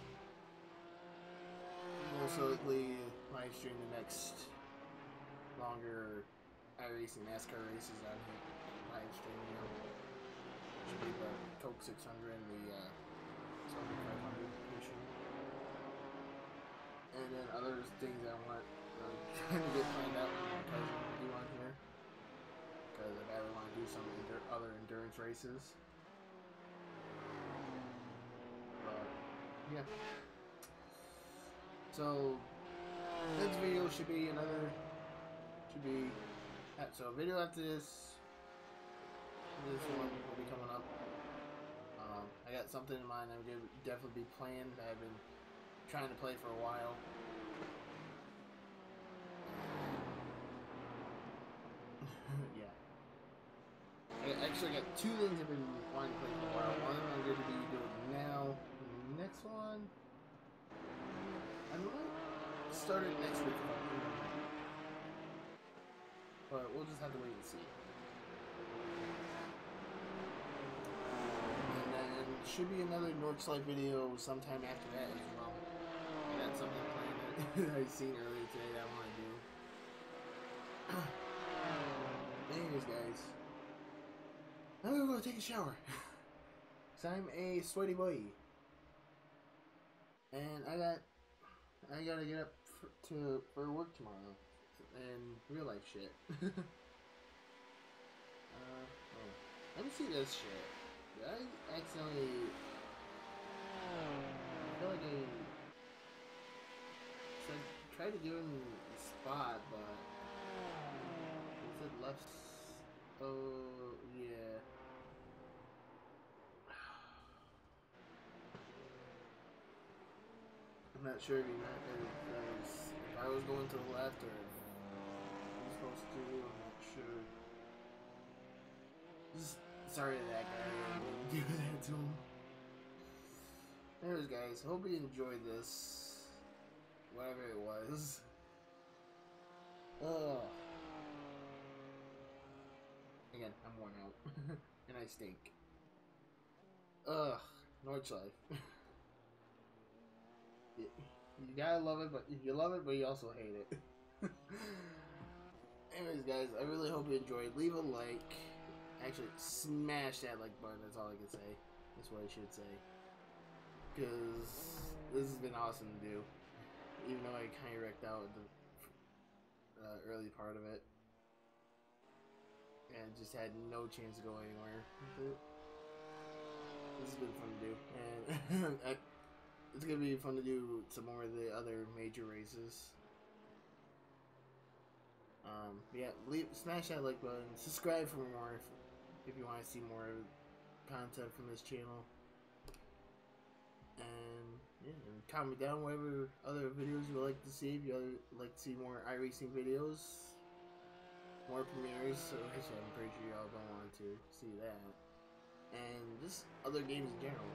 most likely live stream the next longer iRacing NASCAR races on here, live streaming them. Should be the Coke six hundred and the uh, Southern five hundred mission. And then other things I want uh, trying to get planned out with my cousin to do on here, because I really want to do some endur other endurance races. But yeah. So next video should be another. Should be. So a video after this, this one will be coming up. Um, I got something in mind that I'm going to definitely be playing that I've been trying to play for a while. Yeah. I actually got two things I've been wanting to play for a while. One I'm going to be doing now. The next one, I might start it next week if I can. But we'll just have to wait and see. And then should be another Nordschleife video sometime after that as well. I got something planned that I seen earlier today that I want to do. Anyways, guys, I'm gonna go take a shower. Cause I'm a sweaty boy, and I got I gotta get up for, to for work tomorrow and real life shit. uh, oh. Let me see this shit. Did I accidentally? I feel like I said tried to give him a spot, but it said left. Oh yeah. I'm not sure if, you meant, if, that was, if I was going to the left or if I was supposed to. I'm not sure. Just sorry to that guy. I didn't do that to him. Anyways, guys, hope you enjoyed this. Whatever it was. Ugh. Again, I'm worn out. And I stink. Ugh. Nordschleife. You, you gotta love it, but you love it, but you also hate it. Anyways, guys, I really hope you enjoyed. Leave a like. Actually, smash that like button. That's all I can say. That's what I should say. Because this has been awesome to do. Even though I kind of wrecked out at the uh, early part of it. And just had no chance to go anywhere. This has been fun to do. And I, it's going to be fun to do some more of the other major races. Um, yeah, leave, smash that like button. Subscribe for more if, if you want to see more content from this channel. And, yeah, and comment down whatever other videos you would like to see. If you would like to see more iRacing videos. More premieres, so actually I'm pretty sure y'all don't want to see that. And just other games in general.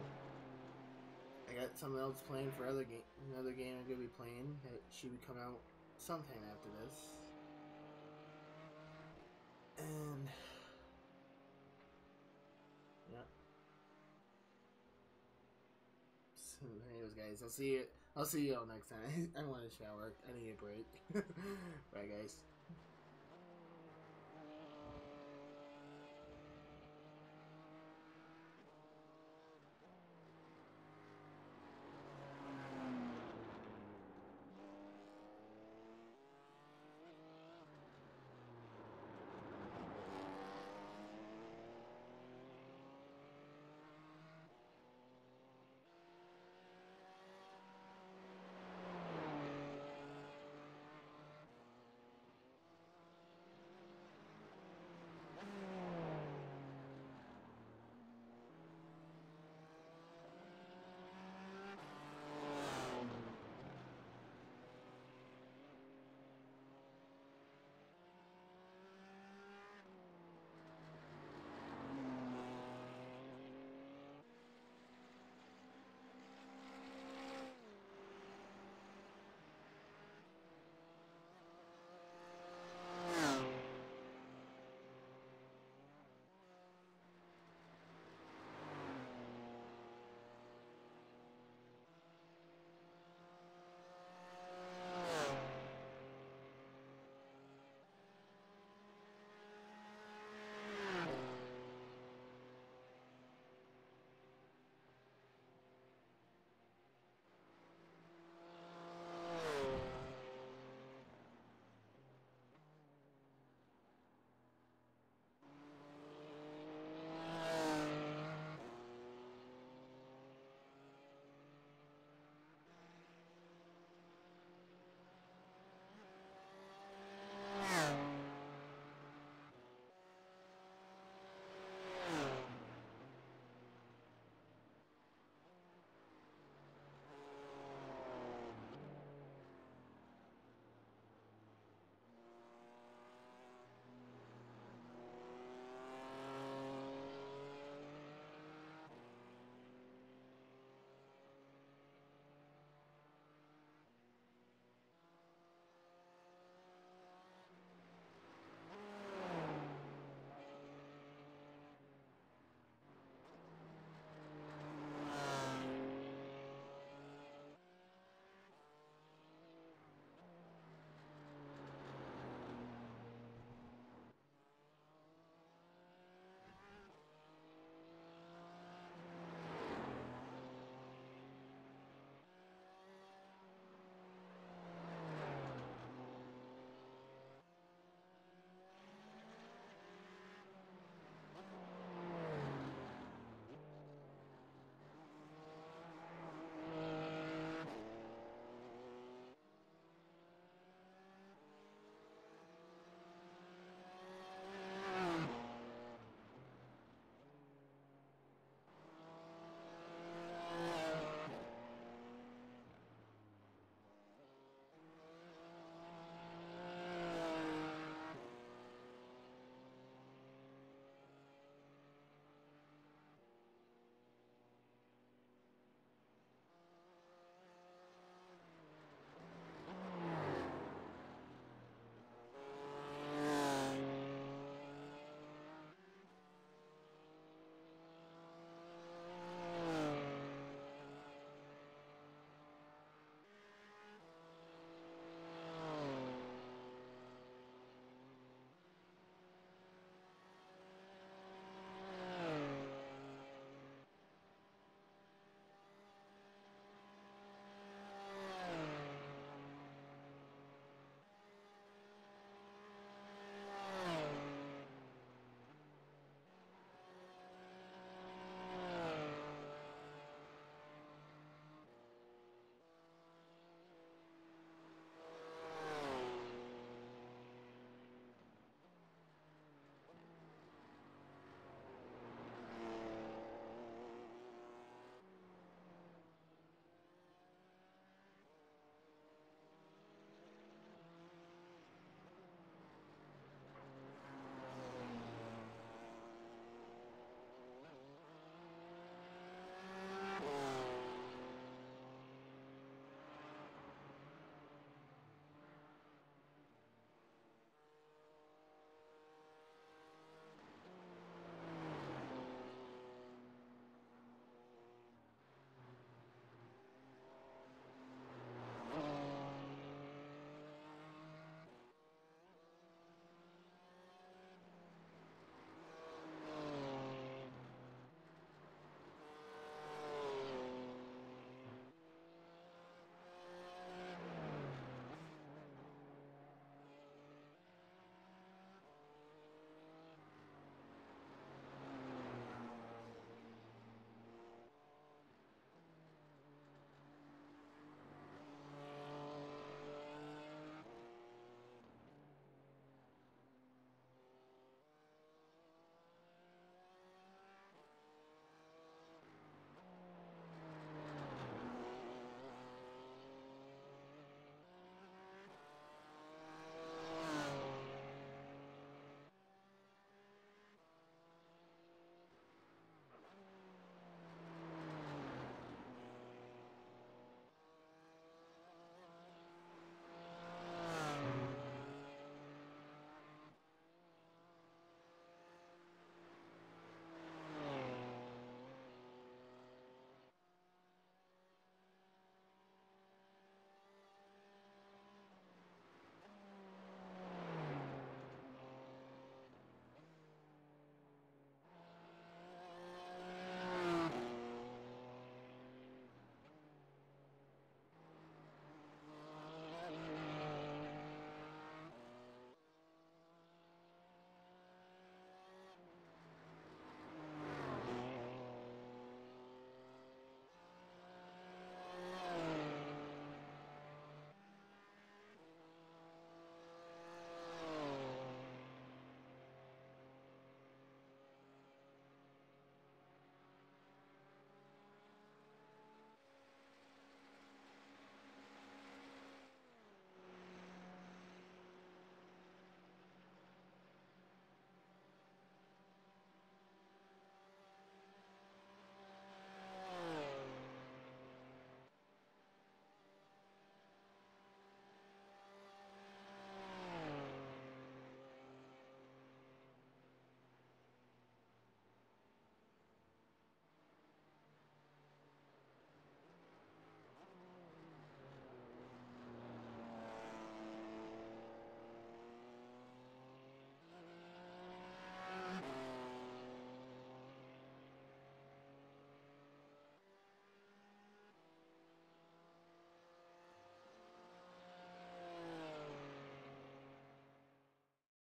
I got something else planned for other game, another game I'm gonna be playing that should be coming out sometime after this. And yeah. So anyways, guys, I'll see you. I'll see y'all next time. I want to shower. I need a break. Bye, guys.